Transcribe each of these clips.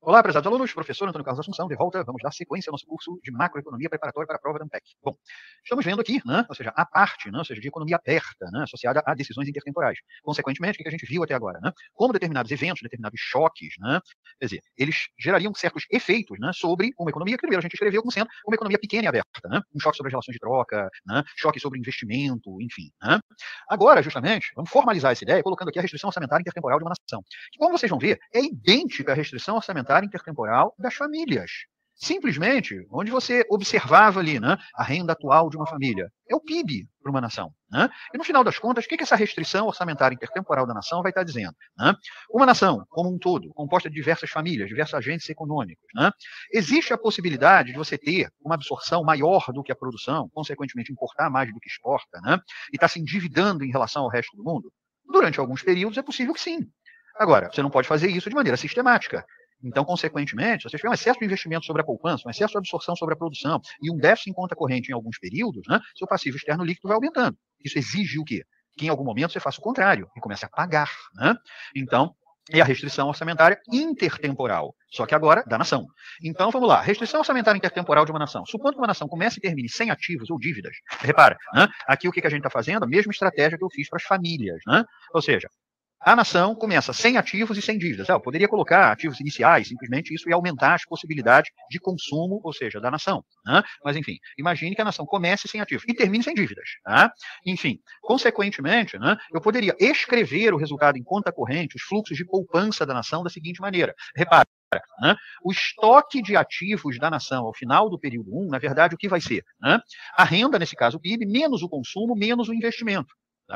Olá, prezados alunos, professor Antônio Carlos Assunção, de volta, vamos dar sequência ao nosso curso de macroeconomia preparatória para a prova da ANPEC. Bom, estamos vendo aqui, ou seja, a parte, ou seja, de economia aberta, associada a decisões intertemporais. Consequentemente, o que a gente viu até agora? Como determinados eventos, determinados choques, quer dizer, eles gerariam certos efeitos sobre uma economia que primeiro a gente escreveu como sendo uma economia pequena e aberta, um choque sobre as relações de troca, choque sobre investimento, enfim. Agora, justamente, vamos formalizar essa ideia colocando aqui a restrição orçamentária intertemporal de uma nação, que, como vocês vão ver, é idêntica à restrição orçamentária intertemporal das famílias. Simplesmente, onde você observava ali a renda atual de uma família, é o PIB para uma nação. E no final das contas, o que essa restrição orçamentária intertemporal da nação vai estar dizendo? Uma nação, como um todo, composta de diversas famílias, diversos agentes econômicos, existe a possibilidade de você ter uma absorção maior do que a produção, consequentemente importar mais do que exporta, e estar se endividando em relação ao resto do mundo? Durante alguns períodos é possível que sim. Agora, você não pode fazer isso de maneira sistemática. Então, consequentemente, se você tiver um excesso de investimento sobre a poupança, um excesso de absorção sobre a produção e um déficit em conta corrente em alguns períodos, seu passivo externo líquido vai aumentando. Isso exige o quê? Que em algum momento você faça o contrário e comece a pagar. Então, é a restrição orçamentária intertemporal, só que agora da nação. Então, vamos lá. Restrição orçamentária intertemporal de uma nação. Supondo que uma nação comece e termine sem ativos ou dívidas, repara, aqui o que a gente está fazendo? A mesma estratégia que eu fiz para as famílias. Ou seja, a nação começa sem ativos e sem dívidas. Eu poderia colocar ativos iniciais, simplesmente isso ia aumentar as possibilidades de consumo, ou seja, da nação. Mas, enfim, imagine que a nação comece sem ativos e termine sem dívidas. Enfim, consequentemente, eu poderia escrever o resultado em conta corrente, os fluxos de poupança da nação da seguinte maneira. Repare, o estoque de ativos da nação ao final do período 1, na verdade, o que vai ser? A renda, nesse caso o PIB, menos o consumo, menos o investimento.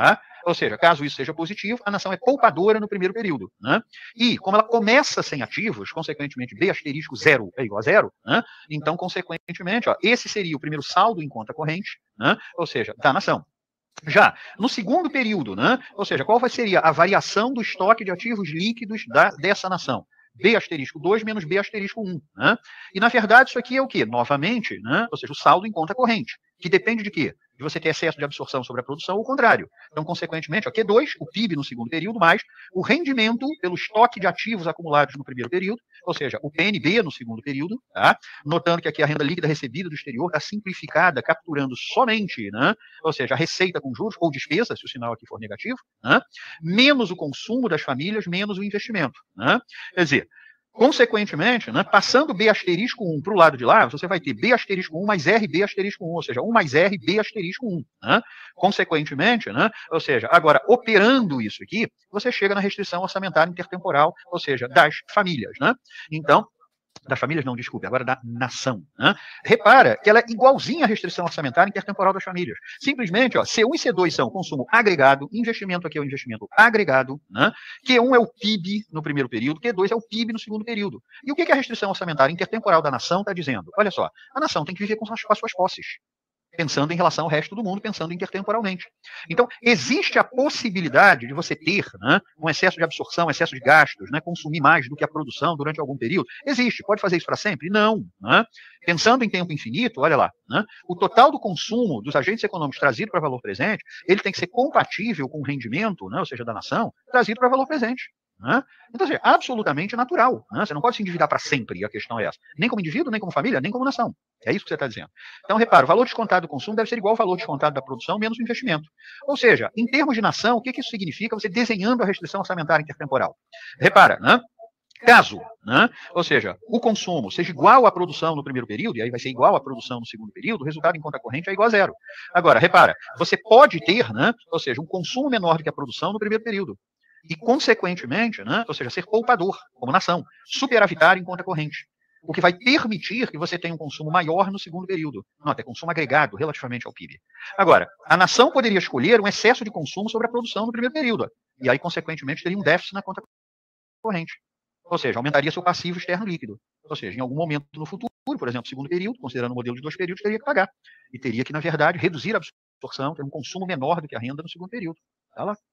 Ou seja, caso isso seja positivo, a nação é poupadora no primeiro período. E, como ela começa sem ativos, consequentemente, B asterisco 0 é igual a 0, então, consequentemente, esse seria o primeiro saldo em conta corrente, ou seja, da nação. Já no segundo período, ou seja, qual seria a variação do estoque de ativos líquidos dessa nação? B asterisco 2 menos B asterisco 1. E, na verdade, isso aqui é o quê? Novamente, ou seja, o saldo em conta corrente, que depende de quê? De você ter excesso de absorção sobre a produção ou o contrário. Então, consequentemente, Q2, o PIB no segundo período, mais o rendimento pelo estoque de ativos acumulados no primeiro período, ou seja, o PNB no segundo período, notando que aqui a renda líquida recebida do exterior está simplificada, capturando somente, ou seja, a receita com juros ou despesa, se o sinal aqui for negativo, menos o consumo das famílias, menos o investimento. Quer dizer, consequentemente, passando B asterisco 1 para o lado de lá, você vai ter B asterisco 1 mais R, B asterisco 1, ou seja, 1 mais R, B asterisco 1. Consequentemente, ou seja, agora, operando isso aqui, você chega na restrição orçamentária intertemporal, ou seja, das famílias. Então, das famílias não, desculpe, agora da nação. Repara que ela é igualzinha à restrição orçamentária intertemporal das famílias. Simplesmente, C1 e C2 são consumo agregado, investimento aqui é o investimento agregado, Q1 é o PIB no primeiro período, Q2 é o PIB no segundo período. E o que a restrição orçamentária intertemporal da nação está dizendo? Olha só, a nação tem que viver com as suas posses, pensando em relação ao resto do mundo, pensando intertemporalmente. Então, existe a possibilidade de você ter um excesso de absorção, excesso de gastos, consumir mais do que a produção durante algum período. Existe. Pode fazer isso para sempre? Não. Pensando em tempo infinito, olha lá, o total do consumo dos agentes econômicos trazido para valor presente, ele tem que ser compatível com o rendimento, ou seja, da nação, trazido para valor presente. Então, é absolutamente natural. Você não pode se endividar para sempre, a questão é essa. Nem como indivíduo, nem como família, nem como nação. É isso que você está dizendo. Então, repara, o valor descontado do consumo deve ser igual ao valor descontado da produção, menos o investimento. Ou seja, em termos de nação, o que isso significa? Você desenhando a restrição orçamentária intertemporal. Repara, caso, ou seja, o consumo seja igual à produção no primeiro período, e aí vai ser igual à produção no segundo período, o resultado em conta corrente é igual a 0. Agora, repara, você pode ter, ou seja, um consumo menor do que a produção no primeiro período. E, consequentemente, ou seja, ser poupador, como nação, superavitário em conta corrente. O que vai permitir que você tenha um consumo maior no segundo período. Nota, é consumo agregado relativamente ao PIB. Agora, a nação poderia escolher um excesso de consumo sobre a produção no primeiro período. E aí, consequentemente, teria um déficit na conta corrente. Ou seja, aumentaria seu passivo externo líquido. Ou seja, em algum momento no futuro, por exemplo, segundo período, considerando o modelo de 2 períodos, teria que pagar. E teria que, na verdade, reduzir a absorção, ter um consumo menor do que a renda no segundo período. Tá lá,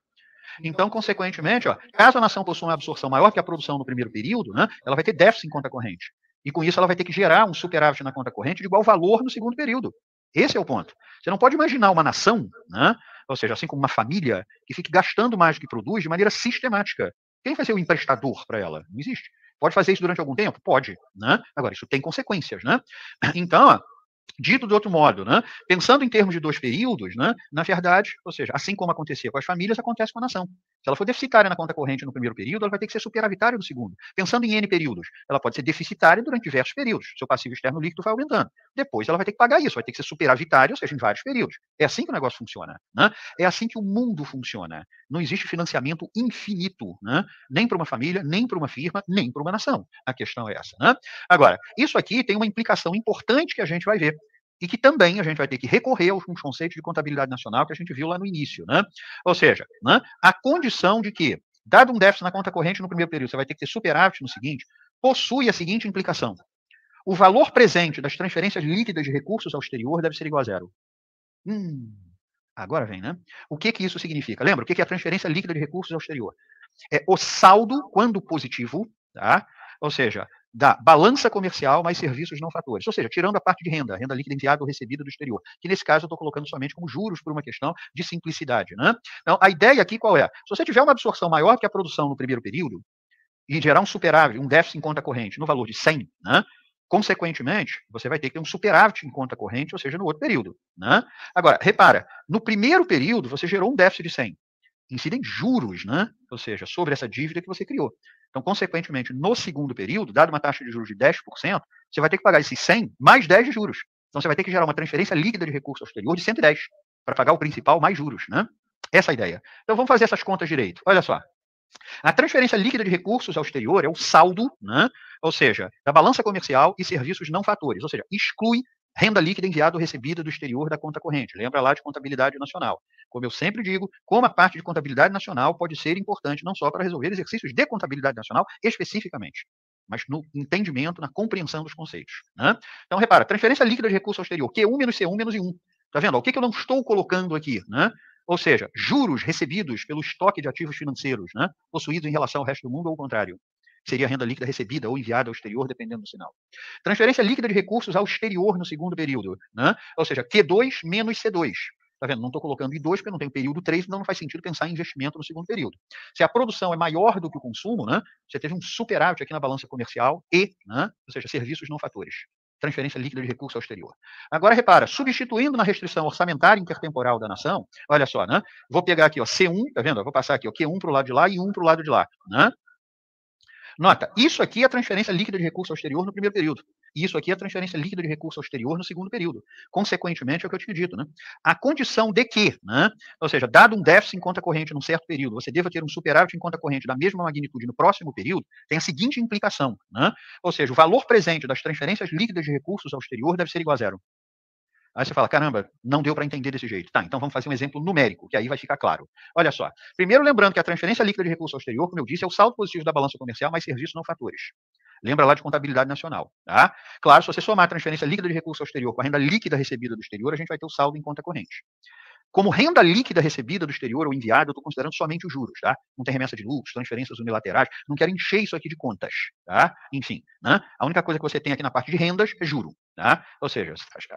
Então, consequentemente, caso a nação possua uma absorção maior que a produção no primeiro período, ela vai ter déficit em conta corrente. E com isso ela vai ter que gerar um superávit na conta corrente de igual valor no segundo período. Esse é o ponto. Você não pode imaginar uma nação, ou seja, assim como uma família, que fique gastando mais do que produz de maneira sistemática. Quem vai ser o emprestador para ela? Não existe. Pode fazer isso durante algum tempo? Pode, né? Agora, isso tem consequências, né? Então, ó, dito de outro modo, né? Pensando em termos de 2 períodos, né? Na verdade, ou seja, assim como acontecia com as famílias, acontece com a nação. Se ela for deficitária na conta corrente no primeiro período, ela vai ter que ser superavitária no segundo. Pensando em N períodos, ela pode ser deficitária durante diversos períodos. Seu passivo externo líquido vai aumentando. Depois ela vai ter que pagar isso, vai ter que ser superavitária, ou seja, em vários períodos. É assim que o negócio funciona, né? É assim que o mundo funciona. Não existe financiamento infinito, né? Nem para uma família, nem para uma firma, nem para uma nação. A questão é essa, né? Agora, isso aqui tem uma implicação importante que a gente vai ver e que também a gente vai ter que recorrer aos conceitos de contabilidade nacional que a gente viu lá no início, né? Ou seja, né, a condição de que, dado um déficit na conta corrente no primeiro período, você vai ter que ter superávit no seguinte, possui a seguinte implicação. O valor presente das transferências líquidas de recursos ao exterior deve ser igual a zero. Agora vem, né? O que isso significa? Lembra, o que é a transferência líquida de recursos ao exterior? É o saldo, quando positivo, tá? Ou seja, da balança comercial mais serviços não fatores. Ou seja, tirando a parte de renda líquida enviada ou recebida do exterior, que nesse caso eu estou colocando somente como juros por uma questão de simplicidade, né? Então, a ideia aqui qual é? Se você tiver uma absorção maior que a produção no primeiro período e gerar um superávit, um déficit em conta corrente no valor de 100, né? Consequentemente, você vai ter que ter um superávit em conta corrente, ou seja, no outro período, né? Agora, repara, no primeiro período você gerou um déficit de 100. Incidem juros, né? Ou seja, sobre essa dívida que você criou. Então, consequentemente, no segundo período, dado uma taxa de juros de 10%, você vai ter que pagar esses 100 mais 10 de juros. Então, você vai ter que gerar uma transferência líquida de recurso ao exterior de 110 para pagar o principal mais juros, né? Essa é a ideia. Então, vamos fazer essas contas direito. Olha só. A transferência líquida de recursos ao exterior é o saldo, né? Ou seja, da balança comercial e serviços não fatores, ou seja, exclui renda líquida enviada ou recebida do exterior da conta corrente. Lembra lá de contabilidade nacional. Como eu sempre digo, como a parte de contabilidade nacional pode ser importante não só para resolver exercícios de contabilidade nacional especificamente, mas no entendimento, na compreensão dos conceitos, né? Então, repara, transferência líquida de recurso ao exterior, Q1 menos C1 menos I1. Tá vendo? O que eu não estou colocando aqui, né? Ou seja, juros recebidos pelo estoque de ativos financeiros, né? Possuídos em relação ao resto do mundo ou ao contrário. Seria a renda líquida recebida ou enviada ao exterior, dependendo do sinal. Transferência líquida de recursos ao exterior no segundo período, né? Ou seja, Q2 menos C2. Tá vendo? Não estou colocando I2 porque não tem período 3, então não faz sentido pensar em investimento no segundo período. Se a produção é maior do que o consumo, né? Você teve um superávit aqui na balança comercial e, né? Ou seja, serviços não fatores. Transferência líquida de recurso ao exterior. Agora, repara, substituindo na restrição orçamentária intertemporal da nação, olha só, né? Vou pegar aqui, ó, C1, tá vendo? Eu vou passar aqui, ó, Q1 para o lado de lá e 1 para o lado de lá, né? Nota, isso aqui é a transferência líquida de recurso ao exterior no primeiro período. E isso aqui é a transferência líquida de recurso ao exterior no segundo período. Consequentemente, é o que eu tinha dito, né? A condição de que, né? Ou seja, dado um déficit em conta corrente num certo período, você deva ter um superávit em conta corrente da mesma magnitude no próximo período, tem a seguinte implicação, né? Ou seja, o valor presente das transferências líquidas de recursos ao exterior deve ser igual a zero. Aí você fala, caramba, não deu para entender desse jeito. Tá, então vamos fazer um exemplo numérico, que aí vai ficar claro. Olha só. Primeiro, lembrando que a transferência líquida de recurso ao exterior, como eu disse, é o saldo positivo da balança comercial mais serviços não fatores. Lembra lá de contabilidade nacional, tá? Claro, se você somar a transferência líquida de recurso ao exterior com a renda líquida recebida do exterior, a gente vai ter o saldo em conta corrente. Como renda líquida recebida do exterior ou enviada, eu estou considerando somente os juros, tá? Não tem remessa de lucros, transferências unilaterais, não quero encher isso aqui de contas, tá? Enfim, né? A única coisa que você tem aqui na parte de rendas é juro, tá? Ou seja,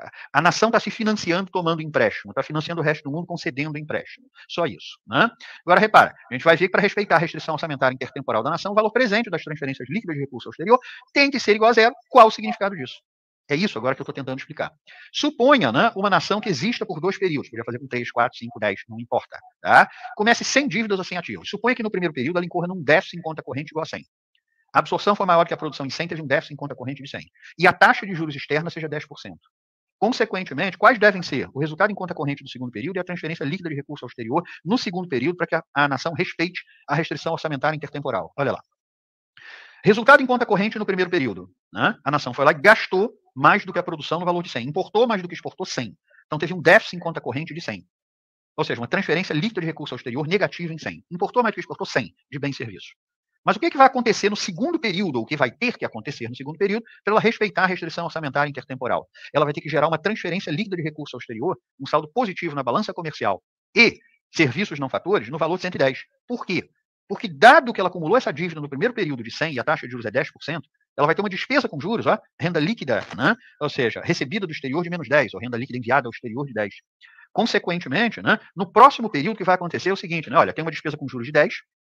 a nação está se financiando tomando empréstimo, está financiando o resto do mundo concedendo empréstimo. Só isso, né? Agora, repara, a gente vai ver que para respeitar a restrição orçamentária intertemporal da nação, o valor presente das transferências líquidas de recurso ao exterior tem que ser igual a zero. Qual o significado disso? É isso agora que eu estou tentando explicar. Suponha, né, uma nação que exista por 2 períodos, podia fazer com 3, 4, 5, 10, não importa. Tá? Comece sem dívidas ou sem ativos. Suponha que no primeiro período ela incorra num déficit em conta corrente igual a 100. A absorção foi maior que a produção em 100, teve um déficit em conta corrente de 100. E a taxa de juros externa seja 10%. Consequentemente, quais devem ser o resultado em conta corrente do segundo período e a transferência líquida de recurso ao exterior no segundo período para que a nação respeite a restrição orçamentária intertemporal? Olha lá. Resultado em conta corrente no primeiro período. Né? A nação foi lá e gastou mais do que a produção no valor de 100. Importou mais do que exportou 100. Então teve um déficit em conta corrente de 100. Ou seja, uma transferência líquida de recurso ao exterior negativa em 100. Importou mais do que exportou 100 de bem e serviço. Mas o que vai acontecer no segundo período, ou o que vai ter que acontecer no segundo período, para ela respeitar a restrição orçamentária intertemporal? Ela vai ter que gerar uma transferência líquida de recurso ao exterior, um saldo positivo na balança comercial e serviços não fatores no valor de 110. Por quê? Porque dado que ela acumulou essa dívida no primeiro período de 100 e a taxa de juros é 10%, ela vai ter uma despesa com juros, ó, renda líquida, né? Ou seja, recebida do exterior de menos 10, ou renda líquida enviada ao exterior de 10. Consequentemente, né, no próximo período, o que vai acontecer é o seguinte, né, olha, tem uma despesa com juros de 10,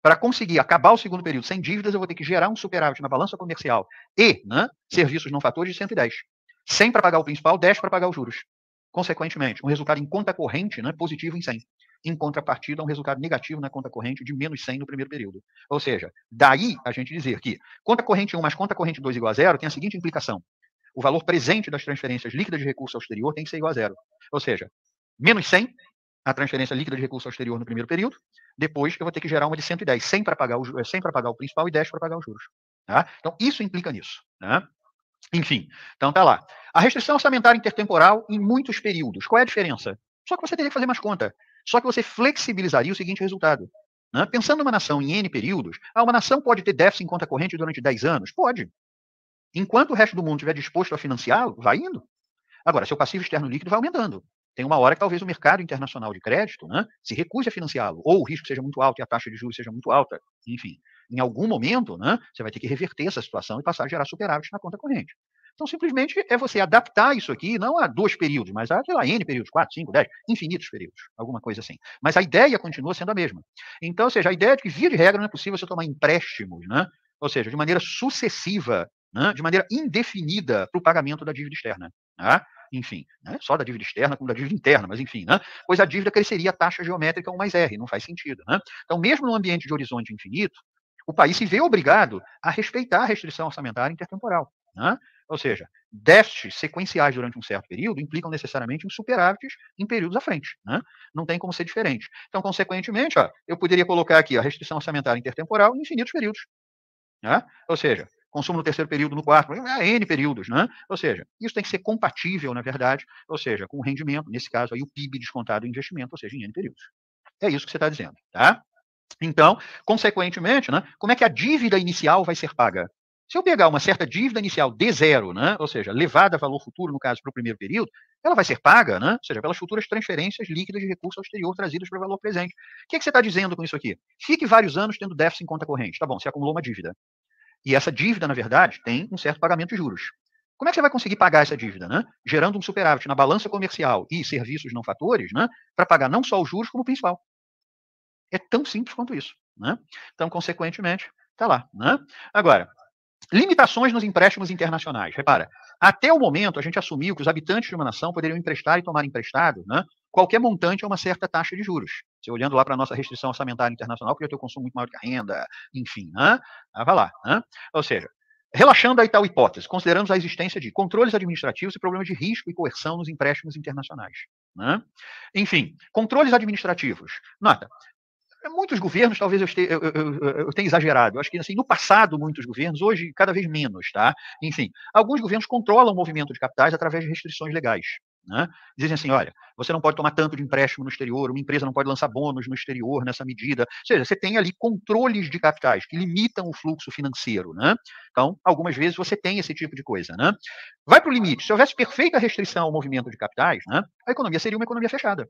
para conseguir acabar o segundo período sem dívidas, eu vou ter que gerar um superávit na balança comercial e, né, serviços não fatores de 110. 100 para pagar o principal, 10 para pagar os juros. Consequentemente, um resultado em conta corrente, né, positivo em 100. Em contrapartida, um resultado negativo na conta corrente de menos 100 no primeiro período. Ou seja, daí a gente dizer que conta corrente 1 mais conta corrente 2 igual a zero tem a seguinte implicação. O valor presente das transferências líquidas de recurso ao exterior tem que ser igual a zero. Ou seja, menos 100, a transferência líquida de recurso ao exterior no primeiro período, depois eu vou ter que gerar uma de 110, 100 para pagar o principal e 10 para pagar os juros. Tá? Então, isso implica nisso. Né? Enfim, então tá lá. A restrição orçamentária intertemporal em muitos períodos. Qual é a diferença? Só que você teria que fazer mais conta. Só que você flexibilizaria o seguinte resultado. Né? Pensando numa nação em N períodos, uma nação pode ter déficit em conta corrente durante 10 anos? Pode. Enquanto o resto do mundo estiver disposto a financiá-lo, vai indo. Agora, seu passivo externo líquido vai aumentando. Tem uma hora que talvez o mercado internacional de crédito, né, se recuse a financiá-lo, ou o risco seja muito alto e a taxa de juros seja muito alta. Enfim, em algum momento, né, você vai ter que reverter essa situação e passar a gerar superávit na conta corrente. Então, simplesmente é você adaptar isso aqui, não a 2 períodos, mas a, sei lá, N períodos, 4, 5, 10, infinitos períodos, alguma coisa assim. Mas a ideia continua sendo a mesma. Então, ou seja, a ideia de que, via de regra, não é possível você tomar empréstimos, né, ou seja, de maneira sucessiva, né, de maneira indefinida para o pagamento da dívida externa. Tá? Enfim, né? Só da dívida externa como da dívida interna, mas enfim, né? Pois a dívida cresceria a taxa geométrica 1 mais R, não faz sentido. Né? Então, mesmo num ambiente de horizonte infinito, o país se vê obrigado a respeitar a restrição orçamentária intertemporal. Né? Ou seja, déficits sequenciais durante um certo período implicam necessariamente em superávites em períodos à frente. Né? Não tem como ser diferente. Então, consequentemente, eu poderia colocar aqui a restrição orçamentária intertemporal em infinitos períodos. Né? Ou seja, consumo no terceiro período, no quarto, N períodos, né? Ou seja, isso tem que ser compatível, na verdade, ou seja, com o rendimento, nesse caso aí o PIB descontado em investimento, ou seja, em N períodos. É isso que você está dizendo, tá? Então, consequentemente, né, como é que a dívida inicial vai ser paga? Se eu pegar uma certa dívida inicial de zero, né, ou seja, levada a valor futuro, no caso, para o primeiro período, ela vai ser paga, né, ou seja, pelas futuras transferências líquidas de recurso ao exterior trazidas para o valor presente. O que você está dizendo com isso aqui? Fique vários anos tendo déficit em conta corrente. Tá bom, você acumulou uma dívida. E essa dívida, na verdade, tem um certo pagamento de juros. Como é que você vai conseguir pagar essa dívida? Né? Gerando um superávit na balança comercial e serviços não fatores, né, para pagar não só os juros, como o principal. É tão simples quanto isso. Né? Então, consequentemente, está lá. Né? Agora, limitações nos empréstimos internacionais. Repara, até o momento a gente assumiu que os habitantes de uma nação poderiam emprestar e tomar emprestado, né, qualquer montante a uma certa taxa de juros. Você olhando lá para a nossa restrição orçamentária internacional, podia ter um consumo muito maior que a renda, enfim, né? Vai lá. Né? Ou seja, relaxando aí tal hipótese, consideramos a existência de controles administrativos e problemas de risco e coerção nos empréstimos internacionais. Né? Enfim, controles administrativos. Nota, muitos governos, talvez eu tenha exagerado. Eu acho que assim, no passado, muitos governos, hoje, cada vez menos, tá? Enfim, alguns governos controlam o movimento de capitais através de restrições legais. Né? Dizem assim: olha, você não pode tomar tanto de empréstimo no exterior, uma empresa não pode lançar bônus no exterior nessa medida. Ou seja, você tem ali controles de capitais que limitam o fluxo financeiro. Né? Então, algumas vezes você tem esse tipo de coisa. Né? Vai para o limite. Se houvesse perfeita restrição ao movimento de capitais, né, a economia seria uma economia fechada.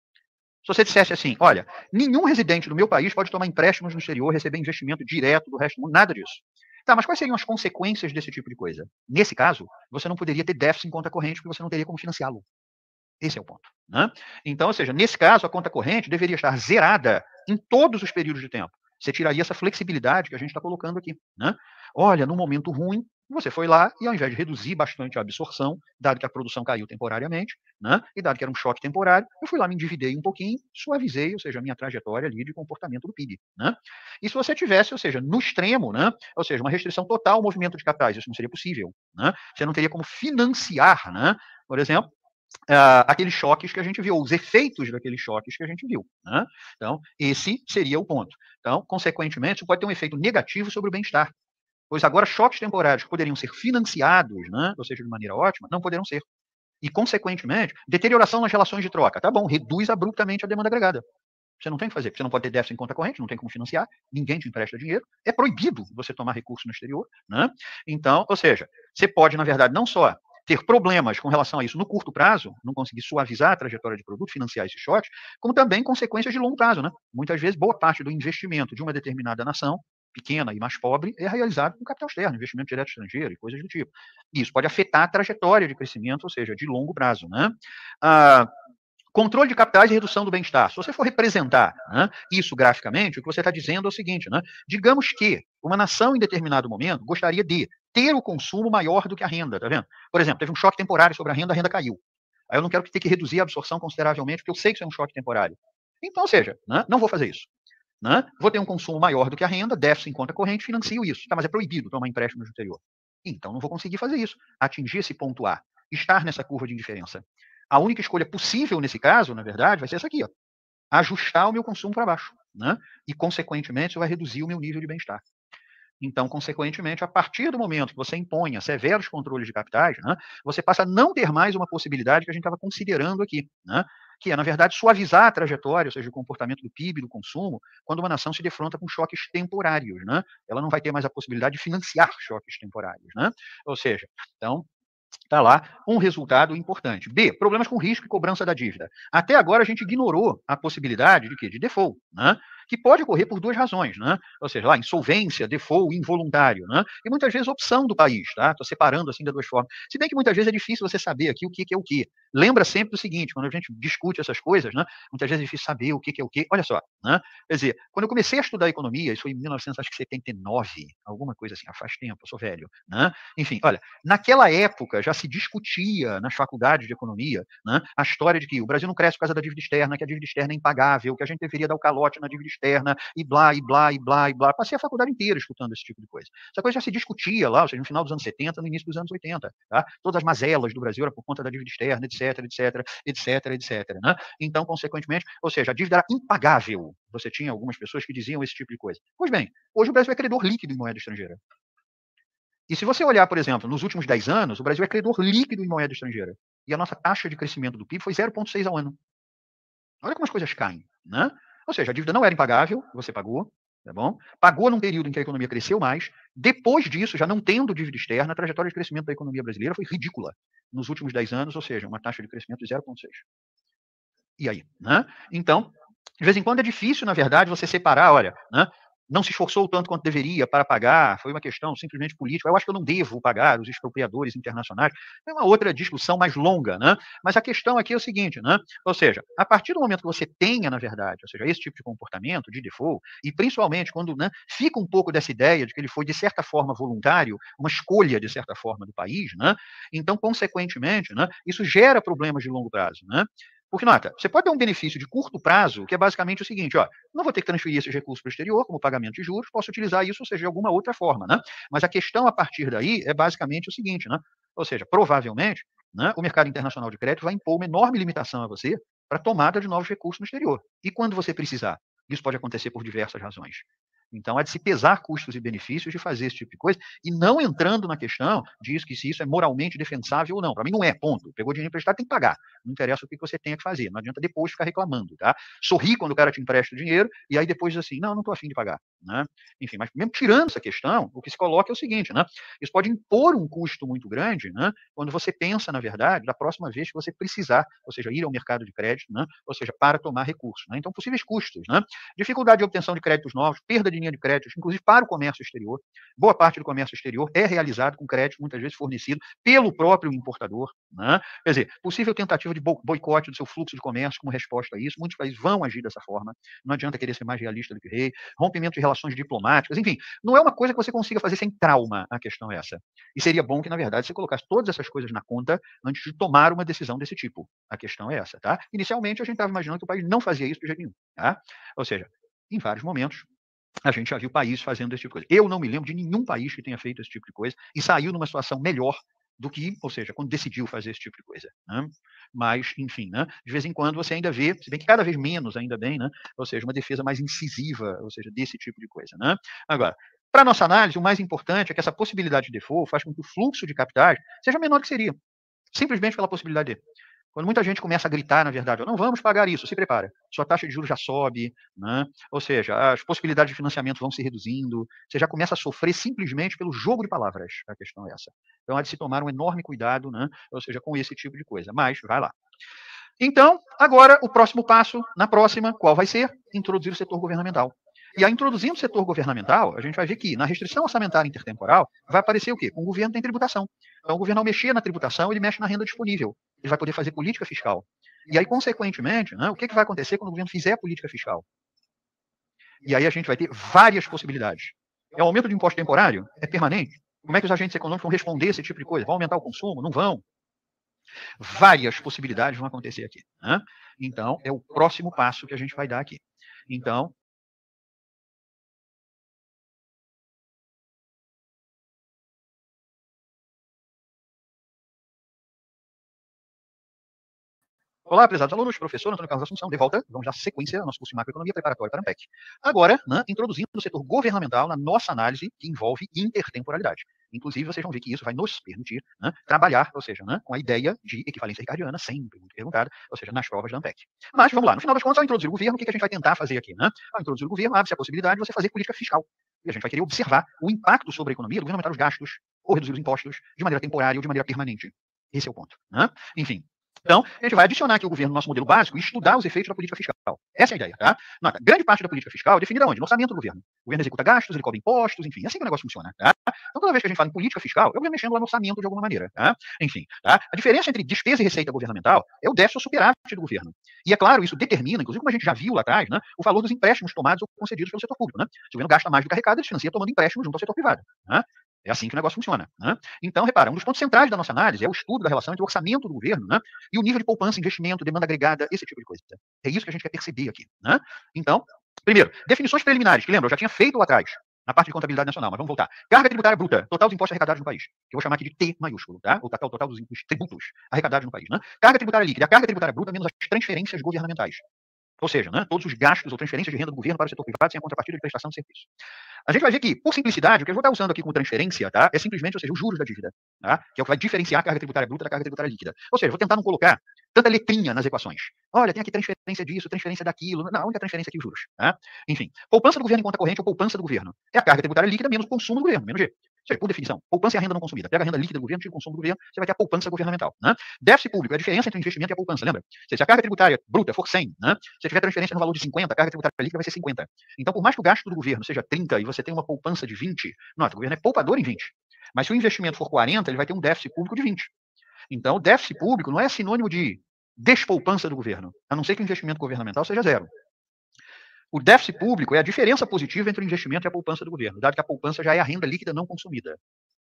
Se você dissesse assim, olha, nenhum residente do meu país pode tomar empréstimos no exterior, receber investimento direto do resto do mundo, nada disso. Tá, mas quais seriam as consequências desse tipo de coisa? Nesse caso, você não poderia ter déficit em conta corrente porque você não teria como financiá-lo. Esse é o ponto. Né? Então, ou seja, nesse caso, a conta corrente deveria estar zerada em todos os períodos de tempo. Você tiraria essa flexibilidade que a gente está colocando aqui. Né? Olha, num momento ruim, você foi lá e, ao invés de reduzir bastante a absorção, dado que a produção caiu temporariamente, né, e dado que era um choque temporário, eu fui lá, me endividei um pouquinho, suavizei, ou seja, a minha trajetória ali de comportamento do PIB. Né? E se você tivesse, ou seja, no extremo, né, ou seja, uma restrição total ao movimento de capitais, isso não seria possível. Né? Você não teria como financiar, né, por exemplo, aqueles choques que a gente viu, os efeitos daqueles choques que a gente viu. Né? Então, esse seria o ponto. Então, consequentemente, isso pode ter um efeito negativo sobre o bem-estar. Pois agora choques temporários que poderiam ser financiados, né, ou seja, de maneira ótima, não poderão ser. E, consequentemente, deterioração nas relações de troca. Tá bom, reduz abruptamente a demanda agregada. Você não tem o que fazer, porque você não pode ter déficit em conta corrente, não tem como financiar, ninguém te empresta dinheiro, é proibido você tomar recurso no exterior. Né? Então, ou seja, você pode, na verdade, não só ter problemas com relação a isso no curto prazo, não conseguir suavizar a trajetória de produto, financiar esses choques, como também consequências de longo prazo. Né? Muitas vezes, boa parte do investimento de uma determinada nação, pequena e mais pobre, é realizado com capital externo, investimento direto estrangeiro e coisas do tipo. Isso pode afetar a trajetória de crescimento, ou seja, de longo prazo. Né? Controle de capitais e redução do bem-estar. Se você for representar, né, isso graficamente, o que você está dizendo é o seguinte, né, digamos que uma nação em determinado momento gostaria de ter o consumo maior do que a renda, tá vendo? Por exemplo, teve um choque temporário sobre a renda caiu. Aí eu não quero ter que reduzir a absorção consideravelmente, porque eu sei que isso é um choque temporário. Então, ou seja, né, não vou fazer isso. Né? Vou ter um consumo maior do que a renda, déficit em conta corrente, financio isso. Tá, mas é proibido tomar empréstimo no exterior. Então não vou conseguir fazer isso. Atingir esse ponto A, estar nessa curva de indiferença. A única escolha possível nesse caso, na verdade, vai ser essa aqui, ó. Ajustar o meu consumo para baixo. Né? E, consequentemente, isso vai reduzir o meu nível de bem-estar. Então, consequentemente, a partir do momento que você imponha severos controles de capitais, né, você passa a não ter mais uma possibilidade que a gente estava considerando aqui, né, que é, na verdade, suavizar a trajetória, ou seja, o comportamento do PIB, do consumo, quando uma nação se defronta com choques temporários. Né? Ela não vai ter mais a possibilidade de financiar choques temporários. Né? Ou seja, então, está lá um resultado importante. B, problemas com risco e cobrança da dívida. Até agora a gente ignorou a possibilidade de quê? De default, né? Que pode ocorrer por duas razões, né? Ou seja, lá, insolvência, default involuntário, né? E muitas vezes opção do país, tá? Estou separando assim das duas formas. Se bem que muitas vezes é difícil você saber aqui o que é o que. Lembra sempre do seguinte, quando a gente discute essas coisas, né? Muitas vezes é difícil saber o que é o que. Olha só, né? Quer dizer, quando eu comecei a estudar economia, isso foi em 1979, alguma coisa assim, faz tempo, eu sou velho, né? Enfim, olha, naquela época já se discutia nas faculdades de economia, né, a história de que o Brasil não cresce por causa da dívida externa, que a dívida externa é impagável, que a gente deveria dar o calote na dívida externa, e blá, e blá, e blá, e blá. Passei a faculdade inteira escutando esse tipo de coisa. Essa coisa já se discutia lá, ou seja, no final dos anos 70, no início dos anos 80. Tá? Todas as mazelas do Brasil eram por conta da dívida externa, etc, etc, etc, etc. Né? Então, consequentemente, ou seja, a dívida era impagável. Você tinha algumas pessoas que diziam esse tipo de coisa. Pois bem, hoje o Brasil é credor líquido em moeda estrangeira. E se você olhar, por exemplo, nos últimos 10 anos, o Brasil é credor líquido em moeda estrangeira. E a nossa taxa de crescimento do PIB foi 0,6 ao ano. Olha como as coisas caem. Né? Ou seja, a dívida não era impagável, você pagou, tá bom? Pagou num período em que a economia cresceu mais. Depois disso, já não tendo dívida externa, a trajetória de crescimento da economia brasileira foi ridícula nos últimos 10 anos, ou seja, uma taxa de crescimento de 0,6. E aí? Né? Então, de vez em quando é difícil, na verdade, você separar, olha, né? Não se esforçou tanto quanto deveria para pagar, foi uma questão simplesmente política. Eu acho que eu não devo pagar os expropriadores internacionais. É uma outra discussão mais longa, né? Mas a questão aqui é o seguinte, né? Ou seja, a partir do momento que você tenha, na verdade, ou seja, esse tipo de comportamento de default, e principalmente quando, né, fica um pouco dessa ideia de que ele foi, de certa forma, voluntário, uma escolha, de certa forma, do país, né? Então, consequentemente, né, isso gera problemas de longo prazo, né? Porque, nota, você pode ter um benefício de curto prazo, que é basicamente o seguinte, ó, não vou ter que transferir esses recursos para o exterior, como pagamento de juros, posso utilizar isso, ou seja, de alguma outra forma, né? Mas a questão a partir daí é basicamente o seguinte, né? Ou seja, provavelmente, né, o mercado internacional de crédito vai impor uma enorme limitação a você para tomada de novos recursos no exterior. E quando você precisar? Isso pode acontecer por diversas razões. Então, há de se pesar custos e benefícios de fazer esse tipo de coisa, e não entrando na questão de que se isso é moralmente defensável ou não. Para mim não é, ponto. Pegou dinheiro emprestado, tem que pagar. Não interessa o que você tenha que fazer. Não adianta depois ficar reclamando, tá? Sorrir quando o cara te empresta o dinheiro, e aí depois diz assim, não estou afim de pagar. Né? Enfim, mas mesmo tirando essa questão, o que se coloca é o seguinte, né? Isso pode impor um custo muito grande, né? Quando você pensa, na verdade, da próxima vez que você precisar, ou seja, ir ao mercado de crédito, né? Ou seja, para tomar recursos. Né? Então, possíveis custos, né? Dificuldade de obtenção de créditos novos, perda de linha de créditos, inclusive para o comércio exterior. Boa parte do comércio exterior é realizado com crédito, muitas vezes fornecido pelo próprio importador. Né? Quer dizer, possível tentativa de boicote do seu fluxo de comércio como resposta a isso. Muitos países vão agir dessa forma. Não adianta querer ser mais realista do que rei. Rompimento de relações diplomáticas. Enfim, não é uma coisa que você consiga fazer sem trauma, a questão é essa. E seria bom que, na verdade, você colocasse todas essas coisas na conta antes de tomar uma decisão desse tipo. A questão é essa, tá? Inicialmente, a gente estava imaginando que o país não fazia isso de jeito nenhum. Tá? Ou seja, em vários momentos, a gente já viu países fazendo esse tipo de coisa. Eu não me lembro de nenhum país que tenha feito esse tipo de coisa e saiu numa situação melhor do que, ou seja, quando decidiu fazer esse tipo de coisa. Né? Mas, enfim, né? De vez em quando você ainda vê, se bem que cada vez menos, ainda bem, né? Ou seja, uma defesa mais incisiva, ou seja, desse tipo de coisa. Né? Agora, para nossa análise, o mais importante é que essa possibilidade de default faz com que o fluxo de capitais seja menor do que seria, simplesmente pela possibilidade de. Quando muita gente começa a gritar, na verdade, não vamos pagar isso, se prepara. Sua taxa de juros já sobe, né? Ou seja, as possibilidades de financiamento vão se reduzindo, você já começa a sofrer simplesmente pelo jogo de palavras. A questão é essa. Então há de se tomar um enorme cuidado, né? Ou seja, com esse tipo de coisa. Mas, vai lá. Então, agora, o próximo passo, na próxima, qual vai ser? Introduzir o setor governamental. E a introduzindo o setor governamental, a gente vai ver que na restrição orçamentária intertemporal vai aparecer o quê? O governo tem tributação. Então, o governo, ao mexer na tributação, ele mexe na renda disponível. Ele vai poder fazer política fiscal. E aí, consequentemente, né, o que vai acontecer quando o governo fizer a política fiscal? E aí a gente vai ter várias possibilidades. É o aumento de imposto temporário? É permanente? Como é que os agentes econômicos vão responder esse tipo de coisa? Vão aumentar o consumo? Não vão? Várias possibilidades vão acontecer aqui. Né? Então, é o próximo passo que a gente vai dar aqui. Então, olá, prezados alunos, professor Antônio Carlos Assunção, de volta. Vamos dar sequência ao nosso curso de macroeconomia preparatória para a ANPEC. Agora, né, introduzindo o setor governamental na nossa análise que envolve intertemporalidade. Inclusive, vocês vão ver que isso vai nos permitir, né, trabalhar, ou seja, né, com a ideia de equivalência ricardiana, sempre muito perguntada, ou seja, nas provas da ANPEC. Mas, vamos lá, no final das contas, ao introduzir o governo, o que a gente vai tentar fazer aqui? Né? Ao introduzir o governo, abre-se a possibilidade de você fazer política fiscal. E a gente vai querer observar o impacto sobre a economia do governo aumentar os gastos ou reduzir os impostos de maneira temporária ou de maneira permanente. Esse é o ponto. Né? Enfim, então, a gente vai adicionar aqui o governo no nosso modelo básico e estudar os efeitos da política fiscal. Essa é a ideia, tá? Nota, grande parte da política fiscal é definida onde? No orçamento do governo. O governo executa gastos, ele cobra impostos, enfim, é assim que o negócio funciona, tá? Então, toda vez que a gente fala em política fiscal, é o governo mexendo lá no orçamento de alguma maneira, tá? Enfim, tá? A diferença entre despesa e receita governamental é o déficit ou superávit do governo. E é claro, isso determina, inclusive como a gente já viu lá atrás, né, o valor dos empréstimos tomados ou concedidos pelo setor público, né? Se o governo gasta mais do que arrecada, ele financia tomando empréstimos junto ao setor privado, né? É assim que o negócio funciona. Né? Então, repara, um dos pontos centrais da nossa análise é o estudo da relação entre o orçamento do governo, né, e o nível de poupança, investimento, demanda agregada, esse tipo de coisa. É isso que a gente quer perceber aqui. Né? Então, primeiro, definições preliminares, que lembra, eu já tinha feito lá atrás, na parte de contabilidade nacional, mas vamos voltar. Carga tributária bruta, total dos impostos arrecadados no país, que eu vou chamar aqui de T maiúsculo, tá? O total dos tributos arrecadados no país. Né? Carga tributária líquida, a carga tributária bruta menos as transferências governamentais. Ou seja, né, todos os gastos ou transferências de renda do governo para o setor privado sem a contrapartida de prestação de serviço. A gente vai ver que, por simplicidade, o que eu vou estar usando aqui com transferência, tá, é simplesmente, ou seja, os juros da dívida, tá, que é o que vai diferenciar a carga tributária bruta da carga tributária líquida. Ou seja, vou tentar não colocar tanta letrinha nas equações. Olha, tem aqui transferência disso, transferência daquilo. Não, a única transferência aqui é os juros. Tá? Enfim, poupança do governo em conta corrente ou poupança do governo. É a carga tributária líquida menos o consumo do governo, menos G. Ou seja, por definição, poupança é a renda não consumida. Pega a renda líquida do governo, tira o consumo do governo, você vai ter a poupança governamental. Né? Déficit público é a diferença entre o investimento e a poupança, lembra? Se a carga tributária bruta for 100, né? Se tiver transferência no valor de 50, a carga tributária líquida vai ser 50. Então, por mais que o gasto do governo seja 30 e você tem uma poupança de 20, nota, o governo é poupador em 20. Mas se o investimento for 40, ele vai ter um déficit público de 20. Então, o déficit público não é sinônimo de despoupança do governo, a não ser que o investimento governamental seja zero. O déficit público é a diferença positiva entre o investimento e a poupança do governo, dado que a poupança já é a renda líquida não consumida.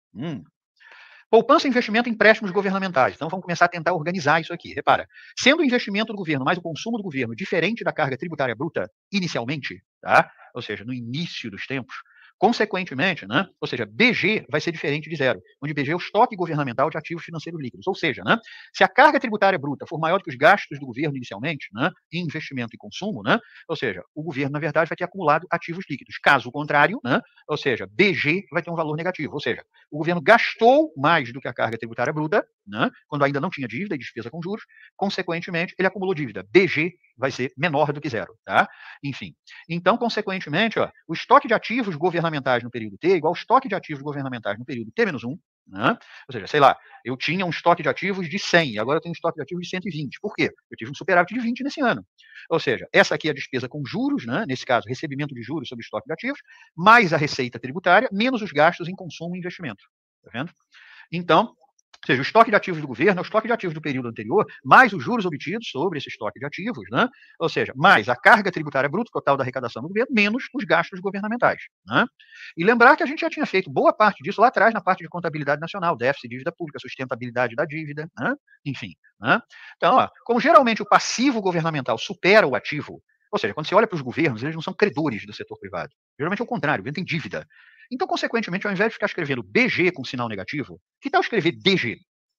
Poupança, investimento em empréstimos governamentais. Então, vamos começar a tentar organizar isso aqui. Repara, sendo o investimento do governo mais o consumo do governo diferente da carga tributária bruta inicialmente, tá? Ou seja, no início dos tempos, consequentemente, né? Ou seja, BG vai ser diferente de zero, onde BG é o estoque governamental de ativos financeiros líquidos. Ou seja, né? Se a carga tributária bruta for maior do que os gastos do governo inicialmente, né? Em investimento e consumo, né? Ou seja, o governo, na verdade, vai ter acumulado ativos líquidos. Caso contrário, né? Ou seja, BG vai ter um valor negativo. Ou seja, o governo gastou mais do que a carga tributária bruta, né? Quando ainda não tinha dívida e despesa com juros, consequentemente, ele acumulou dívida. BG vai ser menor do que zero, tá? Enfim. Então, consequentemente, ó, o estoque de ativos governamentais no período T é igual ao estoque de ativos governamentais no período T-1, né? Ou seja, sei lá, eu tinha um estoque de ativos de 100, e agora eu tenho um estoque de ativos de 120. Por quê? Eu tive um superávit de 20 nesse ano. Ou seja, essa aqui é a despesa com juros, né? Nesse caso, recebimento de juros sobre estoque de ativos, mais a receita tributária, menos os gastos em consumo e investimento. Tá vendo? Então, ou seja, o estoque de ativos do governo é o estoque de ativos do período anterior, mais os juros obtidos sobre esse estoque de ativos, né? Ou seja, mais a carga tributária bruta total da arrecadação do governo, menos os gastos governamentais. Né? E lembrar que a gente já tinha feito boa parte disso lá atrás, na parte de contabilidade nacional, déficit, dívida pública, sustentabilidade da dívida, né? Enfim. Né? Então, ó, como geralmente o passivo governamental supera o ativo, ou seja, quando você olha para os governos, eles não são credores do setor privado. Geralmente é o contrário, o governo tem dívida. Então, consequentemente, ao invés de ficar escrevendo BG com sinal negativo, que tal escrever DG?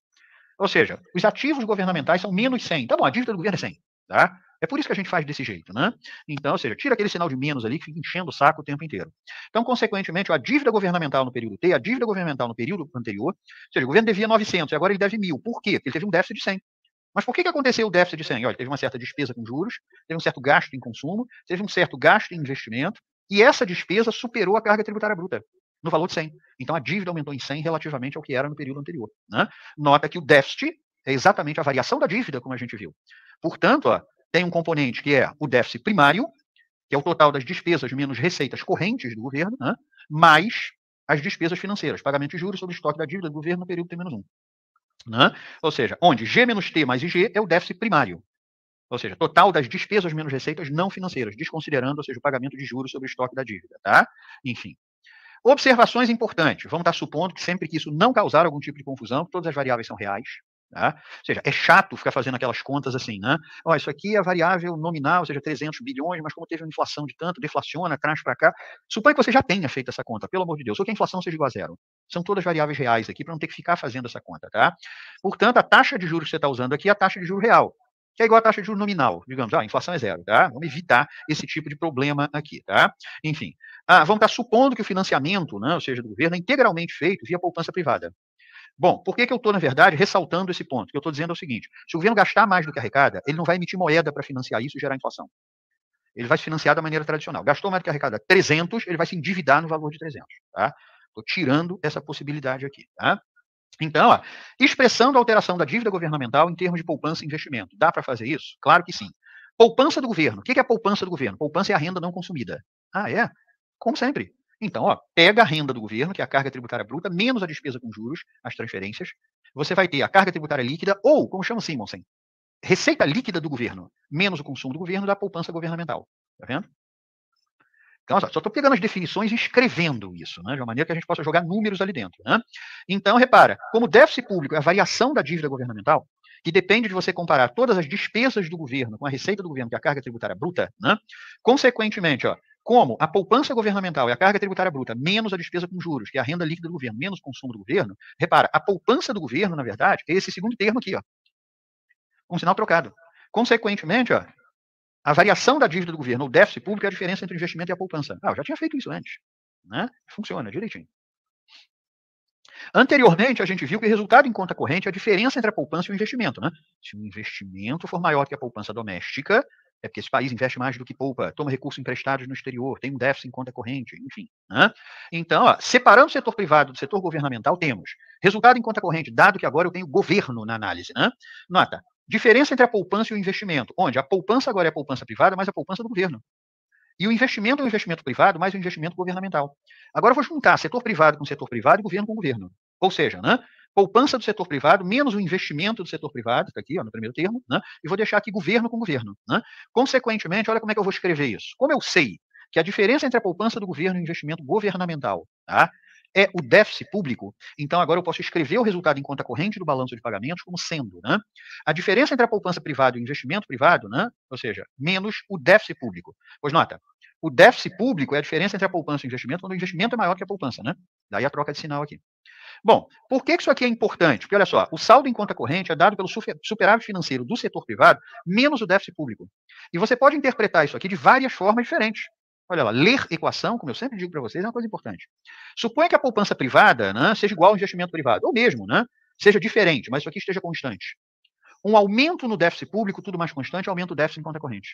Ou seja, os ativos governamentais são menos 100. Tá bom, a dívida do governo é 100. Tá? É por isso que a gente faz desse jeito. Né? Então, ou seja, tira aquele sinal de menos ali que fica enchendo o saco o tempo inteiro. Então, consequentemente, a dívida governamental no período T, a dívida governamental no período anterior, ou seja, o governo devia 900 e agora ele deve 1.000. Por quê? Porque ele teve um déficit de 100. Mas por que aconteceu o déficit de 100? Olha, teve uma certa despesa com juros, teve um certo gasto em consumo, teve um certo gasto em investimento, e essa despesa superou a carga tributária bruta no valor de 100. Então, a dívida aumentou em 100 relativamente ao que era no período anterior. Né? Nota que o déficit é exatamente a variação da dívida, como a gente viu. Portanto, ó, tem um componente que é o déficit primário, que é o total das despesas menos receitas correntes do governo, né? Mais as despesas financeiras, pagamento de juros sobre o estoque da dívida do governo no período T-1. Né? Ou seja, onde G menos T mais IG é o déficit primário. Ou seja, total das despesas menos receitas não financeiras, desconsiderando, ou seja, o pagamento de juros sobre o estoque da dívida, tá? Enfim. Observações importantes. Vamos estar supondo que sempre que isso não causar algum tipo de confusão, todas as variáveis são reais. Tá? Ou seja, é chato ficar fazendo aquelas contas assim, né? Ó, isso aqui é a variável nominal, ou seja, 300 bilhões, mas como teve uma inflação de tanto, deflaciona, traz para cá. Suponha que você já tenha feito essa conta, pelo amor de Deus, ou que a inflação seja igual a zero. São todas variáveis reais aqui, para não ter que ficar fazendo essa conta, tá? Portanto, a taxa de juros que você está usando aqui é a taxa de juros real, que é igual à taxa de juros nominal. Digamos, a inflação é zero, tá? Vamos evitar esse tipo de problema aqui, tá? Enfim, vamos estar supondo que o financiamento, né, ou seja, do governo, é integralmente feito via poupança privada. Bom, por que eu estou, na verdade, ressaltando esse ponto? O que eu estou dizendo é o seguinte: se o governo gastar mais do que arrecada, ele não vai emitir moeda para financiar isso e gerar inflação. Ele vai se financiar da maneira tradicional. Gastou mais do que arrecada 300, ele vai se endividar no valor de 300. Tá? Estou tirando essa possibilidade aqui. Tá? Então, expressando a alteração da dívida governamental em termos de poupança e investimento. Dá para fazer isso? Claro que sim. Poupança do governo. O que é a poupança do governo? Poupança é a renda não consumida. Ah, é? Como sempre. Então, pega a renda do governo, que é a carga tributária bruta, menos a despesa com juros, as transferências. Você vai ter a carga tributária líquida, ou, como chama Simonsen, receita líquida do governo, menos o consumo do governo da poupança governamental. Tá vendo? Então, só estou pegando as definições e escrevendo isso, né, de uma maneira que a gente possa jogar números ali dentro. Né? Então, repara, como déficit público é a variação da dívida governamental, que depende de você comparar todas as despesas do governo com a receita do governo, que é a carga tributária bruta, né? Consequentemente, como a poupança governamental é a carga tributária bruta menos a despesa com juros, que é a renda líquida do governo, menos o consumo do governo, repara, a poupança do governo, na verdade, é esse segundo termo aqui, um sinal trocado. Consequentemente, a variação da dívida do governo, o déficit público, é a diferença entre o investimento e a poupança. Eu já tinha feito isso antes. Né? Funciona direitinho. Anteriormente, a gente viu que o resultado em conta corrente é a diferença entre a poupança e o investimento. Né? Se o investimento for maior que a poupança doméstica, é porque esse país investe mais do que poupa, toma recursos emprestados no exterior, tem um déficit em conta corrente, enfim. Né? Então, separando o setor privado do setor governamental, temos resultado em conta corrente, dado que agora eu tenho governo na análise. Né? Nota, diferença entre a poupança e o investimento, onde a poupança agora é a poupança privada, mas a poupança do governo. E o investimento é o investimento privado, mais o investimento governamental. Agora eu vou juntar setor privado com setor privado e governo com governo. Ou seja, né, poupança do setor privado menos o investimento do setor privado, está aqui no primeiro termo, né, e vou deixar aqui governo com governo. Né. Consequentemente, olha como é que eu vou escrever isso. Como eu sei que a diferença entre a poupança do governo e o investimento governamental, tá, é o déficit público, então agora eu posso escrever o resultado em conta corrente do balanço de pagamentos como sendo, né, a diferença entre a poupança privada e o investimento privado, né, ou seja, menos o déficit público. Pois nota, o déficit público é a diferença entre a poupança e o investimento quando o investimento é maior que a poupança, né? Daí a troca de sinal aqui. Bom, por que isso aqui é importante? Porque olha só, o saldo em conta corrente é dado pelo superávit financeiro do setor privado menos o déficit público. E você pode interpretar isso aqui de várias formas diferentes. Olha lá, ler equação, como eu sempre digo para vocês, é uma coisa importante. Suponha que a poupança privada, né, seja igual ao investimento privado, ou mesmo, né, seja diferente, mas isso aqui esteja constante. Um aumento no déficit público, tudo mais constante, aumenta o déficit em conta corrente.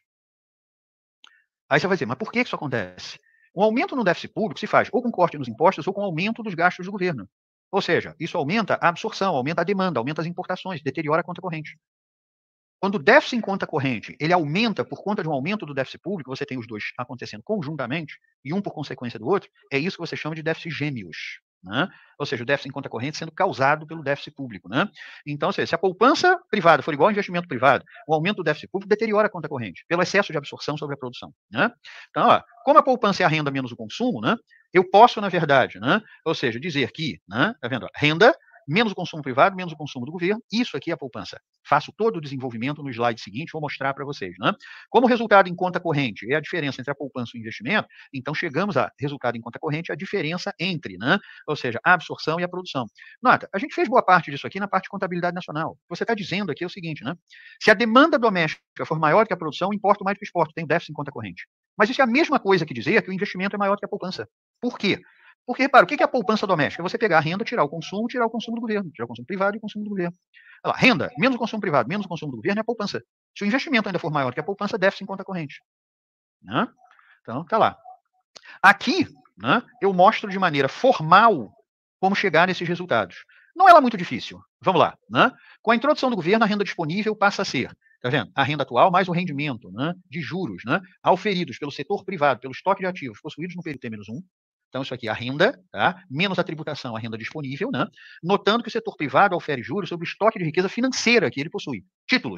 Aí você vai dizer, mas por que isso acontece? Um aumento no déficit público se faz ou com corte nos impostos ou com aumento dos gastos do governo. Ou seja, isso aumenta a absorção, aumenta a demanda, aumenta as importações, deteriora a conta corrente. Quando o déficit em conta corrente ele aumenta por conta de um aumento do déficit público, você tem os dois acontecendo conjuntamente, e um por consequência do outro, é isso que você chama de déficit gêmeos. Né? Ou seja, o déficit em conta corrente sendo causado pelo déficit público. Né? Então, se a poupança privada for igual ao investimento privado, o aumento do déficit público deteriora a conta corrente, pelo excesso de absorção sobre a produção. Né? Então, como a poupança é a renda menos o consumo, né, eu posso, na verdade, né, ou seja, dizer que, né, tá vendo? Renda menos o consumo privado, menos o consumo do governo, isso aqui é a poupança. Faço todo o desenvolvimento no slide seguinte, vou mostrar para vocês. Né? Como resultado em conta corrente é a diferença entre a poupança e o investimento, então chegamos a resultado em conta corrente, a diferença entre, né, ou seja, a absorção e a produção. Nota, a gente fez boa parte disso aqui na parte de contabilidade nacional. O que você está dizendo aqui é o seguinte, né? Se a demanda doméstica for maior que a produção, importo mais do que exporto, tenho déficit em conta corrente. Mas isso é a mesma coisa que dizer que o investimento é maior que a poupança. Por quê? Porque, repara, o que é a poupança doméstica? É você pegar a renda, tirar o consumo do governo, tirar o consumo privado e o consumo do governo. Olha lá, renda, menos o consumo privado, menos o consumo do governo é a poupança. Se o investimento ainda for maior que a poupança, déficit em conta corrente. Né? Então, tá lá. Aqui, né, eu mostro de maneira formal como chegar nesses resultados. Não é lá muito difícil. Vamos lá. Né? Com a introdução do governo, a renda disponível passa a ser, tá vendo? A renda atual mais o rendimento, né, de juros, né, auferidos pelo setor privado, pelo estoque de ativos possuídos no período T-1. Então, isso aqui é a renda, tá? Menos a tributação, a renda disponível, né? Notando que o setor privado ofere juros sobre o estoque de riqueza financeira que ele possui. Títulos.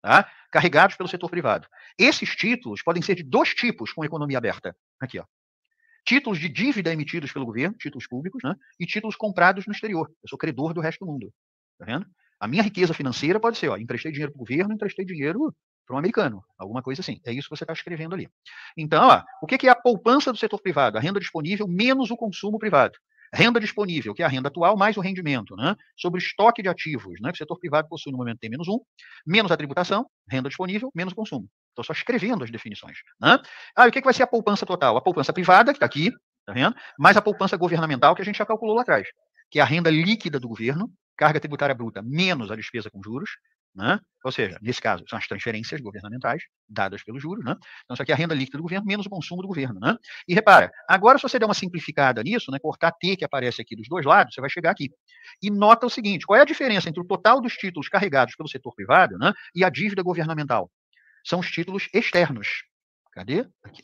tá? Carregados pelo setor privado. Esses títulos podem ser de 2 tipos com economia aberta. Aqui, ó. Títulos de dívida emitidos pelo governo, títulos públicos, né? E títulos comprados no exterior. Eu sou credor do resto do mundo. Tá vendo? A minha riqueza financeira pode ser, ó, emprestei dinheiro para o governo, emprestei dinheiro para um americano. Alguma coisa assim. É isso que você está escrevendo ali. Então, ó, o que é a poupança do setor privado? A renda disponível menos o consumo privado. Renda disponível, que é a renda atual, mais o rendimento, né? Sobre o estoque de ativos, né? Que o setor privado possui no momento tem menos um, menos a tributação, renda disponível, menos o consumo. Estou só escrevendo as definições. Né? Ah, e o que vai ser a poupança total? A poupança privada, que está aqui, tá vendo? Mais a poupança governamental, que a gente já calculou lá atrás, que é a renda líquida do governo, carga tributária bruta menos a despesa com juros, né? Ou seja, nesse caso, são as transferências governamentais dadas pelos juros, né? Então, isso aqui é a renda líquida do governo menos o consumo do governo, né? E repara, agora se você der uma simplificada nisso, né, cortar T que aparece aqui dos dois lados, você vai chegar aqui. E nota o seguinte, qual é a diferença entre o total dos títulos carregados pelo setor privado, né, e a dívida governamental? São os títulos externos. Cadê? Aqui.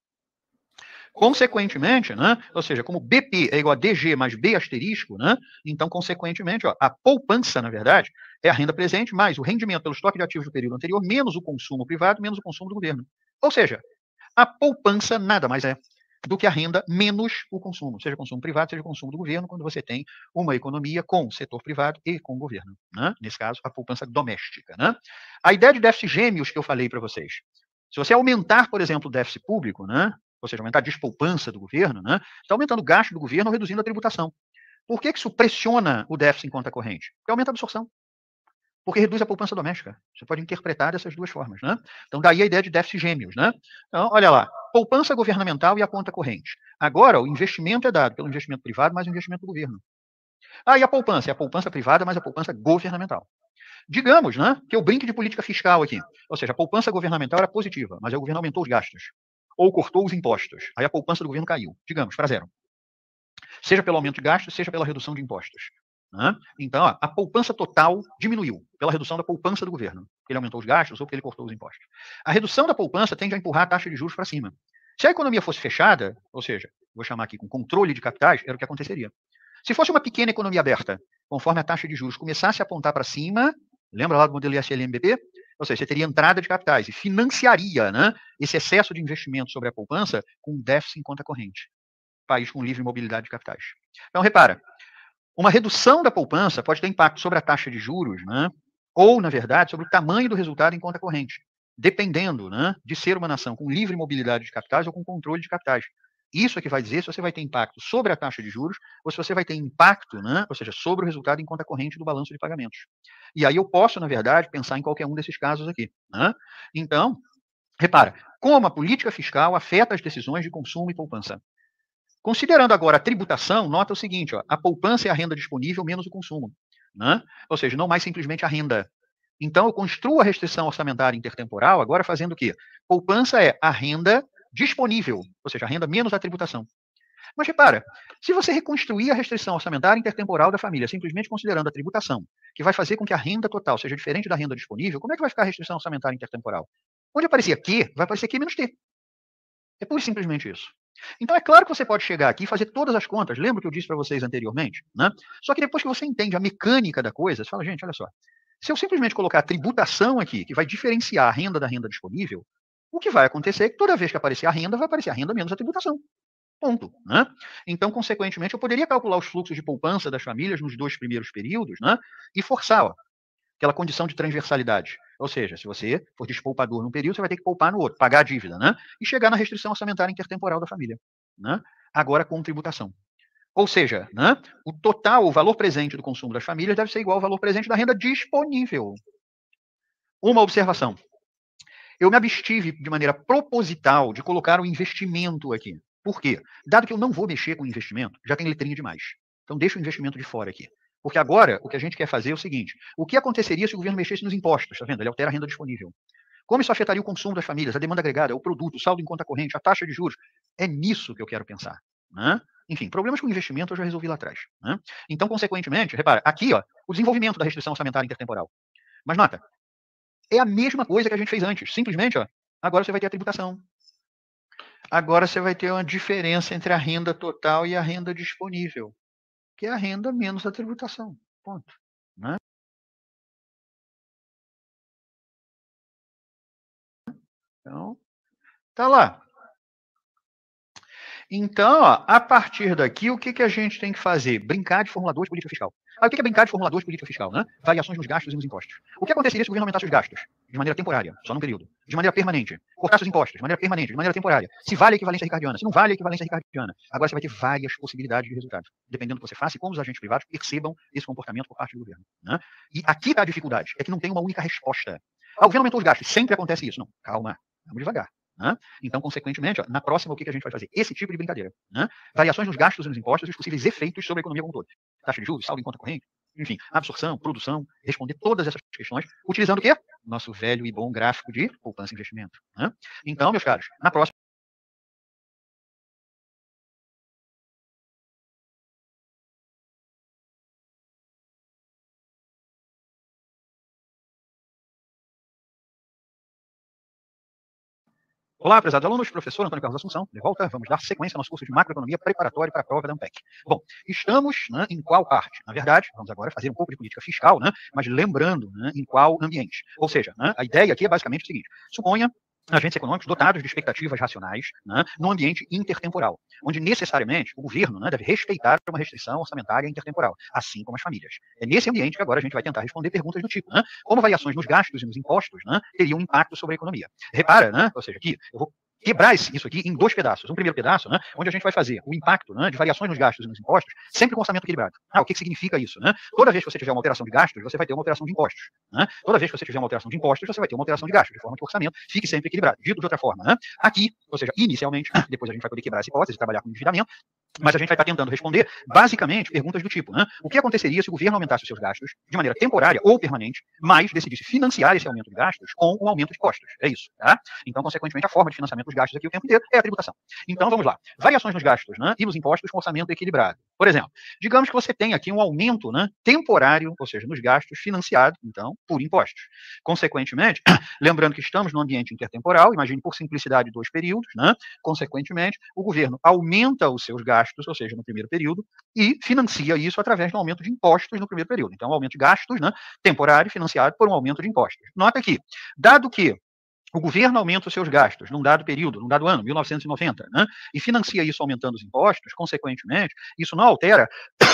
Consequentemente, né, ou seja, como BP é igual a DG mais B asterisco, né, então, consequentemente, ó, a poupança, na verdade, é a renda presente mais o rendimento pelo estoque de ativos do período anterior, menos o consumo privado, menos o consumo do governo. Ou seja, a poupança nada mais é do que a renda menos o consumo, seja consumo privado, seja consumo do governo, quando você tem uma economia com setor privado e com governo. Né? Nesse caso, a poupança doméstica. Né? A ideia de déficit gêmeos que eu falei para vocês. Se você aumentar, por exemplo, o déficit público, né? Ou seja, aumentar a despoupança do governo, né? Está aumentando o gasto do governo ou reduzindo a tributação. Por que isso pressiona o déficit em conta corrente? Porque aumenta a absorção. Porque reduz a poupança doméstica. Você pode interpretar dessas duas formas, né? Então, daí a ideia de déficit gêmeos, né? Então, olha lá, poupança governamental e a conta corrente. Agora, o investimento é dado pelo investimento privado mais o investimento do governo. Ah, e a poupança? É a poupança privada mais a poupança governamental. Digamos, né, que eu brinque de política fiscal aqui. Ou seja, a poupança governamental era positiva, mas aí o governo aumentou os gastos. Ou cortou os impostos. Aí a poupança do governo caiu, digamos, para zero. Seja pelo aumento de gastos, seja pela redução de impostos. Né? Então, ó, a poupança total diminuiu pela redução da poupança do governo. Porque ele aumentou os gastos ou porque ele cortou os impostos. A redução da poupança tende a empurrar a taxa de juros para cima. Se a economia fosse fechada, ou seja, vou chamar aqui com controle de capitais, era o que aconteceria. Se fosse uma pequena economia aberta, conforme a taxa de juros começasse a apontar para cima, lembra lá do modelo ISLMBP? Ou seja, você teria entrada de capitais e financiaria, né, esse excesso de investimento sobre a poupança com déficit em conta corrente. País com livre mobilidade de capitais. Então, repara, uma redução da poupança pode ter impacto sobre a taxa de juros, né, ou, na verdade, sobre o tamanho do resultado em conta corrente, dependendo, né, de ser uma nação com livre mobilidade de capitais ou com controle de capitais. Isso é que vai dizer se você vai ter impacto sobre a taxa de juros ou se você vai ter impacto, né, ou seja, sobre o resultado em conta corrente do balanço de pagamentos. E aí eu posso, na verdade, pensar em qualquer um desses casos aqui. Né? Então, repara, como a política fiscal afeta as decisões de consumo e poupança. Considerando agora a tributação, nota o seguinte, ó, a poupança é a renda disponível menos o consumo. Né? Ou seja, não mais simplesmente a renda. Então, eu construo a restrição orçamentária intertemporal agora fazendo o quê? Poupança é a renda disponível, ou seja, a renda menos a tributação. Mas repara, se você reconstruir a restrição orçamentária intertemporal da família, simplesmente considerando a tributação, que vai fazer com que a renda total seja diferente da renda disponível, como é que vai ficar a restrição orçamentária intertemporal? Onde aparecia Q, vai aparecer Q menos T. É pura e simplesmente isso. Então, é claro que você pode chegar aqui e fazer todas as contas, lembra que eu disse para vocês anteriormente? Né? Só que depois que você entende a mecânica da coisa, você fala, gente, olha só, se eu simplesmente colocar a tributação aqui, que vai diferenciar a renda da renda disponível, o que vai acontecer é que toda vez que aparecer a renda, vai aparecer a renda menos a tributação. Ponto. Né? Então, consequentemente, eu poderia calcular os fluxos de poupança das famílias nos 2 primeiros períodos, né? E forçar aquela condição de transversalidade. Ou seja, se você for despoupador num período, você vai ter que poupar no outro, pagar a dívida, né? E chegar na restrição orçamentária intertemporal da família. Né? Agora com tributação. Ou seja, né, o total, o valor presente do consumo das famílias deve ser igual ao valor presente da renda disponível. Uma observação. Eu me abstive de maneira proposital de colocar o investimento aqui. Por quê? Dado que eu não vou mexer com investimento, já tem letrinha demais. Então deixa o investimento de fora aqui. Porque agora o que a gente quer fazer é o seguinte: o que aconteceria se o governo mexesse nos impostos? Está vendo? Ele altera a renda disponível. Como isso afetaria o consumo das famílias, a demanda agregada, o produto, o saldo em conta corrente, a taxa de juros? É nisso que eu quero pensar. Né? Enfim, problemas com investimento eu já resolvi lá atrás. Né? Então, consequentemente, repara, aqui ó, o desenvolvimento da restrição orçamentária intertemporal. Mas nota, é a mesma coisa que a gente fez antes. Simplesmente, ó, agora você vai ter a tributação. Agora você vai ter uma diferença entre a renda total e a renda disponível, que é a renda menos a tributação. Ponto. Né? Então, tá lá. Então, ó, a partir daqui, o que a gente tem que fazer? Brincar de formulador de política fiscal. O que é brincar de formulador de política fiscal? Né? Variações nos gastos e nos impostos. O que aconteceria se o governo aumentasse os gastos? De maneira temporária, só num período. De maneira permanente. Cortasse os impostos, de maneira permanente, de maneira temporária. Se vale a equivalência ricardiana, se não vale a equivalência ricardiana. Agora você vai ter várias possibilidades de resultados, dependendo do que você faça e como os agentes privados percebam esse comportamento por parte do governo. Né? E aqui está a dificuldade, é que não tem uma única resposta. O governo aumentou os gastos, sempre acontece isso. Não, calma, vamos devagar. Né? Então, consequentemente, ó, na próxima, o que a gente vai fazer? Esse tipo de brincadeira. Né? Variações nos gastos e nos impostos e os possíveis efeitos sobre a economia como um todo. Taxa de juros, saldo em conta corrente, enfim, absorção, produção, responder todas essas questões, utilizando o quê? Nosso velho e bom gráfico de poupança e investimento. Né? Então, meus caros, na próxima. Olá, prezados alunos, professor Antônio Carlos Assunção, de volta, vamos dar sequência ao nosso curso de macroeconomia preparatório para a prova da ANPEC. Bom, estamos, né, em qual parte? Na verdade, vamos agora fazer um pouco de política fiscal, né, mas lembrando, né, em qual ambiente. Ou seja, né, a ideia aqui é basicamente o seguinte: suponha agentes econômicos dotados de expectativas racionais, né, num ambiente intertemporal, onde necessariamente o governo, né, deve respeitar uma restrição orçamentária intertemporal, assim como as famílias. É nesse ambiente que agora a gente vai tentar responder perguntas do tipo, né, como variações nos gastos e nos impostos, né, teriam impacto sobre a economia. Repara, né, ou seja, aqui eu vou quebrar isso aqui em dois pedaços. Um primeiro pedaço, né, onde a gente vai fazer o impacto, né, de variações nos gastos e nos impostos, sempre com orçamento equilibrado. O que significa isso? Né? Toda vez que você tiver uma alteração de gastos, você vai ter uma alteração de impostos. Né? Toda vez que você tiver uma alteração de impostos, você vai ter uma alteração de gastos, de forma que o orçamento fique sempre equilibrado. Dito de outra forma, né? Aqui, ou seja, inicialmente, depois a gente vai poder quebrar essa hipótese, trabalhar com endividamento, mas a gente vai estar tentando responder, basicamente, perguntas do tipo, né? O que aconteceria se o governo aumentasse os seus gastos de maneira temporária ou permanente, mas decidisse financiar esse aumento de gastos com um aumento de custos? É isso, tá? Então, consequentemente, a forma de financiamento dos gastos aqui o tempo inteiro é a tributação. Então, vamos lá. Variações nos gastos, né, e nos impostos com orçamento equilibrado. Por exemplo, digamos que você tem aqui um aumento, né, temporário, ou seja, nos gastos financiado, então, por impostos. Consequentemente, lembrando que estamos no ambiente intertemporal, imagine por simplicidade 2 períodos, né? Consequentemente, o governo aumenta os seus gastos, ou seja, no primeiro período, e financia isso através do aumento de impostos no primeiro período. Então, aumento de gastos, né, temporário financiado por um aumento de impostos. Nota aqui, dado que o governo aumenta os seus gastos num dado período, num dado ano, 1990, né, e financia isso aumentando os impostos, consequentemente, isso não altera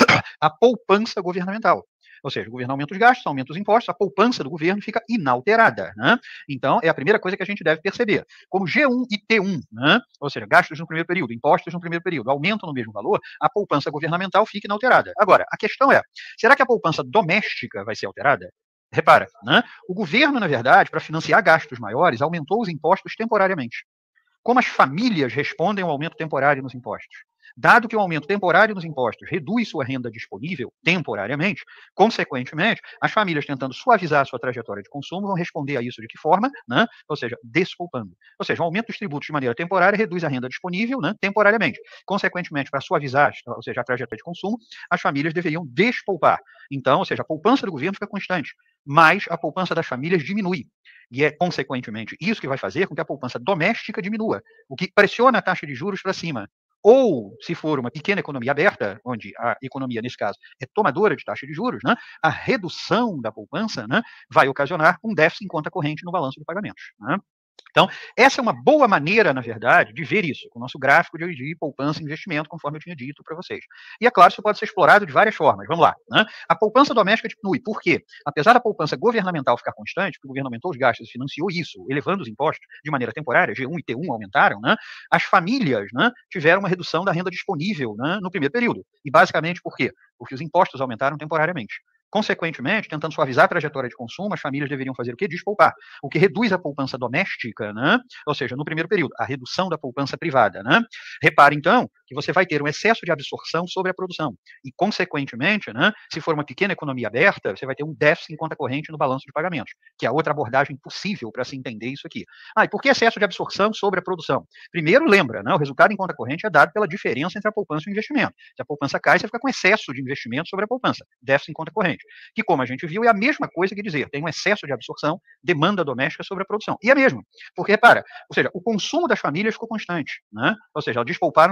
a poupança governamental. Ou seja, o governo aumenta os gastos, aumenta os impostos, a poupança do governo fica inalterada. Né? Então, é a primeira coisa que a gente deve perceber. Como G1 e T1, né? Ou seja, gastos no primeiro período, impostos no primeiro período, aumentam no mesmo valor, a poupança governamental fica inalterada. Agora, a questão é, será que a poupança doméstica vai ser alterada? Repara, né? O governo, na verdade, para financiar gastos maiores, aumentou os impostos temporariamente. Como as famílias respondem ao aumento temporário nos impostos? Dado que o aumento temporário nos impostos reduz sua renda disponível temporariamente, consequentemente, as famílias tentando suavizar a sua trajetória de consumo vão responder a isso de que forma? Né? Ou seja, despoupando. Ou seja, o aumento dos tributos de maneira temporária reduz a renda disponível, né, temporariamente. Consequentemente, para suavizar, ou seja, a trajetória de consumo, as famílias deveriam despoupar. Então, ou seja, a poupança do governo fica constante, mas a poupança das famílias diminui. E é, consequentemente, isso que vai fazer com que a poupança doméstica diminua, o que pressiona a taxa de juros para cima. Ou, se for uma pequena economia aberta, onde a economia, nesse caso, é tomadora de taxa de juros, né, a redução da poupança, né, vai ocasionar um déficit em conta corrente no balanço de pagamentos. Né? Então, essa é uma boa maneira, na verdade, de ver isso, com o nosso gráfico de poupança e investimento, conforme eu tinha dito para vocês. E é claro, isso pode ser explorado de várias formas. Vamos lá. Né? A poupança doméstica diminui. Por quê? Apesar da poupança governamental ficar constante, porque o governo aumentou os gastos e financiou isso, elevando os impostos de maneira temporária, G1 e T1 aumentaram, né? As famílias, né, tiveram uma redução da renda disponível, né, no primeiro período. E basicamente por quê? Porque os impostos aumentaram temporariamente. Consequentemente, tentando suavizar a trajetória de consumo, as famílias deveriam fazer o quê? Despoupar. O que reduz a poupança doméstica, né? Ou seja, no primeiro período, a redução da poupança privada. Né? Repare, então, que você vai ter um excesso de absorção sobre a produção. E, consequentemente, né, se for uma pequena economia aberta, você vai ter um déficit em conta corrente no balanço de pagamentos, que é a outra abordagem possível para se entender isso aqui. E por que excesso de absorção sobre a produção? Primeiro, lembra, né, o resultado em conta corrente é dado pela diferença entre a poupança e o investimento. Se a poupança cai, você fica com excesso de investimento sobre a poupança, déficit em conta corrente. Que, como a gente viu, é a mesma coisa que dizer, tem um excesso de absorção, demanda doméstica sobre a produção. E é mesmo, porque, repara, ou seja, o consumo das famílias ficou constante, né? Ou seja, elas despouparam tentando suavizar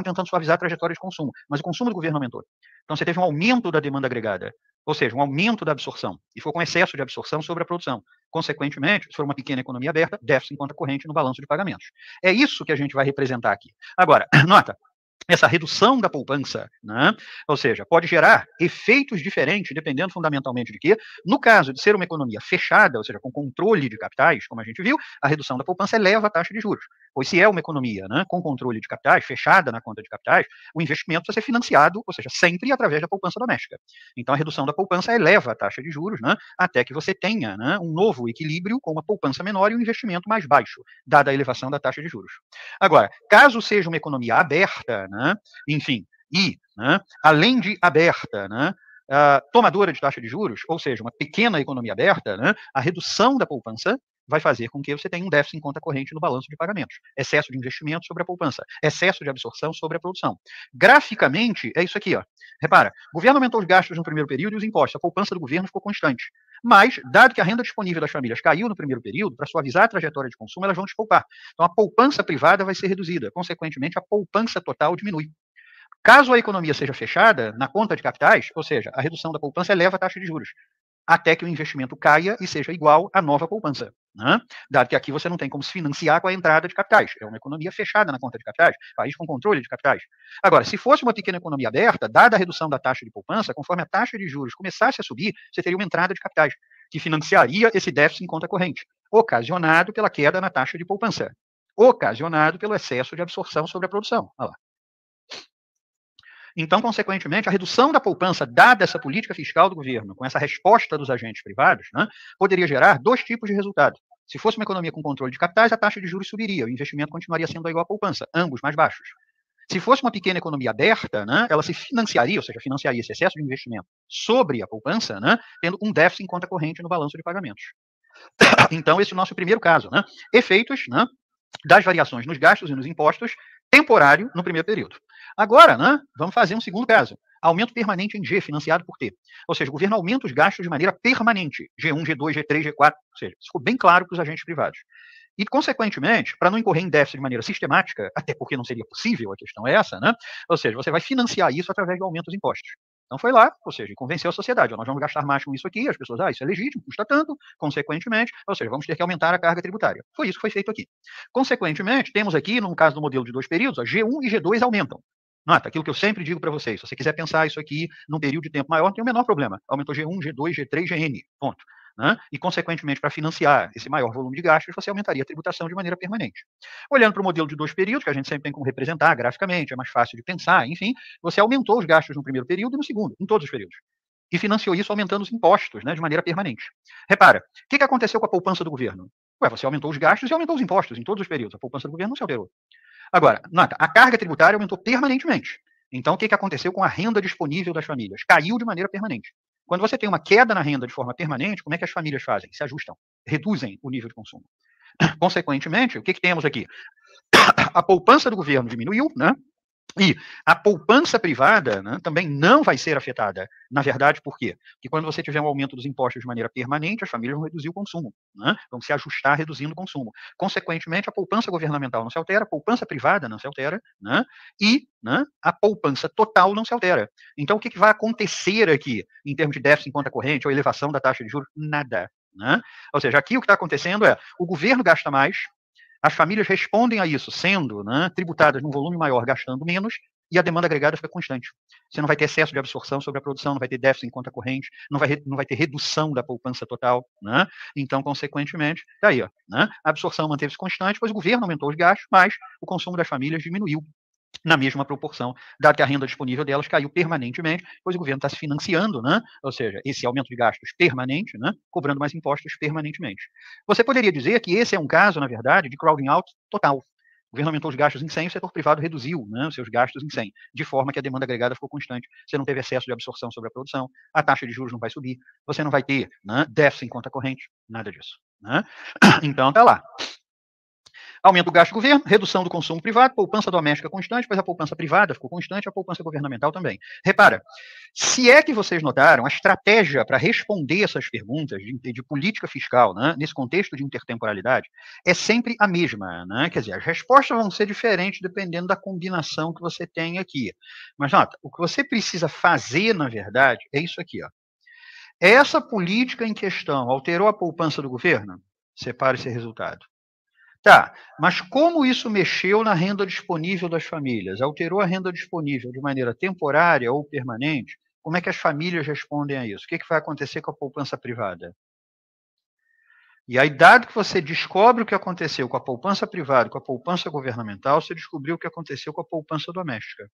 suavizar a trajetória de consumo, mas o consumo do governo aumentou. Então você teve um aumento da demanda agregada, ou seja, um aumento da absorção, e foi com excesso de absorção sobre a produção. Consequentemente, se for uma pequena economia aberta, déficit em conta corrente no balanço de pagamentos. É isso que a gente vai representar aqui. Agora, nota, essa redução da poupança, né? Ou seja, pode gerar efeitos diferentes, dependendo fundamentalmente de quê? No caso de ser uma economia fechada, ou seja, com controle de capitais, como a gente viu, a redução da poupança eleva a taxa de juros. Pois se é uma economia, né, com controle de capitais, fechada na conta de capitais, o investimento precisa ser financiado, ou seja, sempre através da poupança doméstica. Então a redução da poupança eleva a taxa de juros, né, até que você tenha, né, um novo equilíbrio com uma poupança menor e um investimento mais baixo, dada a elevação da taxa de juros. Agora, caso seja uma economia aberta, né, enfim, e, né, além de aberta, né, tomadora de taxa de juros, ou seja, uma pequena economia aberta, né, a redução da poupança vai fazer com que você tenha um déficit em conta corrente no balanço de pagamentos, excesso de investimento sobre a poupança, excesso de absorção sobre a produção. Graficamente, é isso aqui, ó. Repara, o governo aumentou os gastos no primeiro período e os impostos, a poupança do governo ficou constante. Mas, dado que a renda disponível das famílias caiu no primeiro período, para suavizar a trajetória de consumo, elas vão despoupar. Então, a poupança privada vai ser reduzida, consequentemente, a poupança total diminui. Caso a economia seja fechada, na conta de capitais, ou seja, a redução da poupança eleva a taxa de juros, até que o investimento caia e seja igual à nova poupança. Né? Dado que aqui você não tem como se financiar com a entrada de capitais. É uma economia fechada na conta de capitais, país com controle de capitais. Agora, se fosse uma pequena economia aberta, dada a redução da taxa de poupança, conforme a taxa de juros começasse a subir, você teria uma entrada de capitais, que financiaria esse déficit em conta corrente, ocasionado pela queda na taxa de poupança, ocasionado pelo excesso de absorção sobre a produção. Olha lá. Então, consequentemente, a redução da poupança, dada essa política fiscal do governo, com essa resposta dos agentes privados, né, poderia gerar dois tipos de resultado. Se fosse uma economia com controle de capitais, a taxa de juros subiria, o investimento continuaria sendo igual à poupança, ambos mais baixos. Se fosse uma pequena economia aberta, né, ela se financiaria, ou seja, financiaria esse excesso de investimento sobre a poupança, né, tendo um déficit em conta corrente no balanço de pagamentos. Então, esse é o nosso primeiro caso. Né? Efeitos, né, das variações nos gastos e nos impostos, temporário no primeiro período. Agora, né, vamos fazer um segundo caso. Aumento permanente em G, financiado por T. Ou seja, o governo aumenta os gastos de maneira permanente. G1, G2, G3, G4. Ou seja, isso ficou bem claro para os agentes privados. E, consequentemente, para não incorrer em déficit de maneira sistemática, até porque não seria possível, a questão é essa, né? Ou seja, você vai financiar isso através do aumento dos impostos. Então foi lá, ou seja, convenceu a sociedade, ó, nós vamos gastar mais com isso aqui, as pessoas, isso é legítimo, custa tanto, consequentemente, ou seja, vamos ter que aumentar a carga tributária. Foi isso que foi feito aqui. Consequentemente, temos aqui, no caso do modelo de 2 períodos, ó, G1 e G2 aumentam. Nota, aquilo que eu sempre digo para vocês, se você quiser pensar isso aqui num período de tempo maior, não tem o menor problema. Aumentou G1, G2, G3, Gn, ponto. Né? E, consequentemente, para financiar esse maior volume de gastos, você aumentaria a tributação de maneira permanente. Olhando para o modelo de 2 períodos, que a gente sempre tem como representar graficamente, é mais fácil de pensar, enfim, você aumentou os gastos no primeiro período e no segundo, em todos os períodos. E financiou isso aumentando os impostos, né, de maneira permanente. Repara, o que aconteceu com a poupança do governo? Ué, você aumentou os gastos e aumentou os impostos em todos os períodos. A poupança do governo não se alterou. Agora, nota, a carga tributária aumentou permanentemente. Então, o que aconteceu com a renda disponível das famílias? Caiu de maneira permanente. Quando você tem uma queda na renda de forma permanente, como é que as famílias fazem? Se ajustam, reduzem o nível de consumo. Consequentemente, o que temos aqui? A poupança do governo diminuiu, né? E a poupança privada, né, também não vai ser afetada. Na verdade, por quê? Porque quando você tiver um aumento dos impostos de maneira permanente, as famílias vão reduzir o consumo, né? Vão se ajustar reduzindo o consumo. Consequentemente, a poupança governamental não se altera, a poupança privada não se altera, né? E, né, a poupança total não se altera. Então, o que vai acontecer aqui, em termos de déficit em conta corrente ou elevação da taxa de juros? Nada. Né? Ou seja, aqui o que está acontecendo é o governo gasta mais, as famílias respondem a isso, sendo, né, tributadas num volume maior, gastando menos, e a demanda agregada fica constante. Você não vai ter excesso de absorção sobre a produção, não vai ter déficit em conta corrente, não vai ter redução da poupança total. Né? Então, consequentemente, está aí. Ó, né? A absorção manteve-se constante, pois o governo aumentou os gastos, mas o consumo das famílias diminuiu na mesma proporção, dado que a renda disponível delas caiu permanentemente, pois o governo está se financiando, né? Ou seja, esse aumento de gastos permanente, né? Cobrando mais impostos permanentemente. Você poderia dizer que esse é um caso, na verdade, de crowding out total. O governo aumentou os gastos em 100, o setor privado reduziu, né, os seus gastos em 100, de forma que a demanda agregada ficou constante. Você não teve excesso de absorção sobre a produção, a taxa de juros não vai subir, você não vai ter, né, déficit em conta corrente, nada disso. Né? Então, tá lá. Aumento do gasto do governo, redução do consumo privado, poupança doméstica constante, pois a poupança privada ficou constante, a poupança governamental também. Repara, se é que vocês notaram, a estratégia para responder essas perguntas de política fiscal, né, nesse contexto de intertemporalidade, é sempre a mesma. Né? Quer dizer, as respostas vão ser diferentes dependendo da combinação que você tem aqui. Mas nota, o que você precisa fazer, na verdade, é isso aqui. Ó. Essa política em questão alterou a poupança do governo? Separe esse resultado. Tá, mas como isso mexeu na renda disponível das famílias? Alterou a renda disponível de maneira temporária ou permanente? Como é que as famílias respondem a isso? O que vai acontecer com a poupança privada? E aí, dado que você descobre o que aconteceu com a poupança privada e com a poupança governamental, você descobriu o que aconteceu com a poupança doméstica.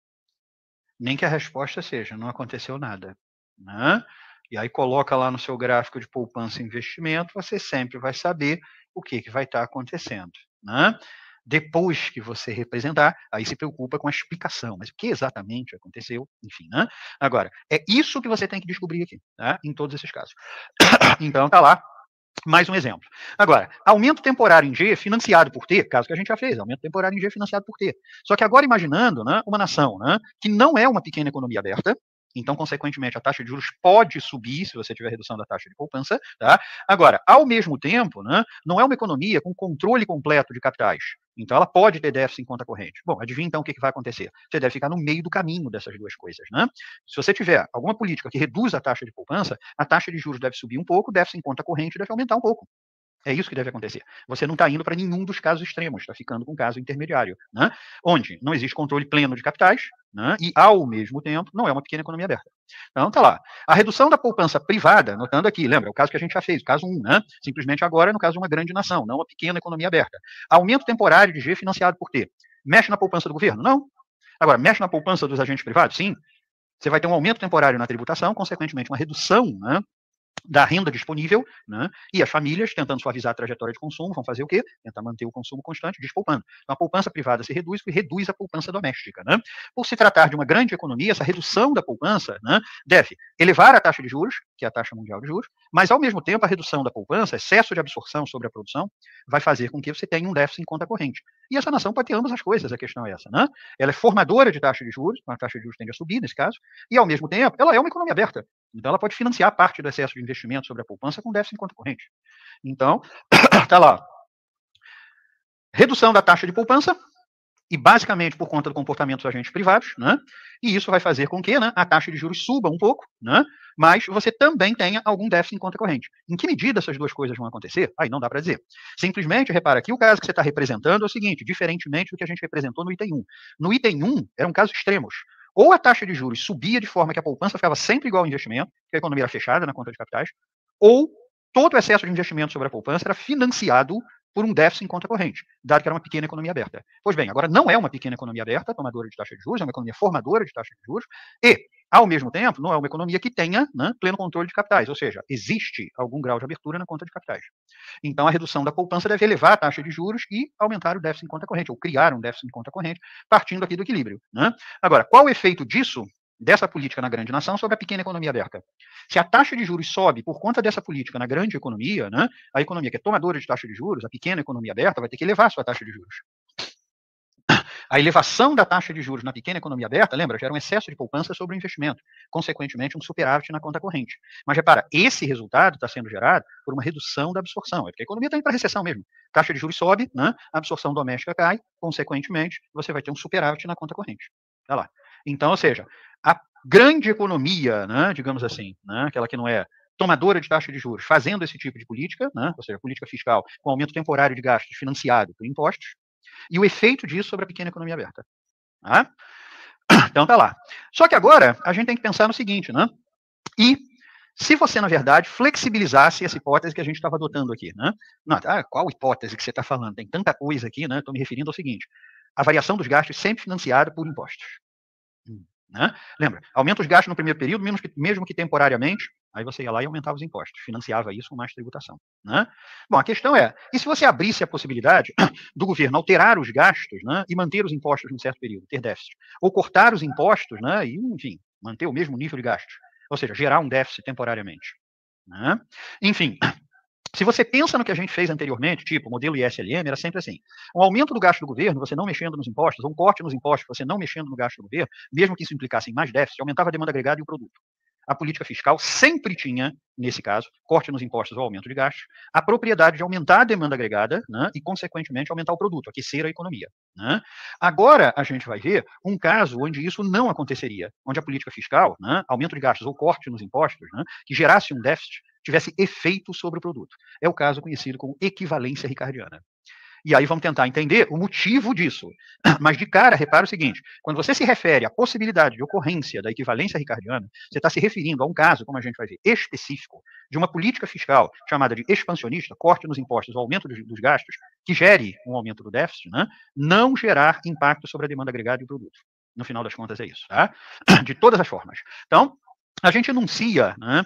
Nem que a resposta seja, não aconteceu nada. Né? E aí coloca lá no seu gráfico de poupança e investimento, você sempre vai saber o que vai estar acontecendo. Né? Depois que você representar, aí se preocupa com a explicação, mas o que exatamente aconteceu, enfim. Né? Agora, é isso que você tem que descobrir aqui, tá? Em todos esses casos. Então, tá lá. Mais um exemplo. Agora, aumento temporário em G financiado por T, caso que a gente já fez, aumento temporário em G financiado por T. Só que agora imaginando, né, uma nação, né, que não é uma pequena economia aberta, então, consequentemente, a taxa de juros pode subir se você tiver redução da taxa de poupança. Tá? Agora, ao mesmo tempo, né, não é uma economia com controle completo de capitais. Então, ela pode ter déficit em conta corrente. Bom, adivinha então o que vai acontecer? Você deve ficar no meio do caminho dessas duas coisas. Né? Se você tiver alguma política que reduz a taxa de poupança, a taxa de juros deve subir um pouco, o déficit em conta corrente deve aumentar um pouco. É isso que deve acontecer. Você não está indo para nenhum dos casos extremos, está ficando com um caso intermediário, né? Onde não existe controle pleno de capitais, né? E, ao mesmo tempo, não é uma pequena economia aberta. Então, tá lá. A redução da poupança privada, notando aqui, lembra, o caso que a gente já fez, o caso 1, né? Simplesmente agora, no caso de uma grande nação, não uma pequena economia aberta. Aumento temporário de G financiado por T. Mexe na poupança do governo? Não. Agora, mexe na poupança dos agentes privados? Sim. Você vai ter um aumento temporário na tributação, consequentemente, uma redução, né, da renda disponível, né? E as famílias, tentando suavizar a trajetória de consumo, vão fazer o quê? Tentar manter o consumo constante, despoupando. Então, a poupança privada se reduz e reduz a poupança doméstica. Né? Por se tratar de uma grande economia, essa redução da poupança, né, deve elevar a taxa de juros, que é a taxa mundial de juros, mas, ao mesmo tempo, a redução da poupança, excesso de absorção sobre a produção, vai fazer com que você tenha um déficit em conta corrente. E essa nação pode ter ambas as coisas, a questão é essa. Né? Ela é formadora de taxa de juros, a taxa de juros tende a subir nesse caso, e, ao mesmo tempo, ela é uma economia aberta. Então, ela pode financiar parte do excesso de investimento sobre a poupança com déficit em conta corrente. Então, tá lá. Redução da taxa de poupança, e basicamente por conta do comportamento dos agentes privados, né? E isso vai fazer com que, né, a taxa de juros suba um pouco, né? Mas você também tenha algum déficit em conta corrente. Em que medida essas duas coisas vão acontecer? Aí não dá para dizer. Simplesmente, repara, que o caso que você está representando é o seguinte, diferentemente do que a gente representou no item 1. No item 1, eram casos extremos. Ou a taxa de juros subia de forma que a poupança ficava sempre igual ao investimento, que a economia era fechada na conta de capitais, ou todo o excesso de investimento sobre a poupança era financiado por um déficit em conta corrente, dado que era uma pequena economia aberta. Pois bem, agora não é uma pequena economia aberta, tomadora de taxa de juros, é uma economia formadora de taxa de juros, e, ao mesmo tempo, não é uma economia que tenha, né, pleno controle de capitais, ou seja, existe algum grau de abertura na conta de capitais. Então, a redução da poupança deve elevar a taxa de juros e aumentar o déficit em conta corrente, ou criar um déficit em conta corrente, partindo aqui do equilíbrio. Né? Agora, qual o efeito disso, dessa política na grande nação, sobre a pequena economia aberta? Se a taxa de juros sobe por conta dessa política na grande economia, né, a economia que é tomadora de taxa de juros, a pequena economia aberta, vai ter que elevar a sua taxa de juros. A elevação da taxa de juros na pequena economia aberta, lembra, gera um excesso de poupança sobre o investimento, consequentemente um superávit na conta corrente. Mas repara, esse resultado está sendo gerado por uma redução da absorção, é porque a economia está indo para recessão mesmo. Taxa de juros sobe, né, a absorção doméstica cai, consequentemente, você vai ter um superávit na conta corrente. Tá lá. Então, ou seja, a grande economia, né, digamos assim, né, aquela que não é tomadora de taxa de juros, fazendo esse tipo de política, né, ou seja, política fiscal com aumento temporário de gastos financiado por impostos, e o efeito disso sobre a pequena economia aberta. Tá? Então tá lá. Só que agora a gente tem que pensar no seguinte, né? E se você, na verdade, flexibilizasse essa hipótese que a gente estava adotando aqui, né? Não, qual hipótese que você está falando? Tem tanta coisa aqui, né? Estou me referindo ao seguinte: a variação dos gastos sempre financiada por impostos. Né? Lembra, aumenta os gastos no primeiro período, mesmo que temporariamente, aí você ia lá e aumentava os impostos, financiava isso com mais tributação. Né? Bom, a questão é, e se você abrisse a possibilidade do governo alterar os gastos, né, e manter os impostos num certo período, ter déficit, ou cortar os impostos, né, e, enfim, manter o mesmo nível de gastos, ou seja, gerar um déficit temporariamente. Né? Enfim, Se você pensa no que a gente fez anteriormente, tipo o modelo ISLM, era sempre assim: um aumento do gasto do governo, você não mexendo nos impostos, ou um corte nos impostos, você não mexendo no gasto do governo, mesmo que isso implicasse em mais déficit, aumentava a demanda agregada e o produto. A política fiscal sempre tinha, nesse caso, corte nos impostos ou aumento de gastos, a propriedade de aumentar a demanda agregada, né, e, consequentemente, aumentar o produto, aquecer a economia. Né? Agora, a gente vai ver um caso onde isso não aconteceria, onde a política fiscal, né, aumento de gastos ou corte nos impostos, né, que gerasse um déficit, tivesse efeito sobre o produto. É o caso conhecido como equivalência ricardiana. E aí vamos tentar entender o motivo disso. Mas de cara, repara o seguinte: quando você se refere à possibilidade de ocorrência da equivalência ricardiana, você está se referindo a um caso, como a gente vai ver, específico, de uma política fiscal chamada de expansionista, corte nos impostos, aumento dos gastos, que gere um aumento do déficit, né? Não gerar impacto sobre a demanda agregada e o produto. No final das contas é isso, tá? De todas as formas. Então, a gente enuncia, né,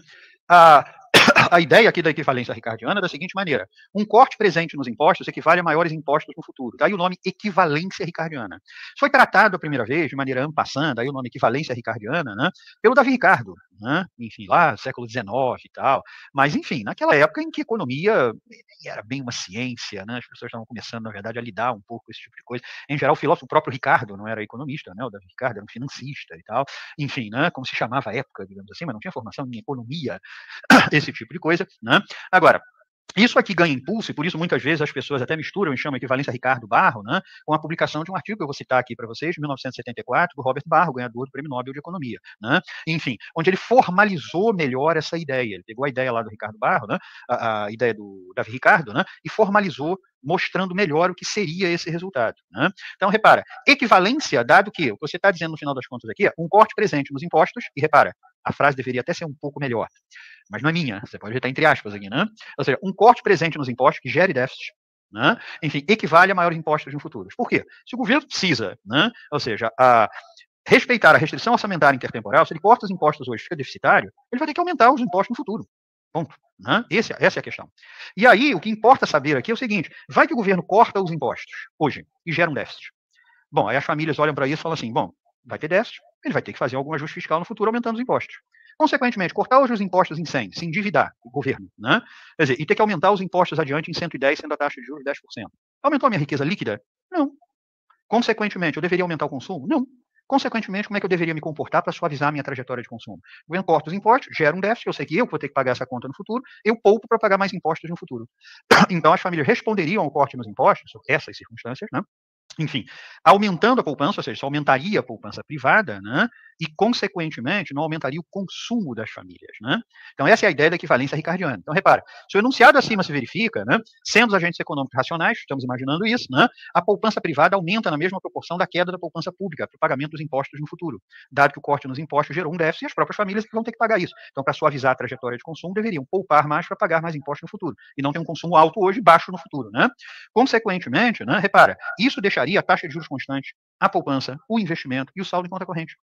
a ideia aqui da equivalência ricardiana é da seguinte maneira: um corte presente nos impostos equivale a maiores impostos no futuro. Daí o nome equivalência ricardiana. Foi tratado a primeira vez, de maneira en passant, daí o nome equivalência ricardiana, né, pelo Davi Ricardo, né, enfim, lá século XIX e tal. Mas, enfim, naquela época em que economia era bem uma ciência, né, as pessoas estavam começando, na verdade, a lidar um pouco com esse tipo de coisa. Em geral, o filósofo, o próprio Ricardo, não era economista, né, o Davi Ricardo era um financista e tal. Enfim, né, como se chamava a época, digamos assim, mas não tinha formação em economia, esse tipo de coisa, né? Agora, isso aqui ganha impulso, e por isso muitas vezes as pessoas até misturam e chamam equivalência Ricardo Barro, né, com a publicação de um artigo que eu vou citar aqui para vocês, de 1974, do Robert Barro, ganhador do Prêmio Nobel de Economia. Né? Enfim, onde ele formalizou melhor essa ideia. Ele pegou a ideia lá do Ricardo Barro, né, a ideia do Davi Ricardo, né, e formalizou, mostrando melhor o que seria esse resultado. Né? Então, repara, equivalência, dado que o que você está dizendo no final das contas aqui é um corte presente nos impostos, e repara, a frase deveria até ser um pouco melhor, mas não é minha, você pode botar entre aspas aqui, né? Ou seja, um corte presente nos impostos que gere déficit, né? Enfim, equivale a maiores impostos no futuro. Por quê? Se o governo precisa, né, ou seja, respeitar a restrição orçamentária intertemporal, se ele corta os impostos hoje e fica deficitário, ele vai ter que aumentar os impostos no futuro. Ponto. Né? Essa é a questão. E aí, o que importa saber aqui é o seguinte: vai que o governo corta os impostos hoje e gera um déficit. Bom, aí as famílias olham para isso e falam assim: bom, vai ter déficit, ele vai ter que fazer algum ajuste fiscal no futuro aumentando os impostos. Consequentemente, cortar hoje os impostos em 100, se endividar o governo, né? Quer dizer, e ter que aumentar os impostos adiante em 110, sendo a taxa de juros 10%. Aumentou a minha riqueza líquida? Não. Consequentemente, eu deveria aumentar o consumo? Não. Consequentemente, como é que eu deveria me comportar para suavizar a minha trajetória de consumo? O governo corta os impostos, gera um déficit, eu sei que eu vou ter que pagar essa conta no futuro, eu poupo para pagar mais impostos no futuro. Então, as famílias responderiam ao corte nos impostos, essas circunstâncias, né? Enfim, aumentando a poupança, ou seja, isso aumentaria a poupança privada, né? E, consequentemente, não aumentaria o consumo das famílias. Né? Então, essa é a ideia da equivalência ricardiana. Então, repara, se o enunciado acima se verifica, né, sendo os agentes econômicos racionais, estamos imaginando isso, né, a poupança privada aumenta na mesma proporção da queda da poupança pública para o pagamento dos impostos no futuro, dado que o corte nos impostos gerou um déficit e as próprias famílias que vão ter que pagar isso. Então, para suavizar a trajetória de consumo, deveriam poupar mais para pagar mais impostos no futuro, e não ter um consumo alto hoje e baixo no futuro. Né? Consequentemente, né, repara, isso deixaria a taxa de juros constante, a poupança, o investimento e o saldo em conta corrente.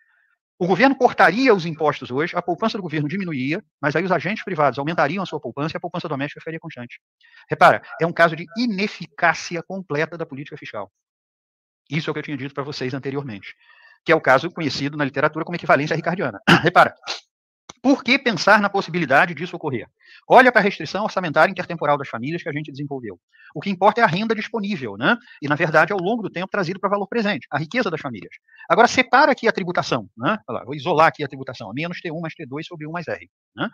O governo cortaria os impostos hoje, a poupança do governo diminuiria, mas aí os agentes privados aumentariam a sua poupança e a poupança doméstica ficaria constante. Repara, é um caso de ineficácia completa da política fiscal. Isso é o que eu tinha dito para vocês anteriormente, que é o caso conhecido na literatura como equivalência ricardiana. Repara, por que pensar na possibilidade disso ocorrer? Olha para a restrição orçamentária intertemporal das famílias que a gente desenvolveu. O que importa é a renda disponível, né? E, na verdade, ao longo do tempo, trazido para valor presente, a riqueza das famílias. Agora, separa aqui a tributação, né? Olha lá, vou isolar aqui a tributação, a menos T1 mais T2 sobre 1 mais R. Né?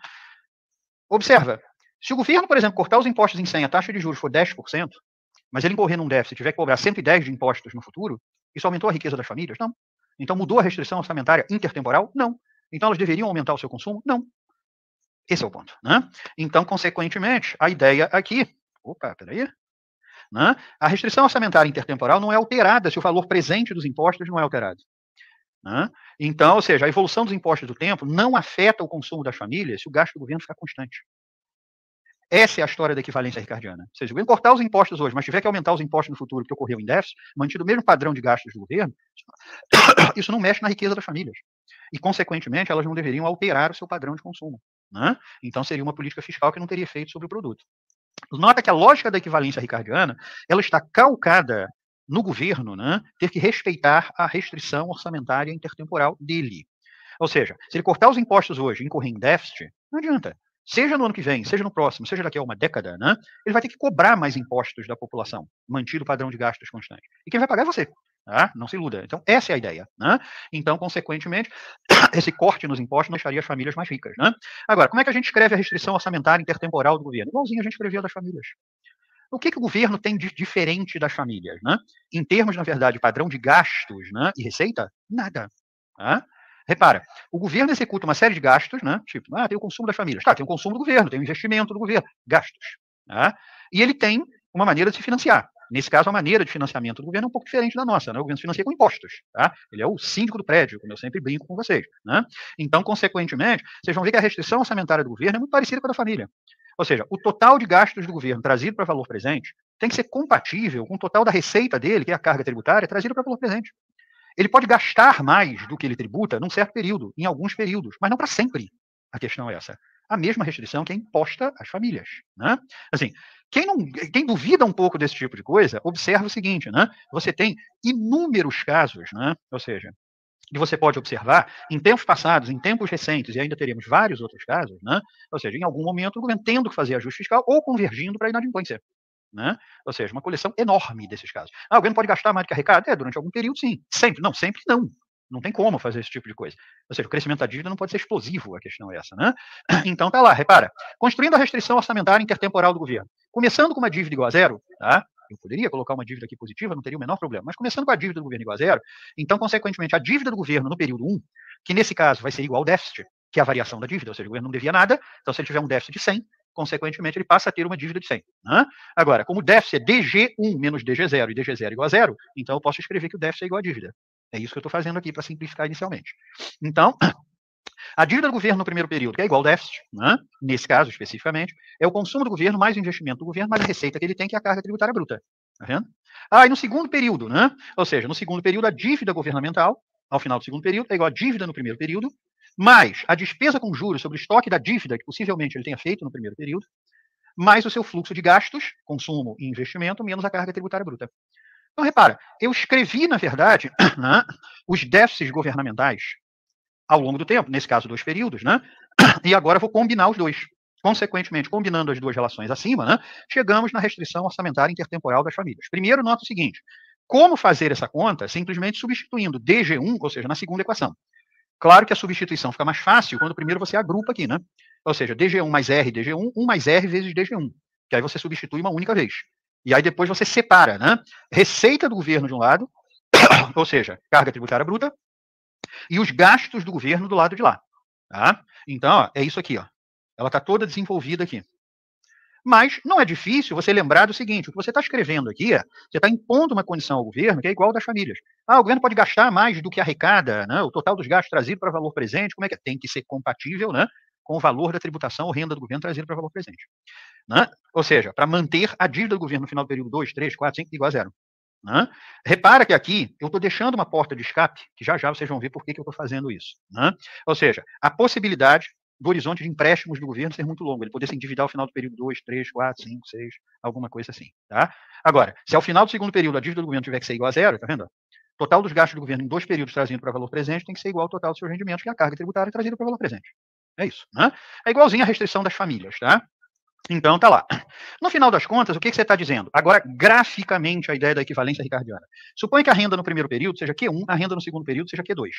Observa, se o governo, por exemplo, cortar os impostos em 100, a taxa de juros for 10%, mas ele incorrer num déficit e tiver que cobrar 110 de impostos no futuro, isso aumentou a riqueza das famílias? Não. Então, mudou a restrição orçamentária intertemporal? Não. Então, elas deveriam aumentar o seu consumo? Não. Esse é o ponto. Né? Então, consequentemente, a ideia aqui... Opa, peraí. Né? A restrição orçamentária intertemporal não é alterada se o valor presente dos impostos não é alterado. Né? Então, ou seja, a evolução dos impostos do tempo não afeta o consumo das famílias se o gasto do governo ficar constante. Essa é a história da equivalência ricardiana. Ou seja, o governo cortar os impostos hoje, mas tiver que aumentar os impostos no futuro que ocorreu em déficit, mantido o mesmo padrão de gastos do governo, isso não mexe na riqueza das famílias. E, consequentemente, elas não deveriam alterar o seu padrão de consumo. Né? Então, seria uma política fiscal que não teria efeito sobre o produto. Nota que a lógica da equivalência ricardiana, ela está calcada no governo, né, ter que respeitar a restrição orçamentária intertemporal dele. Ou seja, se ele cortar os impostos hoje e incorrer em déficit, não adianta. seja no ano que vem, seja no próximo, seja daqui a uma década, né, ele vai ter que cobrar mais impostos da população, mantido o padrão de gastos constante. E quem vai pagar é você. Tá? Não se iluda. Então, essa é a ideia. Né? Então, consequentemente, esse corte nos impostos não deixaria as famílias mais ricas. Né? Agora, como é que a gente escreve a restrição orçamentária intertemporal do governo? Igualzinho a gente escrevia das famílias. O que o governo tem de diferente das famílias? Né? Em termos, na verdade, padrão de gastos, né, e receita, nada. Tá? Repara, o governo executa uma série de gastos, né? Tipo, tem o consumo das famílias. Tá, tem o consumo do governo, tem o investimento do governo, gastos. Tá? E ele tem uma maneira de se financiar. Nesse caso, a maneira de financiamento do governo é um pouco diferente da nossa. Né? O governo se financia com impostos. Tá? Ele é o síndico do prédio, como eu sempre brinco com vocês. Né? Então, consequentemente, vocês vão ver que a restrição orçamentária do governo é muito parecida com a da família. Ou seja, o total de gastos do governo trazido para valor presente tem que ser compatível com o total da receita dele, que é a carga tributária, trazida para valor presente. Ele pode gastar mais do que ele tributa num certo período, em alguns períodos, mas não para sempre. A questão é essa. A mesma restrição que é imposta às famílias. Né? Assim, quem duvida um pouco desse tipo de coisa, observa o seguinte, né? Você tem inúmeros casos, né? Ou seja, que você pode observar em tempos passados, em tempos recentes, e ainda teremos vários outros casos, né? Ou seja, em algum momento o governo tendo que fazer ajuste fiscal ou convergindo para a inadimplência. Né? Ou seja, uma coleção enorme desses casos. O governo pode gastar mais do que arrecada? Durante algum período, sim. Sempre não. Não tem como fazer esse tipo de coisa. Ou seja, o crescimento da dívida não pode ser explosivo, a questão é essa. Né? Então tá lá, repara. Construindo a restrição orçamentária intertemporal do governo. Começando com uma dívida igual a zero, tá? Eu poderia colocar uma dívida aqui positiva, não teria o menor problema. Mas começando com a dívida do governo igual a zero, então, consequentemente, a dívida do governo no período 1, que nesse caso vai ser igual ao déficit, que é a variação da dívida, ou seja, o governo não devia nada, então se ele tiver um déficit de 100, consequentemente, ele passa a ter uma dívida de 100. Né? Agora, como o déficit é DG1 menos DG0 e DG0 igual a zero, então eu posso escrever que o déficit é igual à dívida. É isso que eu estou fazendo aqui para simplificar inicialmente. Então, a dívida do governo no primeiro período, que é igual ao déficit, né? Nesse caso especificamente, é o consumo do governo mais o investimento do governo, mais a receita que ele tem, que é a carga tributária bruta. Tá vendo? E no segundo período, né? Ou seja, no segundo período, a dívida governamental, ao final do segundo período, é igual à dívida no primeiro período, mais a despesa com juros sobre o estoque da dívida que possivelmente ele tenha feito no primeiro período, mais o seu fluxo de gastos, consumo e investimento, menos a carga tributária bruta. Então, repara, eu escrevi, na verdade, né, os déficits governamentais ao longo do tempo, nesse caso, 2 períodos, né? E agora vou combinar os dois. Consequentemente, combinando as duas relações acima, né, chegamos na restrição orçamentária intertemporal das famílias. Primeiro, nota o seguinte: como fazer essa conta? Simplesmente substituindo DG1, ou seja, na segunda equação. Claro que a substituição fica mais fácil quando primeiro você agrupa aqui, né? Ou seja, DG1 mais R, DG1, 1 mais R vezes DG1. Que aí você substitui uma única vez. E aí depois você separa, né? Receita do governo de um lado, ou seja, carga tributária bruta, e os gastos do governo do lado de lá. Tá? Então, ó, é isso aqui. Ó. Ela está toda desenvolvida aqui. Mas não é difícil você lembrar do seguinte: o que você está escrevendo aqui, você está impondo uma condição ao governo que é igual das famílias. O governo pode gastar mais do que arrecada, né? O total dos gastos trazido para valor presente, como é que é? Tem que ser compatível, né, com o valor da tributação ou renda do governo trazido para valor presente. Né? Ou seja, para manter a dívida do governo no final do período 2, 3, 4, 5 igual a zero. Né? Repara que aqui eu estou deixando uma porta de escape, que já vocês vão ver por que eu estou fazendo isso. Né? Ou seja, a possibilidade do horizonte de empréstimos do governo ser muito longo, ele poder se endividar ao final do período 2, 3, 4, 5, 6, alguma coisa assim. Tá? Agora, se ao final do segundo período a dívida do governo tiver que ser igual a zero, tá vendo? Total dos gastos do governo em 2 períodos trazido para valor presente tem que ser igual ao total dos seus rendimentos, que é a carga tributária trazida para valor presente. É isso. Né? É igualzinho a restrição das famílias. Tá? Então, tá lá. No final das contas, o que você está dizendo? Agora, graficamente, a ideia da equivalência ricardiana. Suponha que a renda no primeiro período seja Q1, a renda no segundo período seja Q2.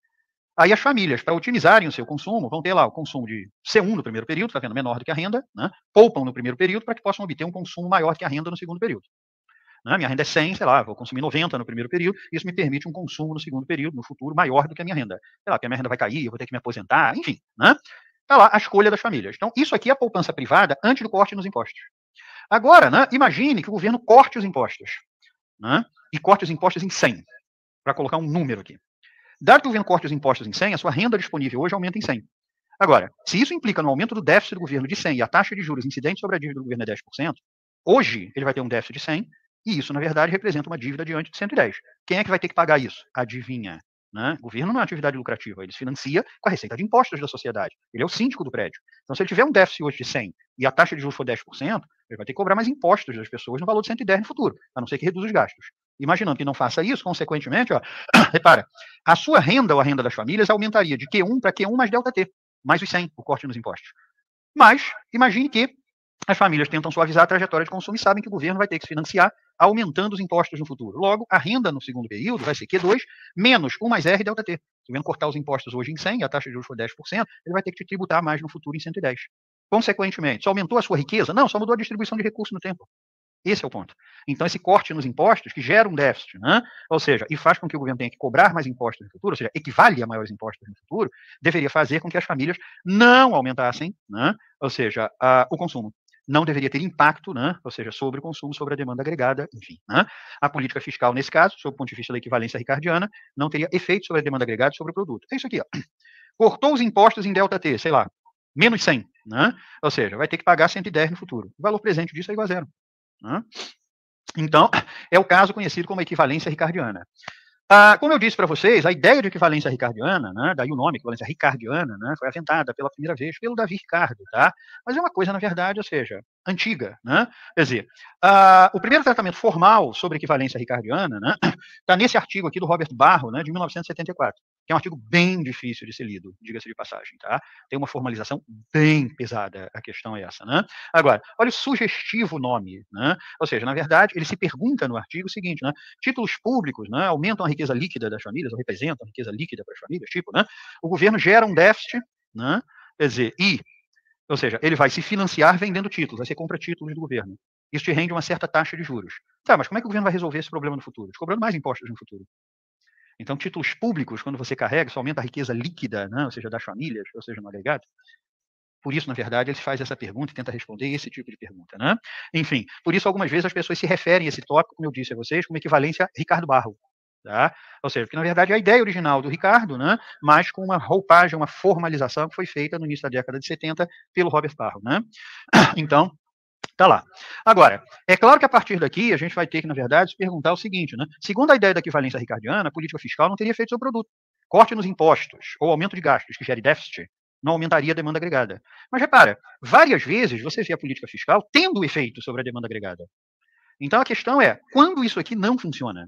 Aí as famílias, para otimizarem o seu consumo, vão ter lá o consumo de C1 no primeiro período, está vendo, menor do que a renda, né? Poupam no primeiro período para que possam obter um consumo maior que a renda no segundo período. Né? Minha renda é 100, sei lá, vou consumir 90 no primeiro período, isso me permite um consumo no segundo período, no futuro, maior do que a minha renda. Sei lá, porque a minha renda vai cair, eu vou ter que me aposentar, enfim. Né? Está lá a escolha das famílias. Então, isso aqui é a poupança privada antes do corte nos impostos. Agora, né, imagine que o governo corte os impostos. Né? E corte os impostos em 100, para colocar um número aqui. Dado que o governo corte os impostos em 100, a sua renda disponível hoje aumenta em 100. Agora, se isso implica no aumento do déficit do governo de 100 e a taxa de juros incidente sobre a dívida do governo é 10%, hoje ele vai ter um déficit de 100 e isso, na verdade, representa uma dívida diante de 110. Quem é que vai ter que pagar isso? Adivinha. Né? O governo não é uma atividade lucrativa, ele se financia com a receita de impostos da sociedade. Ele é o síndico do prédio. Então, se ele tiver um déficit hoje de 100 e a taxa de juros for 10%, ele vai ter que cobrar mais impostos das pessoas no valor de 110 no futuro, a não ser que reduza os gastos. Imaginando que não faça isso, consequentemente, ó, repara, a sua renda ou a renda das famílias aumentaria de Q1 para Q1 mais ΔT, mais os 100, o corte nos impostos. Mas imagine que as famílias tentam suavizar a trajetória de consumo e sabem que o governo vai ter que se financiar aumentando os impostos no futuro. Logo, a renda no segundo período vai ser Q2 menos 1 mais R delta T. Se o governo cortar os impostos hoje em 100 e a taxa de juros for 10%, ele vai ter que te tributar mais no futuro em 110. Consequentemente, só aumentou a sua riqueza? Não, só mudou a distribuição de recursos no tempo. Esse é o ponto. Então, esse corte nos impostos, que gera um déficit, né? Ou seja, e faz com que o governo tenha que cobrar mais impostos no futuro, ou seja, equivale a maiores impostos no futuro, deveria fazer com que as famílias não aumentassem, né? Ou seja, o consumo. Não deveria ter impacto, né? Ou seja, sobre o consumo, sobre a demanda agregada, enfim. Né? A política fiscal, nesse caso, sob o ponto de vista da equivalência ricardiana, não teria efeito sobre a demanda agregada e sobre o produto. É isso aqui, ó. Cortou os impostos em delta T, sei lá, menos 100, né? Ou seja, vai ter que pagar 110 no futuro. O valor presente disso é igual a zero. Né? Então, é o caso conhecido como equivalência ricardiana. Como eu disse para vocês, a ideia de equivalência ricardiana, né, daí o nome, equivalência ricardiana, né, foi aventada pela primeira vez pelo Davi Ricardo, tá? Mas é uma coisa, na verdade, ou seja, antiga, né? Quer dizer, o primeiro tratamento formal sobre equivalência ricardiana, né, está nesse artigo aqui do Robert Barro, né, de 1974, que é um artigo bem difícil de ser lido, diga-se de passagem, tá? Tem uma formalização bem pesada, a questão é essa, né? Agora, olha o sugestivo nome, né? Ou seja, na verdade, ele se pergunta no artigo o seguinte, né? Títulos públicos, né, aumentam a riqueza líquida das famílias, ou representam a riqueza líquida para as famílias, tipo, né? O governo gera um déficit, né? Quer dizer, ou seja, ele vai se financiar vendendo títulos, aí você compra títulos do governo. Isso te rende uma certa taxa de juros. Tá, mas como é que o governo vai resolver esse problema no futuro? Cobrando mais impostos no futuro. Então, títulos públicos, quando você carrega, isso aumenta a riqueza líquida, né? Ou seja, das famílias, ou seja, no agregado. Por isso, na verdade, ele faz essa pergunta e tenta responder esse tipo de pergunta, né? Enfim, por isso, algumas vezes as pessoas se referem a esse tópico, como eu disse a vocês, como equivalência a Ricardo Barro. Tá? Ou seja, que na verdade é a ideia original do Ricardo, né? Mas com uma roupagem, uma formalização que foi feita no início da década de 70 pelo Robert Barro, né? Então, tá lá. Agora, é claro que a partir daqui a gente vai ter que, na verdade, se perguntar o seguinte, né? Segundo a ideia da equivalência ricardiana, a política fiscal não teria efeito sobre o produto. Corte nos impostos ou aumento de gastos que gere déficit não aumentaria a demanda agregada. Mas repara, várias vezes você vê a política fiscal tendo efeito sobre a demanda agregada. Então a questão é, quando isso aqui não funciona?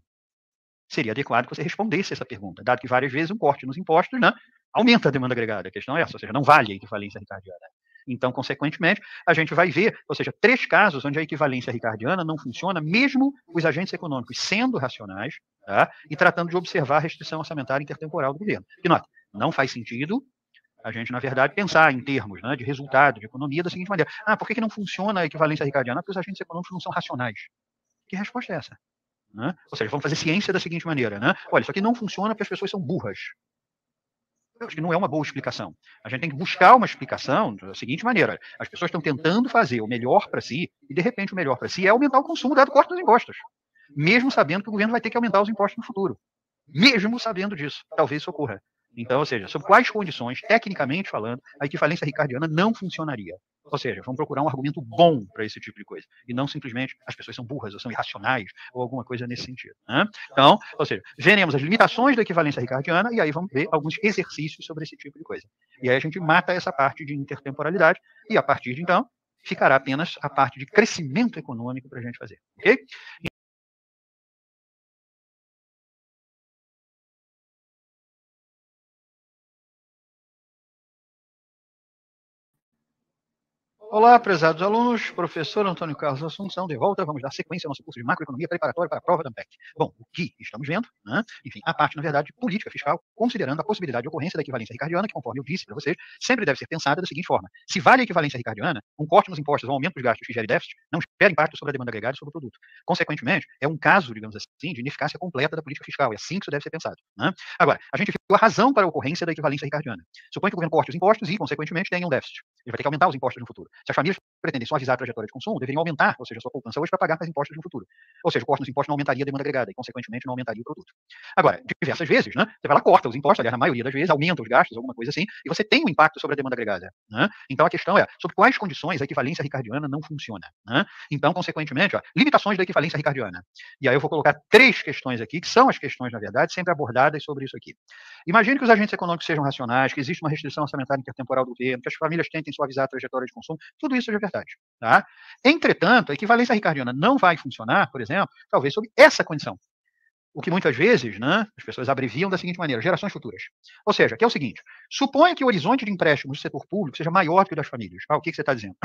Seria adequado que você respondesse essa pergunta, dado que várias vezes um corte nos impostos, né, aumenta a demanda agregada. A questão é essa, ou seja, não vale a equivalência ricardiana. Então, consequentemente, a gente vai ver, ou seja, 3 casos onde a equivalência ricardiana não funciona, mesmo os agentes econômicos sendo racionais, tá, e tratando de observar a restrição orçamentária intertemporal do governo. E nota, não faz sentido a gente, na verdade, pensar em termos, né, de resultado, de economia, da seguinte maneira. Por que não funciona a equivalência ricardiana? Porque os agentes econômicos não são racionais. Que resposta é essa? Né? Ou seja, vamos fazer ciência da seguinte maneira, né? Olha, isso aqui não funciona porque as pessoas são burras. Eu acho que não é uma boa explicação. A gente tem que buscar uma explicação da seguinte maneira: as pessoas estão tentando fazer o melhor para si, e de repente o melhor para si é aumentar o consumo dado o corte dos impostos, mesmo sabendo que o governo vai ter que aumentar os impostos no futuro. Mesmo sabendo disso, talvez isso ocorra. Então, ou seja, sob quais condições, tecnicamente falando, a equivalência ricardiana não funcionaria? Ou seja, vamos procurar um argumento bom para esse tipo de coisa, e não simplesmente as pessoas são burras, ou são irracionais, ou alguma coisa nesse sentido. Né? Então, ou seja, veremos as limitações da equivalência ricardiana, e aí vamos ver alguns exercícios sobre esse tipo de coisa. E aí a gente mata essa parte de intertemporalidade, e a partir de então, ficará apenas a parte de crescimento econômico para a gente fazer. Ok? Olá, prezados alunos, professor Antônio Carlos Assunção, de volta, vamos dar sequência ao nosso curso de macroeconomia preparatória para a prova da ANPEC. Bom, o que estamos vendo, né? Enfim, a parte, na verdade, de política fiscal, considerando a possibilidade de ocorrência da equivalência ricardiana, que, conforme eu disse para vocês, sempre deve ser pensada da seguinte forma: se vale a equivalência ricardiana, um corte nos impostos ou um aumento dos gastos que gere déficit, não espera impacto sobre a demanda agregada e sobre o produto. Consequentemente, é um caso, digamos assim, de ineficácia completa da política fiscal, é assim que isso deve ser pensado. Né? Agora, a gente viu a razão para a ocorrência da equivalência ricardiana. Suponha que o governo corte os impostos e, consequentemente, tenha um déficit. Ele vai ter que aumentar os impostos no futuro. Se as famílias pretendem suavizar a trajetória de consumo, deveriam aumentar, ou seja, a sua poupança hoje para pagar mais impostos no futuro. Ou seja, o corte nos impostos não aumentaria a demanda agregada e, consequentemente, não aumentaria o produto. Agora, diversas vezes, né, você vai lá, corta os impostos, aliás, na maioria das vezes, aumenta os gastos, alguma coisa assim, e você tem um impacto sobre a demanda agregada. Né? Então, a questão é, sob quais condições a equivalência ricardiana não funciona? Né? Então, consequentemente, limitações da equivalência ricardiana. E aí eu vou colocar 3 questões aqui, que são as questões, na verdade, sempre abordadas sobre isso aqui. Imagine que os agentes econômicos sejam racionais, que existe uma restrição orçamentária intertemporal do governo, que as famílias tentem suavizar a trajetória de consumo, tudo isso é verdade. Tá? Entretanto, a equivalência ricardiana não vai funcionar, por exemplo, talvez sob essa condição. o que muitas vezes, né, as pessoas abreviam da seguinte maneira: gerações futuras. Ou seja, que é o seguinte: suponha que o horizonte de empréstimos do setor público seja maior do que o das famílias. O que você está dizendo?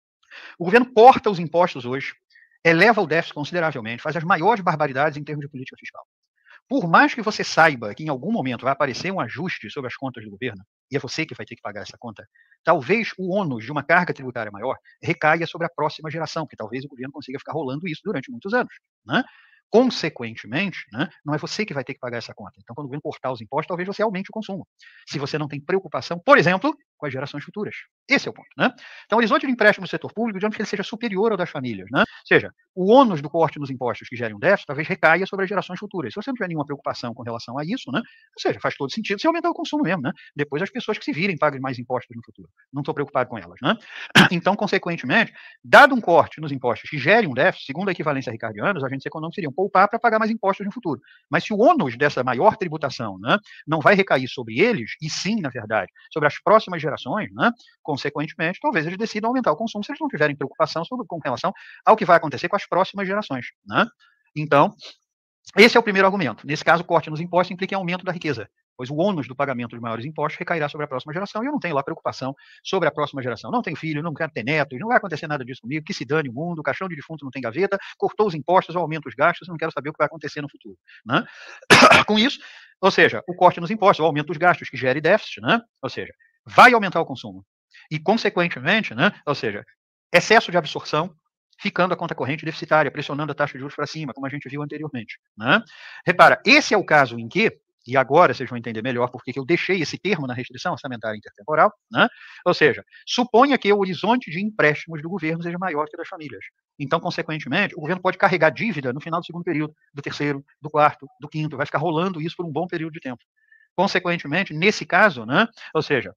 O governo corta os impostos hoje, eleva o déficit consideravelmente, faz as maiores barbaridades em termos de política fiscal. Por mais que você saiba que em algum momento vai aparecer um ajuste sobre as contas do governo, e é você que vai ter que pagar essa conta, talvez o ônus de uma carga tributária maior recaia sobre a próxima geração, porque talvez o governo consiga ficar rolando isso durante muitos anos. Né? Consequentemente, né, não é você que vai ter que pagar essa conta. Então, quando o governo cortar os impostos, talvez você aumente o consumo. Se você não tem preocupação, por exemplo, com as gerações futuras. Esse é o ponto. Né? Então, o horizonte de empréstimo do setor público, digamos que ele seja superior ao das famílias. Né? Ou seja, o ônus do corte nos impostos que gerem um déficit talvez recaia sobre as gerações futuras. Se você não tiver nenhuma preocupação com relação a isso, né, ou seja, faz todo sentido você aumentar o consumo mesmo. Né? Depois as pessoas que se virem paguem mais impostos no futuro. Não estou preocupado com elas. Né? Então, consequentemente, dado um corte nos impostos que gere um déficit, segundo a equivalência ricardiana, os agentes econômicos iriam poupar para pagar mais impostos no futuro. Mas se o ônus dessa maior tributação, né, não vai recair sobre eles, e sim, na verdade, sobre as próximas gerações, né, consequentemente, talvez eles decidam aumentar o consumo se eles não tiverem preocupação com relação ao que vai acontecer com as próximas gerações. Né? Então, esse é o primeiro argumento. Nesse caso, o corte nos impostos implica em aumento da riqueza, pois o ônus do pagamento dos maiores impostos recairá sobre a próxima geração, e eu não tenho lá preocupação sobre a próxima geração. Não tenho filho, não quero ter netos, não vai acontecer nada disso comigo, que se dane o mundo, o caixão de defunto não tem gaveta, cortou os impostos, aumenta os gastos, eu não quero saber o que vai acontecer no futuro. Né? Com isso, ou seja, o corte nos impostos, o aumento dos gastos, que gere déficit, né? Ou seja, vai aumentar o consumo. E, consequentemente, né? Ou seja, excesso de absorção, ficando a conta corrente deficitária, pressionando a taxa de juros para cima, como a gente viu anteriormente. Né? Repara, esse é o caso em que, e agora vocês vão entender melhor porque eu deixei esse termo na restrição orçamentária intertemporal, né? Ou seja, suponha que o horizonte de empréstimos do governo seja maior que o das famílias. Então, consequentemente, o governo pode carregar dívida no final do segundo período, do terceiro, do quarto, do quinto, vai ficar rolando isso por um bom período de tempo. Consequentemente, nesse caso, né? Ou seja,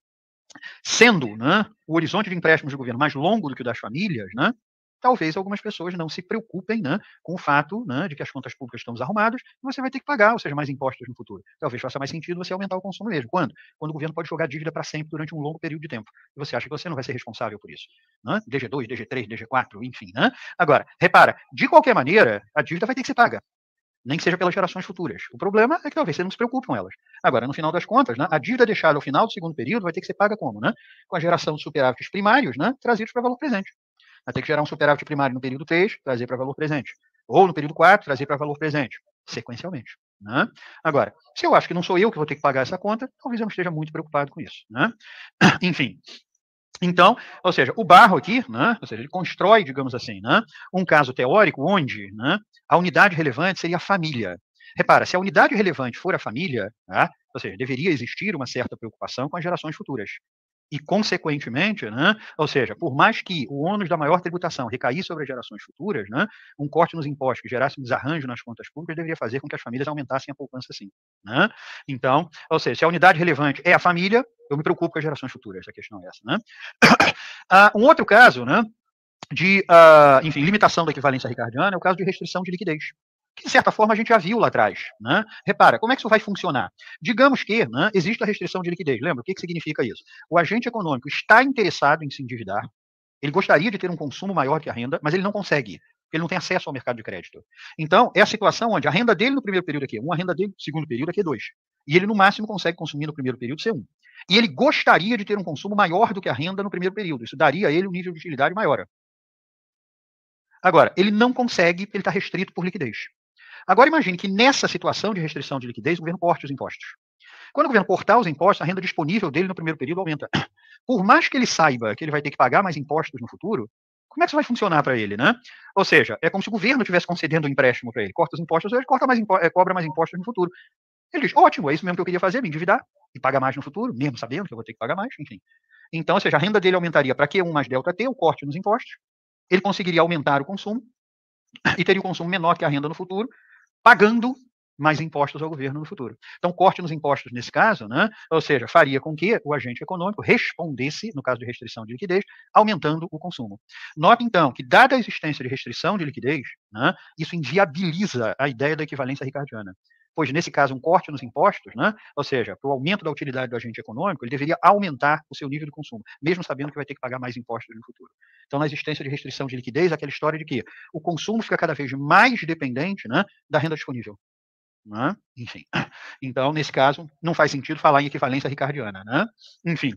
sendo, né, o horizonte de empréstimos do governo mais longo do que o das famílias, né, talvez algumas pessoas não se preocupem, né, com o fato, né, de que as contas públicas estão desarrumadas e você vai ter que pagar, ou seja, mais impostos no futuro. Talvez faça mais sentido você aumentar o consumo mesmo. Quando? Quando o governo pode jogar dívida para sempre durante um longo período de tempo. E você acha que você não vai ser responsável por isso. Né? DG2, DG3, DG4, enfim. Né? Agora, repara, de qualquer maneira, a dívida vai ter que ser paga. Nem que seja pelas gerações futuras. O problema é que talvez você não se preocupe com elas. Agora, no final das contas, né, a dívida deixada ao final do segundo período vai ter que ser paga como? Né? Com a geração de superávites primários, né, trazidos para valor presente. Vai ter que gerar um superávit primário no período 3, trazer para valor presente. Ou no período 4, trazer para valor presente. Sequencialmente. Né? Agora, se eu acho que não sou eu que vou ter que pagar essa conta, talvez eu não esteja muito preocupado com isso. Né? Enfim, então, ou seja, o Barro aqui, né, ou seja, ele constrói, digamos assim, né, um caso teórico onde, né, a unidade relevante seria a família. Repara, se a unidade relevante for a família, né, ou seja, deveria existir uma certa preocupação com as gerações futuras. E, consequentemente, né, ou seja, por mais que o ônus da maior tributação recaísse sobre as gerações futuras, né, um corte nos impostos que gerasse um desarranjo nas contas públicas deveria fazer com que as famílias aumentassem a poupança sim. Né? Então, ou seja, se a unidade relevante é a família, eu me preocupo com as gerações futuras, a questão é essa. Né? Um outro caso, né, de, enfim, limitação da equivalência ricardiana é o caso de restrição de liquidez, que, de certa forma, a gente já viu lá atrás. Né? Repara, como é que isso vai funcionar? Digamos que, né, existe a restrição de liquidez. Lembra? O que significa isso? O agente econômico está interessado em se endividar, ele gostaria de ter um consumo maior que a renda, mas ele não consegue, porque ele não tem acesso ao mercado de crédito. Então, é a situação onde a renda dele no primeiro período é Q1, a renda dele no segundo período é Q2. E ele, no máximo, consegue consumir no primeiro período C1. E ele gostaria de ter um consumo maior do que a renda no primeiro período. Isso daria a ele um nível de utilidade maior. Agora, ele não consegue, porque ele está restrito por liquidez. Agora, imagine que nessa situação de restrição de liquidez, o governo corte os impostos. Quando o governo cortar os impostos, a renda disponível dele no primeiro período aumenta. Por mais que ele saiba que ele vai ter que pagar mais impostos no futuro, como é que isso vai funcionar para ele, né? Ou seja, é como se o governo estivesse concedendo um empréstimo para ele. Corta os impostos hoje, cobra mais impostos no futuro. Ele diz, ótimo, é isso mesmo que eu queria fazer, me endividar e pagar mais no futuro, mesmo sabendo que eu vou ter que pagar mais, enfim. Então, ou seja, a renda dele aumentaria para Q1 mais delta T, o corte nos impostos, ele conseguiria aumentar o consumo e teria o consumo menor que a renda no futuro, pagando mais impostos ao governo no futuro. Então, corte nos impostos nesse caso, né, ou seja, faria com que o agente econômico respondesse, no caso de restrição de liquidez, aumentando o consumo. Nota, então, que, dada a existência de restrição de liquidez, né, isso inviabiliza a ideia da equivalência ricardiana. Pois, nesse caso, um corte nos impostos, né, ou seja, para o aumento da utilidade do agente econômico, ele deveria aumentar o seu nível de consumo, mesmo sabendo que vai ter que pagar mais impostos no futuro. Então, na existência de restrição de liquidez, aquela história de que o consumo fica cada vez mais dependente, né, da renda disponível. né? Enfim. Então, nesse caso, não faz sentido falar em equivalência ricardiana, né? Enfim.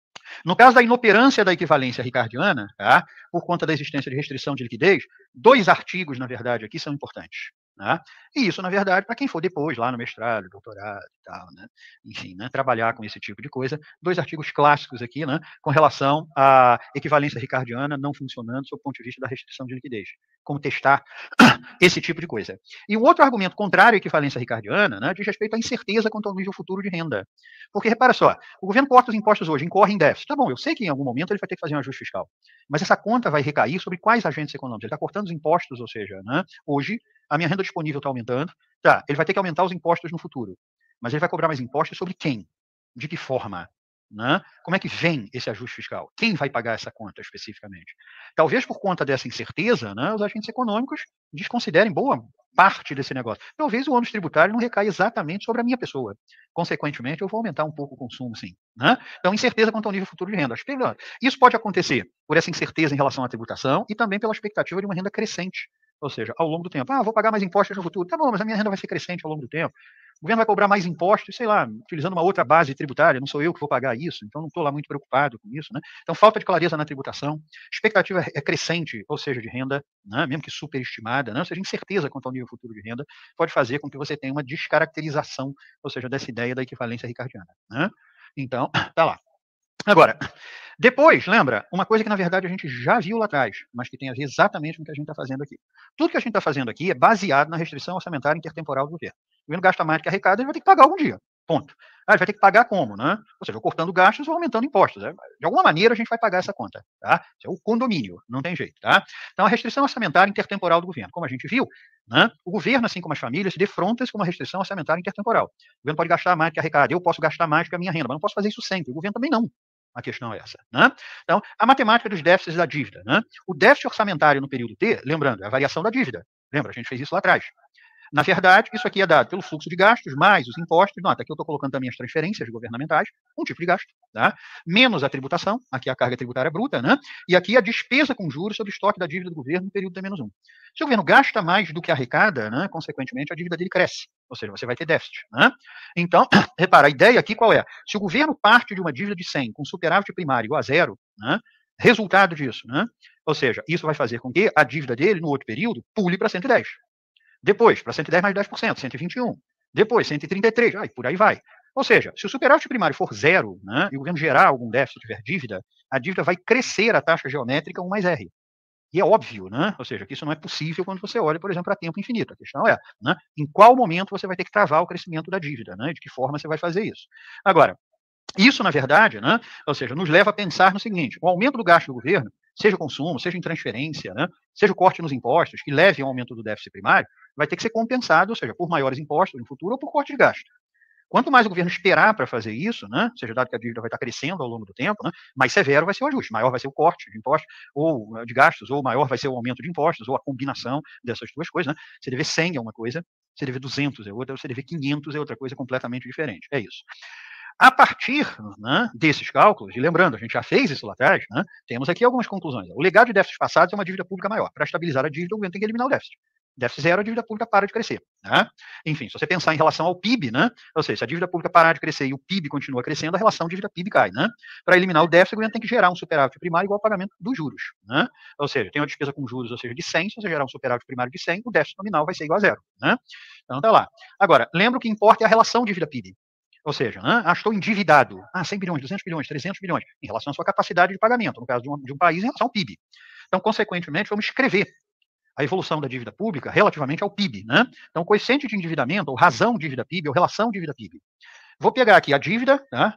No caso da inoperância da equivalência ricardiana, tá? Por conta da existência de restrição de liquidez, 2 artigos, na verdade, aqui são importantes. Né? E isso, na verdade, para quem for depois, lá no mestrado, doutorado e tal, né? Enfim, né? Trabalhar com esse tipo de coisa. 2 artigos clássicos aqui, né? Com relação à equivalência ricardiana não funcionando sob o ponto de vista da restrição de liquidez. Como testar esse tipo de coisa. E um outro argumento contrário à equivalência ricardiana, né? Diz respeito à incerteza quanto ao nível futuro de renda. Porque, repara só, o governo corta os impostos hoje, incorre em déficit. Tá bom, eu sei que em algum momento ele vai ter que fazer um ajuste fiscal. Mas essa conta vai recair sobre quais agentes econômicos? Ele está cortando os impostos, ou seja, né, hoje a minha renda disponível está aumentando. Tá, ele vai ter que aumentar os impostos no futuro. Mas ele vai cobrar mais impostos sobre quem? De que forma? Né? Como é que vem esse ajuste fiscal? Quem vai pagar essa conta especificamente? Talvez por conta dessa incerteza, né, os agentes econômicos desconsiderem boa parte desse negócio. Talvez o ônus tributário não recaia exatamente sobre a minha pessoa. Consequentemente, eu vou aumentar um pouco o consumo, sim. Né? Então, incerteza quanto ao nível futuro de renda. Isso pode acontecer por essa incerteza em relação à tributação e também pela expectativa de uma renda crescente. Ou seja, ao longo do tempo. Ah, vou pagar mais impostos no futuro. Tá bom, mas a minha renda vai ser crescente ao longo do tempo. O governo vai cobrar mais impostos, sei lá, utilizando uma outra base tributária, não sou eu que vou pagar isso, então não estou lá muito preocupado com isso. Né? Então, falta de clareza na tributação, expectativa é crescente, ou seja, de renda, né? Mesmo que superestimada, né? Ou seja, incerteza quanto ao nível futuro de renda, pode fazer com que você tenha uma descaracterização, ou seja, dessa ideia da equivalência ricardiana. Né? Então, tá lá. Agora, depois, lembra, uma coisa que na verdade a gente já viu lá atrás, mas que tem a ver exatamente com o que a gente está fazendo aqui. Tudo que a gente está fazendo aqui é baseado na restrição orçamentária intertemporal do governo. O governo gasta mais do que arrecada, ele vai ter que pagar algum dia. Ponto. Ah, ele vai ter que pagar como, né? Ou seja, cortando gastos ou aumentando impostos. Né? De alguma maneira a gente vai pagar essa conta. Tá? Isso é o condomínio, não tem jeito. Tá? Então, a restrição orçamentária intertemporal do governo, como a gente viu, né? O governo, assim como as famílias, se defrontam-se com uma restrição orçamentária intertemporal. O governo pode gastar mais do que arrecada, eu posso gastar mais do que a minha renda, mas não posso fazer isso sempre. O governo também não. A questão é essa. Né? Então, a matemática dos déficits da dívida. Né? O déficit orçamentário no período T, lembrando, é a variação da dívida. Lembra, a gente fez isso lá atrás. Na verdade, isso aqui é dado pelo fluxo de gastos, mais os impostos. Nota, aqui eu estou colocando também as transferências governamentais, um tipo de gasto, tá? Menos a tributação, aqui a carga tributária bruta, né? E aqui a despesa com juros sobre o estoque da dívida do governo no período T-1. Se o governo gasta mais do que arrecada, né, consequentemente, a dívida dele cresce. Ou seja, você vai ter déficit. Né? Então, repara, a ideia aqui qual é? Se o governo parte de uma dívida de 100 com superávit primário igual a zero, né, resultado disso, né? Ou seja, isso vai fazer com que a dívida dele, no outro período, pule para 110. Depois, para 110 mais 10%, 121. Depois, 133, por aí vai. Ou seja, se o superávit primário for zero, né, e o governo gerar algum déficit, tiver dívida, a dívida vai crescer a taxa geométrica 1 mais R. E é óbvio, né? Ou seja, que isso não é possível quando você olha, por exemplo, para tempo infinito. A questão é, né, em qual momento você vai ter que travar o crescimento da dívida, né? De que forma você vai fazer isso. Agora, isso, na verdade, né, ou seja, nos leva a pensar no seguinte: o aumento do gasto do governo, seja o consumo, seja em transferência, né, seja o corte nos impostos, que leve ao aumento do déficit primário, vai ter que ser compensado, ou seja, por maiores impostos no futuro ou por corte de gasto. Quanto mais o governo esperar para fazer isso, né, seja dado que a dívida vai estar crescendo ao longo do tempo, né, mais severo vai ser o ajuste, maior vai ser o corte de impostos ou de gastos, ou maior vai ser o aumento de impostos, ou a combinação dessas duas coisas. Né? Você dever 100 é uma coisa, você dever 200 é outra, você dever 500 é outra coisa completamente diferente. É isso. A partir, né, desses cálculos, e lembrando, a gente já fez isso lá atrás, né, temos aqui algumas conclusões. O legado de déficits passados é uma dívida pública maior. Para estabilizar a dívida, o governo tem que eliminar o déficit. Déficit zero, a dívida pública para de crescer. Né? Enfim, se você pensar em relação ao PIB, né, ou seja, se a dívida pública parar de crescer e o PIB continua crescendo, a relação dívida-PIB cai. Né? Para eliminar o déficit, o governo tem que gerar um superávit primário igual ao pagamento dos juros. Né? Ou seja, tem uma despesa com juros, ou seja, de 100, se você gerar um superávit primário de 100, o déficit nominal vai ser igual a zero. Né? Então tá lá. Agora, lembra o que importa é a relação dívida-PIB. Ou seja, estou endividado. 100 bilhões, 200 bilhões, 300 bilhões, em relação à sua capacidade de pagamento, no caso de um país, em relação ao PIB. Então, consequentemente, vamos escrever a evolução da dívida pública relativamente ao PIB. Né? Então, coeficiente de endividamento, ou razão dívida-PIB, ou relação dívida-PIB. Vou pegar aqui a dívida, né?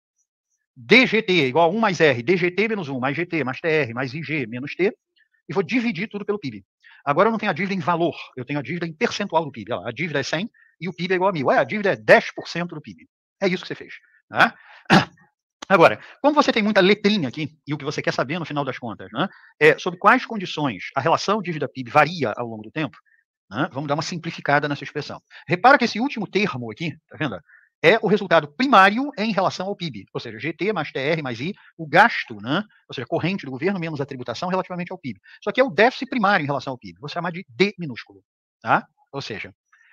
DGT igual a 1 mais R, DGT menos 1, mais GT, mais TR, mais IG, menos T, e vou dividir tudo pelo PIB. Agora eu não tenho a dívida em valor, eu tenho a dívida em percentual do PIB. A dívida é 100 e o PIB é igual a 1.000. A dívida é 10% do PIB. É isso que você fez. Né? Agora, como você tem muita letrinha aqui, e o que você quer saber no final das contas, né, é sobre quais condições a relação dívida-PIB varia ao longo do tempo, né, vamos dar uma simplificada nessa expressão. Repara que esse último termo aqui, tá vendo? É o resultado primário em relação ao PIB, ou seja, GT mais TR mais I, o gasto, né, ou seja, corrente do governo menos a tributação relativamente ao PIB. Isso aqui é o déficit primário em relação ao PIB, vou chamar de D minúsculo. Tá? Ou seja,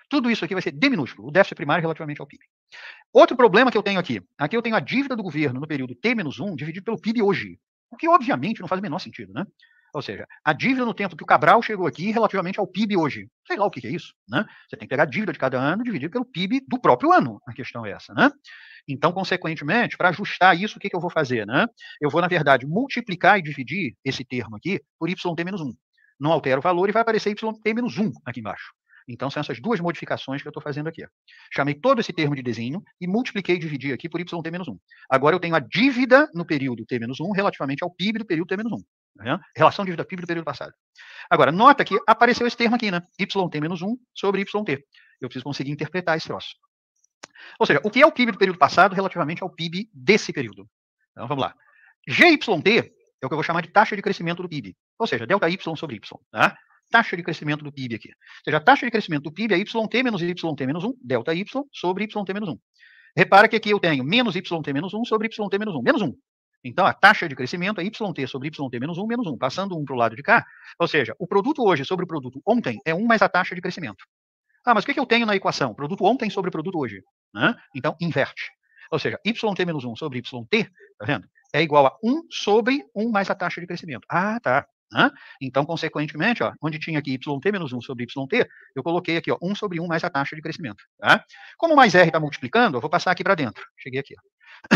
Tudo isso aqui vai ser D minúsculo, o déficit primário relativamente ao PIB. Outro problema que eu tenho aqui eu tenho a dívida do governo no período T-1 dividido pelo PIB hoje, o que obviamente não faz o menor sentido, né? Ou seja, a dívida no tempo que o Cabral chegou aqui relativamente ao PIB hoje. Sei lá o que é isso, né? Você tem que pegar a dívida de cada ano e dividir pelo PIB do próprio ano. A questão é essa, né? Então, consequentemente, para ajustar isso, o que eu vou fazer, né? Eu vou, na verdade, multiplicar e dividir esse termo aqui por YT-1. Não altera o valor e vai aparecer YT-1 aqui embaixo. Então, são essas duas modificações que eu estou fazendo aqui. Chamei todo esse termo de desenho e multipliquei e dividi aqui por YT-1. Agora eu tenho a dívida no período T-1 relativamente ao PIB do período T-1. Tá, relação dívida-PIB do período passado. Agora, nota que apareceu esse termo aqui, né? YT-1 sobre YT. Eu preciso conseguir interpretar esse troço. Ou seja, o que é o PIB do período passado relativamente ao PIB desse período? Então, vamos lá. GYT é o que eu vou chamar de taxa de crescimento do PIB. Ou seja, delta Y sobre Y. Tá? Taxa de crescimento do PIB aqui. Ou seja, a taxa de crescimento do PIB é YT menos YT menos 1, delta Y sobre YT menos 1. Repara que aqui eu tenho menos YT menos 1 sobre YT menos 1, menos 1. Então, a taxa de crescimento é YT sobre YT menos 1, menos 1. Passando 1 para o lado de cá, ou seja, o produto hoje sobre o produto ontem é 1 mais a taxa de crescimento. Ah, mas o que eu tenho na equação? Produto ontem sobre produto hoje. Né? Então, inverte. Ou seja, YT menos 1 sobre YT, tá vendo? É igual a 1 sobre 1 mais a taxa de crescimento. Ah, tá. Né? Então, consequentemente, ó, onde tinha aqui YT menos 1 sobre YT, eu coloquei aqui ó, 1 sobre 1 mais a taxa de crescimento. Tá? Como o mais R está multiplicando, eu vou passar aqui para dentro. Cheguei aqui. Ó.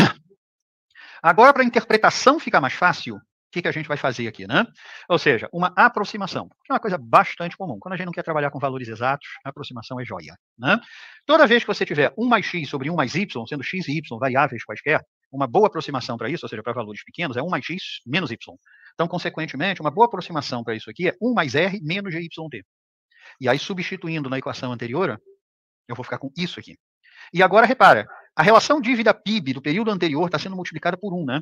Agora, para a interpretação ficar mais fácil, o que a gente vai fazer aqui, né? Ou seja, uma aproximação, que é uma coisa bastante comum. Quando a gente não quer trabalhar com valores exatos, a aproximação é joia, né? Toda vez que você tiver 1 mais x sobre 1 mais y, sendo x e y variáveis quaisquer, uma boa aproximação para isso, ou seja, para valores pequenos, é 1 mais x menos y. Então, consequentemente, uma boa aproximação para isso aqui é 1 mais r menos gyt. E aí, substituindo na equação anterior, eu vou ficar com isso aqui. E agora, repara, a relação dívida-PIB do período anterior está sendo multiplicada por 1, né?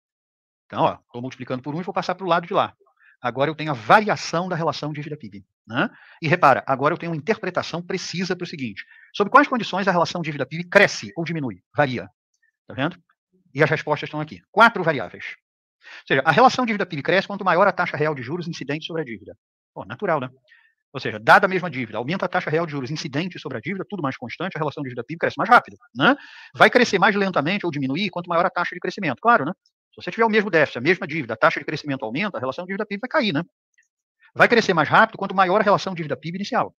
Então, estou multiplicando por 1 e vou passar para o lado de lá. Agora eu tenho a variação da relação dívida-PIB. Né? E repara, agora eu tenho uma interpretação precisa para o seguinte. Sob quais condições a relação dívida-PIB cresce ou diminui? Varia. Tá vendo? E as respostas estão aqui. 4 variáveis. Ou seja, a relação dívida-PIB cresce quanto maior a taxa real de juros incidente sobre a dívida. Pô, natural, né? Ou seja, dada a mesma dívida, aumenta a taxa real de juros incidente sobre a dívida, tudo mais constante, a relação dívida-PIB cresce mais rápido. Né? Vai crescer mais lentamente ou diminuir quanto maior a taxa de crescimento. Claro, né? Se você tiver o mesmo déficit, a mesma dívida, a taxa de crescimento aumenta, a relação dívida-PIB vai cair, né? Vai crescer mais rápido quanto maior a relação dívida-PIB inicial.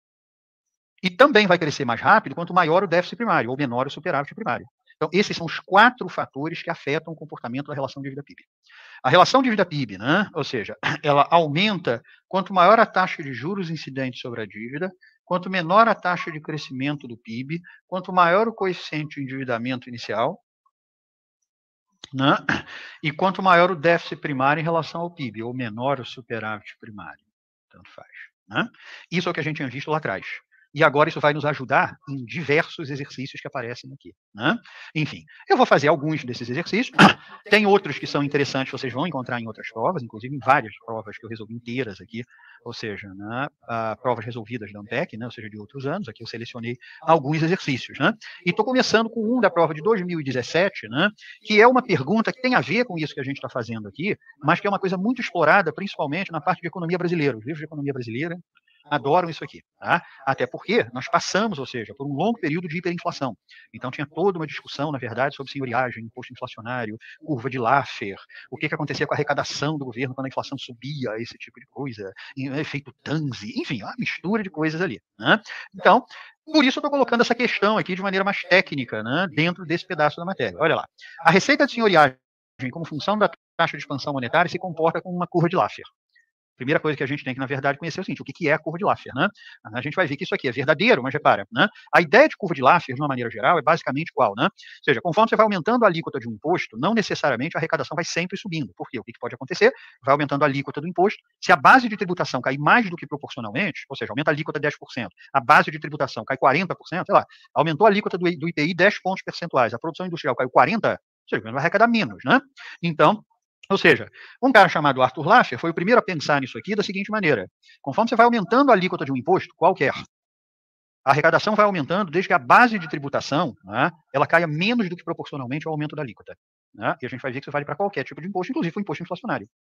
E também vai crescer mais rápido quanto maior o déficit primário, ou menor o superávit primário. Então, esses são os 4 fatores que afetam o comportamento da relação dívida-PIB. A relação dívida-PIB, né? Ou seja, ela aumenta quanto maior a taxa de juros incidente sobre a dívida, quanto menor a taxa de crescimento do PIB, quanto maior o coeficiente de endividamento inicial, né? E quanto maior o déficit primário em relação ao PIB, ou menor o superávit primário. Tanto faz. Né? Isso é o que a gente tinha visto lá atrás. E agora isso vai nos ajudar em diversos exercícios que aparecem aqui. Né? Enfim, eu vou fazer alguns desses exercícios. Tem outros que são interessantes, vocês vão encontrar em outras provas, inclusive em várias provas que eu resolvi inteiras aqui, ou seja, né, provas resolvidas da ANTEC, né, ou seja, de outros anos. Aqui eu selecionei alguns exercícios. Né? E estou começando com um da prova de 2017, né, que é uma pergunta que tem a ver com isso que a gente está fazendo aqui, mas que é uma coisa muito explorada, principalmente na parte de economia brasileira. Os livros de economia brasileira adoram isso aqui. Tá? Até porque nós passamos, ou seja, por um longo período de hiperinflação. Então tinha toda uma discussão, na verdade, sobre senhoriagem, imposto inflacionário, curva de Laffer, o que acontecia com a arrecadação do governo quando a inflação subia, esse tipo de coisa, efeito Tanzi, enfim, uma mistura de coisas ali. Né? Então, por isso eu estou colocando essa questão aqui de maneira mais técnica, né, dentro desse pedaço da matéria. Olha lá. A receita de senhoriagem, como função da taxa de expansão monetária, se comporta como uma curva de Laffer. Primeira coisa que a gente tem que, na verdade, conhecer é o seguinte, o que é a curva de Laffer, né? A gente vai ver que isso aqui é verdadeiro, mas repara, né? A ideia de curva de Laffer, de uma maneira geral, é basicamente qual, né? Ou seja, conforme você vai aumentando a alíquota de um imposto, não necessariamente a arrecadação vai sempre subindo. Por quê? O que pode acontecer? Vai aumentando a alíquota do imposto, se a base de tributação cair mais do que proporcionalmente, ou seja, aumenta a alíquota 10%, a base de tributação cai 40%, sei lá, aumentou a alíquota do IPI 10 pontos percentuais, a produção industrial caiu 40%, ou seja, vai arrecadar menos, né? Então, ou seja, um cara chamado Arthur Laffer foi o primeiro a pensar nisso aqui da seguinte maneira. Conforme você vai aumentando a alíquota de um imposto, qualquer, a arrecadação vai aumentando desde que a base de tributação, né, ela caia menos do que proporcionalmente ao aumento da alíquota. Né? E a gente vai ver que isso vale para qualquer tipo de imposto, inclusive o imposto inflacionário.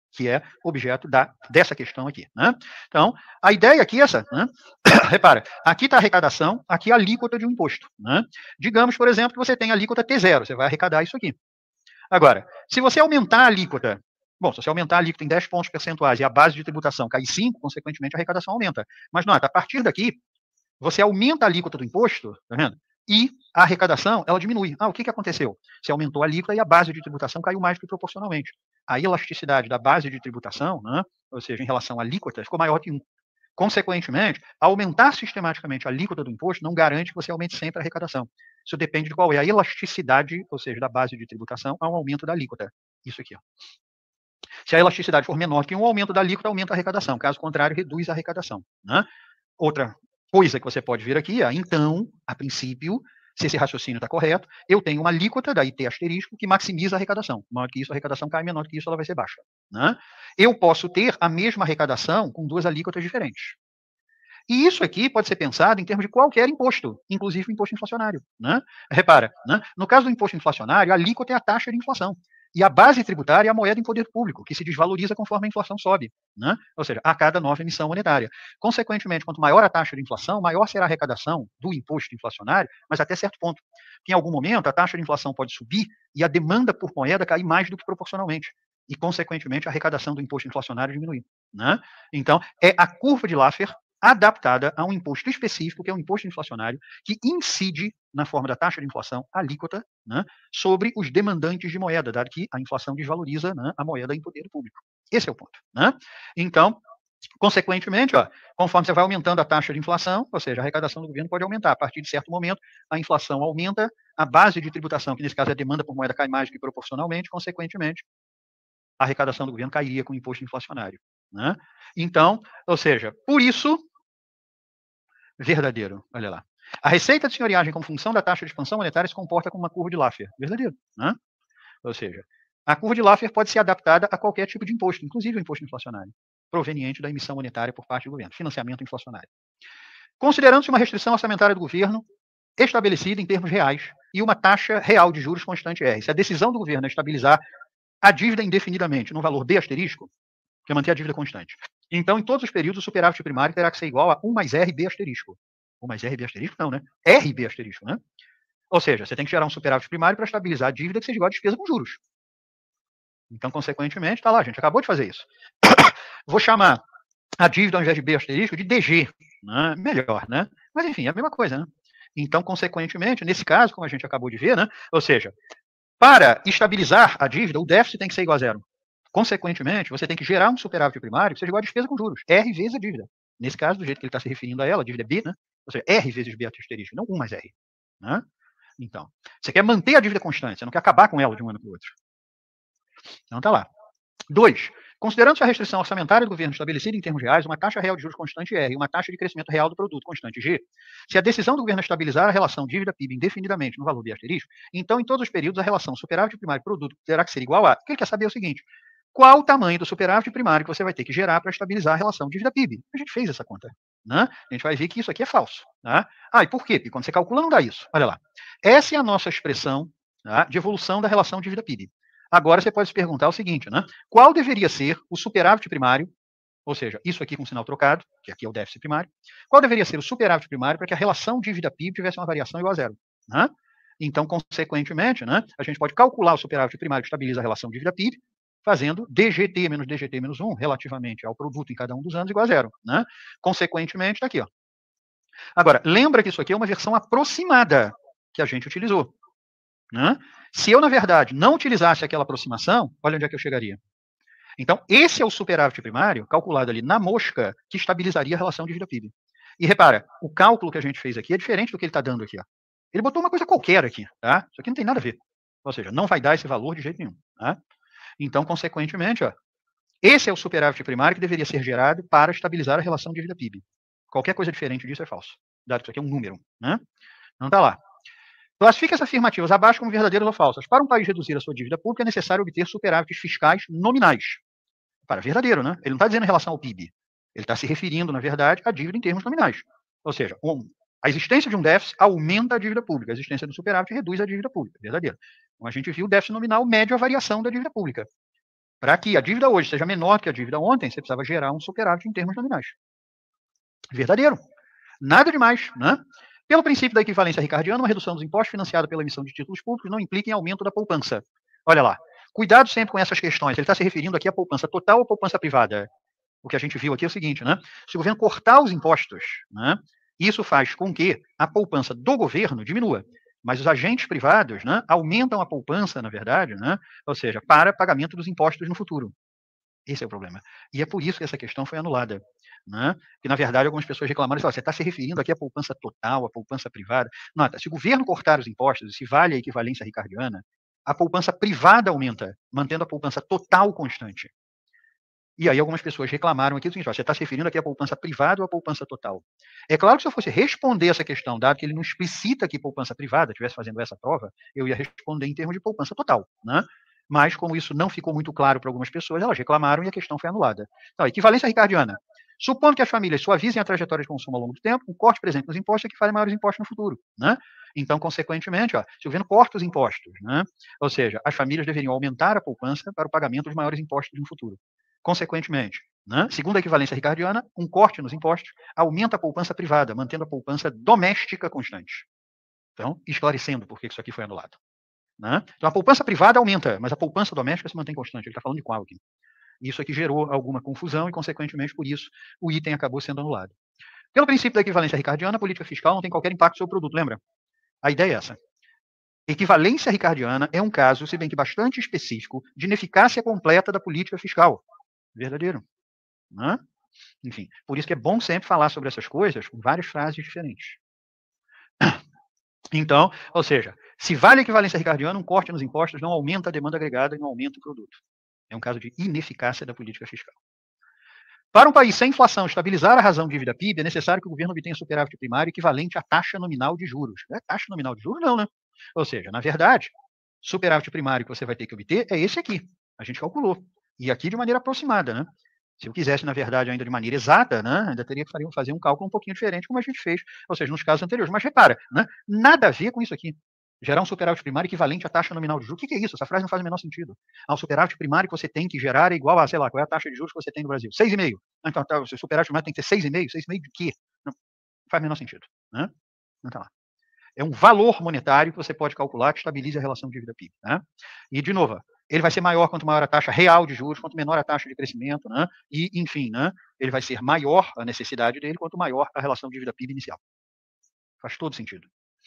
que é objeto dessa questão aqui. Né? Então, a ideia aqui é essa. Né? Repara, aqui está a arrecadação, aqui a alíquota de um imposto. Né? Digamos, por exemplo, que você tem a alíquota T0, você vai arrecadar isso aqui. Agora, se você aumentar a alíquota, bom, se você aumentar a alíquota em 10 pontos percentuais e a base de tributação cair 5, consequentemente a arrecadação aumenta. Mas nota, a partir daqui, você aumenta a alíquota do imposto, tá vendo? E a arrecadação, ela diminui. Ah, o que aconteceu? Você aumentou a alíquota e a base de tributação caiu mais do que proporcionalmente. A elasticidade da base de tributação, né, ou seja, em relação à alíquota, ficou maior que 1. Consequentemente, aumentar sistematicamente a alíquota do imposto não garante que você aumente sempre a arrecadação. Isso depende de qual é a elasticidade, ou seja, da base de tributação, ao aumento da alíquota. Isso aqui. Ó. Se a elasticidade for menor que um, o aumento da alíquota aumenta a arrecadação. Caso contrário, reduz a arrecadação. Né? Outra coisa que você pode ver aqui é, então, a princípio, se esse raciocínio está correto, eu tenho uma alíquota, daí T asterisco, que maximiza a arrecadação. Maior que isso, a arrecadação cai, menor que isso, ela vai ser baixa. Né? Eu posso ter a mesma arrecadação com duas alíquotas diferentes. E isso aqui pode ser pensado em termos de qualquer imposto, inclusive o imposto inflacionário. Né? Repara, né? No caso do imposto inflacionário, a alíquota é a taxa de inflação. E a base tributária é a moeda em poder público, que se desvaloriza conforme a inflação sobe. Né? Ou seja, a cada nova emissão monetária. Consequentemente, quanto maior a taxa de inflação, maior será a arrecadação do imposto inflacionário, mas até certo ponto. Porque em algum momento a taxa de inflação pode subir e a demanda por moeda cair mais do que proporcionalmente. E, consequentemente, a arrecadação do imposto inflacionário diminuir. Né? Então, é a curva de Laffer adaptada a um imposto específico, que é um imposto inflacionário, que incide na forma da taxa de inflação, alíquota, né, sobre os demandantes de moeda, dado que a inflação desvaloriza, né, a moeda em poder público. Esse é o ponto. Né? Então, consequentemente, ó, conforme você vai aumentando a taxa de inflação, ou seja, a arrecadação do governo pode aumentar. A partir de certo momento, a inflação aumenta, a base de tributação, que nesse caso é a demanda por moeda, cai mais do que proporcionalmente, consequentemente, a arrecadação do governo cairia com o imposto inflacionário. Né? Então, ou seja, por isso, verdadeiro, olha lá. A receita de senhoriagem como função da taxa de expansão monetária se comporta como uma curva de Laffer. Verdadeiro. Né? Ou seja, a curva de Laffer pode ser adaptada a qualquer tipo de imposto, inclusive o imposto inflacionário, proveniente da emissão monetária por parte do governo, financiamento inflacionário. Considerando-se uma restrição orçamentária do governo estabelecida em termos reais e uma taxa real de juros constante R. Se a decisão do governo é estabilizar a dívida indefinidamente no valor B asterisco, que é manter a dívida constante. Então, em todos os períodos, o superávit primário terá que ser igual a 1 mais RB asterisco. 1 mais RB asterisco? Não, né? RB asterisco, né? Ou seja, você tem que gerar um superávit primário para estabilizar a dívida que seja igual à despesa com juros. Então, consequentemente, está lá, a gente acabou de fazer isso. Vou chamar a dívida, ao invés de B asterisco, de DG. Né? Melhor, né? Mas, enfim, é a mesma coisa, né? Então, consequentemente, nesse caso, como a gente acabou de ver, né? Ou seja, para estabilizar a dívida, o déficit tem que ser igual a zero. Consequentemente, você tem que gerar um superávit primário que seja igual a despesa com juros. R vezes a dívida. Nesse caso, do jeito que ele está se referindo a ela, a dívida é B, né? Ou seja, R vezes B asterisco, não 1 mais R. Né? Então, você quer manter a dívida constante, você não quer acabar com ela de um ano para o outro. Então, tá lá. 2. Considerando-se a restrição orçamentária do governo estabelecida em termos reais, uma taxa real de juros constante R e uma taxa de crescimento real do produto constante G, se a decisão do governo é estabilizar a relação dívida-PIB indefinidamente no valor B asterisco, então, em todos os períodos, a relação superávit primário produto terá que ser igual a... O que ele quer saber é o seguinte: qual o tamanho do superávit primário que você vai ter que gerar para estabilizar a relação dívida-PIB? A gente fez essa conta. Né? A gente vai ver que isso aqui é falso. Tá? Ah, e por quê? Porque quando você calcula, não dá isso. Olha lá. Essa é a nossa expressão, tá, de evolução da relação dívida-PIB. Agora você pode se perguntar o seguinte, né? Qual deveria ser o superávit primário, ou seja, isso aqui com sinal trocado, que aqui é o déficit primário, qual deveria ser o superávit primário para que a relação dívida-PIB tivesse uma variação igual a zero? Né? Então, consequentemente, né, a gente pode calcular o superávit primário que estabiliza a relação dívida-PIB, fazendo DGT menos 1 relativamente ao produto em cada um dos anos igual a zero. Né? Consequentemente, está aqui. Ó. Agora, lembra que isso aqui é uma versão aproximada que a gente utilizou. Né? Se eu, na verdade, não utilizasse aquela aproximação, olha onde é que eu chegaria. Então, esse é o superávit primário, calculado ali na mosca, que estabilizaria a relação dívida-PIB. E repara, o cálculo que a gente fez aqui é diferente do que ele está dando aqui. Ó. Ele botou uma coisa qualquer aqui. Tá? Isso aqui não tem nada a ver. Ou seja, não vai dar esse valor de jeito nenhum. Tá? Então, consequentemente, ó, esse é o superávit primário que deveria ser gerado para estabilizar a relação dívida-PIB. Qualquer coisa diferente disso é falso. Dado que isso aqui é um número. Né? Não está lá. Classifique as afirmativas abaixo como verdadeiras ou falsas. Para um país reduzir a sua dívida pública, é necessário obter superávites fiscais nominais. Para verdadeiro, né? Ele não está dizendo em relação ao PIB. Ele está se referindo, na verdade, à dívida em termos nominais. Ou seja, a existência de um déficit aumenta a dívida pública. A existência do superávit reduz a dívida pública. Verdadeiro. Como a gente viu, o déficit nominal mede a variação da dívida pública. Para que a dívida hoje seja menor que a dívida ontem, você precisava gerar um superávit em termos nominais. Verdadeiro. Nada demais, né? Pelo princípio da equivalência ricardiana, uma redução dos impostos financiada pela emissão de títulos públicos não implica em aumento da poupança. Olha lá. Cuidado sempre com essas questões. Ele está se referindo aqui à poupança total ou poupança privada? O que a gente viu aqui é o seguinte, né? Se o governo cortar os impostos, né, isso faz com que a poupança do governo diminua. Mas os agentes privados, né, aumentam a poupança, na verdade, né, ou seja, para pagamento dos impostos no futuro. Esse é o problema. E é por isso que essa questão foi anulada. Né? Que, na verdade, algumas pessoas reclamaram e falaram, você está se referindo aqui à poupança total, à poupança privada. Nota, se o governo cortar os impostos, se vale a equivalência ricardiana, a poupança privada aumenta, mantendo a poupança total constante. E aí algumas pessoas reclamaram aqui o seguinte, você está se referindo aqui à poupança privada ou à poupança total? É claro que se eu fosse responder essa questão, dado que ele não explicita aqui poupança privada, estivesse fazendo essa prova, eu ia responder em termos de poupança total, né? Mas como isso não ficou muito claro para algumas pessoas, elas reclamaram e a questão foi anulada. Então, equivalência ricardiana. Supondo que as famílias suavizem a trajetória de consumo ao longo do tempo, um corte presente nos impostos é que faz maiores impostos no futuro, né? Então, consequentemente, ó, se o governo corta os impostos, né? Ou seja, as famílias deveriam aumentar a poupança para o pagamento dos maiores impostos no futuro. Consequentemente, né, segundo a equivalência ricardiana, um corte nos impostos aumenta a poupança privada, mantendo a poupança doméstica constante. Então, esclarecendo por que isso aqui foi anulado. Né? Então, a poupança privada aumenta, mas a poupança doméstica se mantém constante. Ele está falando de qual aqui? Isso aqui gerou alguma confusão e, consequentemente, por isso, o item acabou sendo anulado. Pelo princípio da equivalência ricardiana, a política fiscal não tem qualquer impacto sobre o produto, lembra? A ideia é essa. Equivalência ricardiana é um caso, se bem que bastante específico, de ineficácia completa da política fiscal. Verdadeiro. Né? Enfim, por isso que é bom sempre falar sobre essas coisas com várias frases diferentes. Então, ou seja, se vale a equivalência ricardiana, um corte nos impostos não aumenta a demanda agregada e não aumenta o produto. É um caso de ineficácia da política fiscal. Para um país sem inflação estabilizar a razão de dívida PIB, é necessário que o governo obtenha superávit primário equivalente à taxa nominal de juros. É taxa nominal de juros? Não, né? Ou seja, na verdade, superávit primário que você vai ter que obter é esse aqui. A gente calculou. E aqui de maneira aproximada, né? Se eu quisesse, na verdade, ainda de maneira exata, né, ainda teria que fazer um cálculo um pouquinho diferente, como a gente fez, ou seja, nos casos anteriores. Mas repara, né, nada a ver com isso aqui. Gerar um superávit primário equivalente à taxa nominal de juros. O que é isso? Essa frase não faz o menor sentido. O superávit primário que você tem que gerar é igual a, sei lá, qual é a taxa de juros que você tem no Brasil? 6,5. Então, o superávit primário tem que ter 6,5? 6,5 de quê? Não faz o menor sentido. Né? Então, lá. É um valor monetário que você pode calcular que estabilize a relação dívida-PIB. Né? E, de novo, ele vai ser maior quanto maior a taxa real de juros, quanto menor a taxa de crescimento, né? E, enfim, né? Ele vai ser maior a necessidade dele, quanto maior a relação dívida-PIB inicial. Faz todo sentido.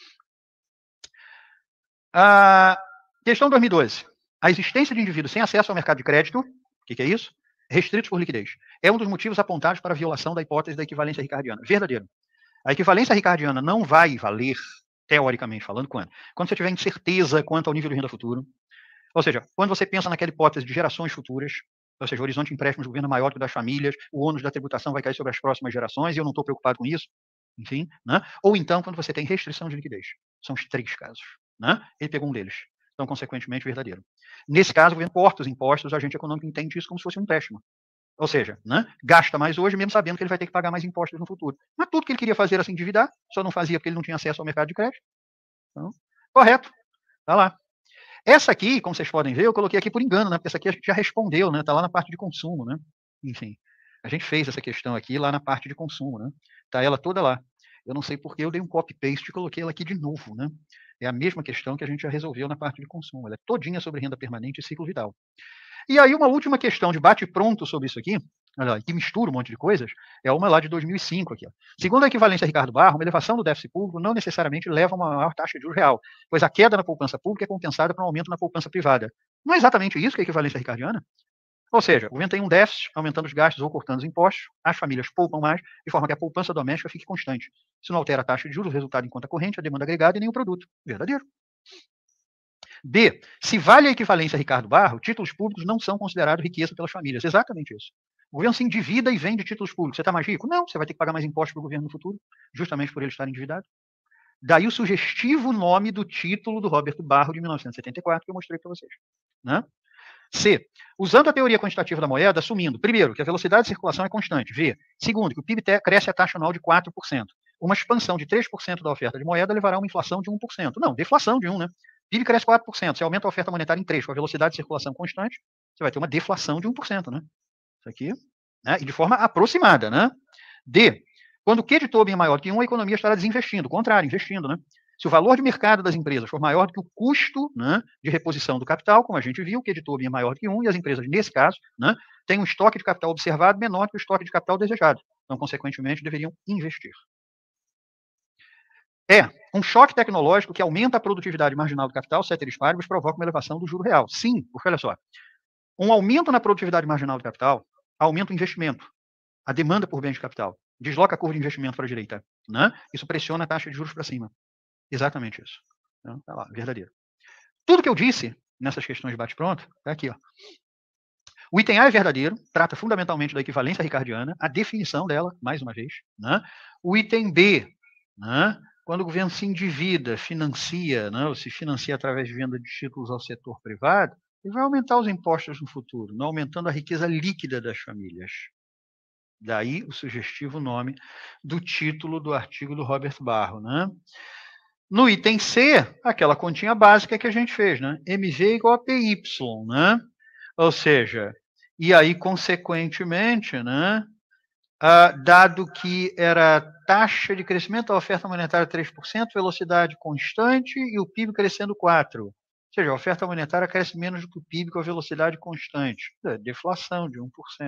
Questão 2012. A existência de indivíduos sem acesso ao mercado de crédito, o que é isso? Restritos por liquidez. É um dos motivos apontados para a violação da hipótese da equivalência ricardiana. Verdadeiro. A equivalência ricardiana não vai valer, teoricamente falando, quando? Quando você tiver incerteza quanto ao nível de renda futuro. Ou seja, quando você pensa naquela hipótese de gerações futuras, ou seja, o horizonte de empréstimos do governo é maior que o das famílias, o ônus da tributação vai cair sobre as próximas gerações e eu não estou preocupado com isso, enfim, né? Ou então quando você tem restrição de liquidez. São os 3 casos. Né? Ele pegou um deles. Então, consequentemente, verdadeiro. Nesse caso, o governo corta os impostos, o agente econômico entende isso como se fosse um empréstimo. Ou seja, né, gasta mais hoje, mesmo sabendo que ele vai ter que pagar mais impostos no futuro. Mas tudo que ele queria fazer era se endividar, só não fazia porque ele não tinha acesso ao mercado de crédito. Então, correto. Está lá. Essa aqui, como vocês podem ver, eu coloquei aqui por engano, né? Porque essa aqui a gente já respondeu, né? Está lá na parte de consumo, né? Enfim, a gente fez essa questão aqui lá na parte de consumo, né? Está ela toda lá. Eu não sei porque eu dei um copy-paste e coloquei ela aqui de novo, né? É a mesma questão que a gente já resolveu na parte de consumo. Ela é todinha sobre renda permanente e ciclo vital. E aí uma última questão de bate-pronto sobre isso aqui, que mistura um monte de coisas, é uma lá de 2005 aqui. Ó. Segundo a equivalência Ricardo Barro, uma elevação do déficit público não necessariamente leva a uma maior taxa de juros real, pois a queda na poupança pública é compensada por um aumento na poupança privada. Não é exatamente isso que é a equivalência ricardiana? Ou seja, o governo tem um déficit, aumentando os gastos ou cortando os impostos, as famílias poupam mais, de forma que a poupança doméstica fique constante. Isso não altera a taxa de juros, o resultado em conta corrente, a demanda agregada e nem o produto. Verdadeiro. B. Se vale a equivalência Ricardo Barro, títulos públicos não são considerados riqueza pelas famílias. Exatamente isso. O governo se endivida e vende títulos públicos. Você está mais rico? Não, você vai ter que pagar mais impostos para o governo no futuro, justamente por ele estar endividado. Daí o sugestivo nome do título do Roberto Barro, de 1974, que eu mostrei para vocês. Né? C. Usando a teoria quantitativa da moeda, assumindo, primeiro, que a velocidade de circulação é constante. V. Segundo, que o PIB cresce a taxa anual de 4%. Uma expansão de 3% da oferta de moeda levará a uma inflação de 1%. Não, deflação de 1%, né? PIB cresce 4%, você aumenta a oferta monetária em 3%, com a velocidade de circulação constante, você vai ter uma deflação de 1%, né? Isso aqui, né? E de forma aproximada, né? D, quando o Q de Tobin é maior que 1, a economia estará desinvestindo, o contrário, investindo, né? Se o valor de mercado das empresas for maior do que o custo, né, de reposição do capital, como a gente viu, o Q de Tobin é maior que 1, e as empresas, nesse caso, né, têm um estoque de capital observado menor que o estoque de capital desejado. Então, consequentemente, deveriam investir. Um choque tecnológico que aumenta a produtividade marginal do capital, ceteris paribus, provoca uma elevação do juro real. Sim, porque olha só, um aumento na produtividade marginal do capital aumenta o investimento, a demanda por bens de capital, desloca a curva de investimento para a direita, né? Isso pressiona a taxa de juros para cima. Exatamente isso. Então, tá lá, verdadeiro. Tudo que eu disse nessas questões de bate-pronto, tá aqui, ó. O item A é verdadeiro, trata fundamentalmente da equivalência ricardiana, a definição dela, mais uma vez, né? O item B, né? Quando o governo se endivida, financia, né, ou se financia através de venda de títulos ao setor privado, ele vai aumentar os impostos no futuro, não aumentando a riqueza líquida das famílias. Daí o sugestivo nome do título do artigo do Robert Barro, né? No item C, aquela continha básica que a gente fez, né? MV igual a PY, né? Ou seja, e aí, consequentemente, né? Dado que era taxa de crescimento da oferta monetária 3%, velocidade constante e o PIB crescendo 4%. Ou seja, a oferta monetária cresce menos do que o PIB com a velocidade constante. Deflação de 1%.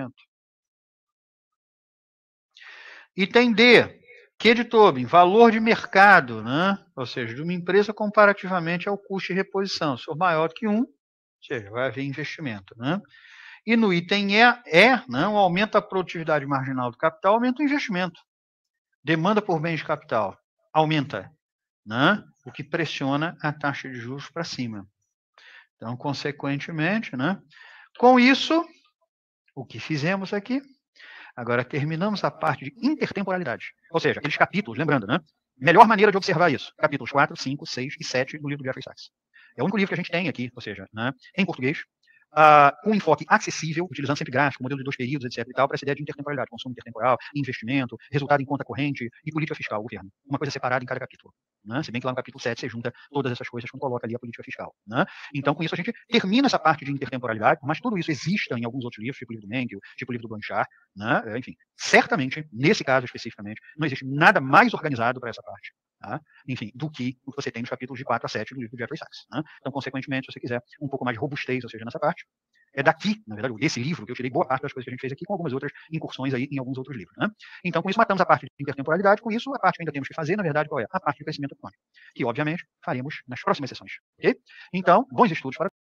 Item D, Q de Tobin, valor de mercado, né? Ou seja, de uma empresa comparativamente ao custo de reposição. Se for maior que 1, ou seja, vai haver investimento, né? E no item E, né, um aumento da produtividade marginal do capital, aumenta o investimento. Demanda por bens de capital aumenta, né? O que pressiona a taxa de juros para cima. Então, consequentemente, né? Com isso, o que fizemos aqui? Agora, terminamos a parte de intertemporalidade. Ou seja, aqueles capítulos, lembrando, né? Melhor maneira de observar isso, capítulos 4, 5, 6 e 7 do livro de Jeffrey Sachs. É o único livro que a gente tem aqui, ou seja, né, em português, com um enfoque acessível, utilizando sempre gráfico, modelo de 2 períodos, etc. e tal, para essa ideia de intertemporalidade, consumo intertemporal, investimento, resultado em conta corrente e política fiscal, governo. Uma coisa separada em cada capítulo. Né? Se bem que lá no capítulo 7 você junta todas essas coisas quando coloca ali a política fiscal. Né? Então, com isso, a gente termina essa parte de intertemporalidade, mas tudo isso exista em alguns outros livros, tipo o livro do Mengele, tipo o livro do Blanchard, né? Enfim, certamente, nesse caso especificamente, não existe nada mais organizado para essa parte. Tá? Enfim, do que o que você tem nos capítulos de 4 a 7 do livro de Jeffrey Sachs. Né? Então, consequentemente, se você quiser um pouco mais de robustez, ou seja, nessa parte, é daqui, na verdade, desse livro, que eu tirei boa parte das coisas que a gente fez aqui, com algumas outras incursões aí em alguns outros livros. Né? Então, com isso, matamos a parte de intertemporalidade, com isso, a parte que ainda temos que fazer, na verdade, qual é? A parte de crescimento econômico, que, obviamente, faremos nas próximas sessões. Ok? Então, bons estudos para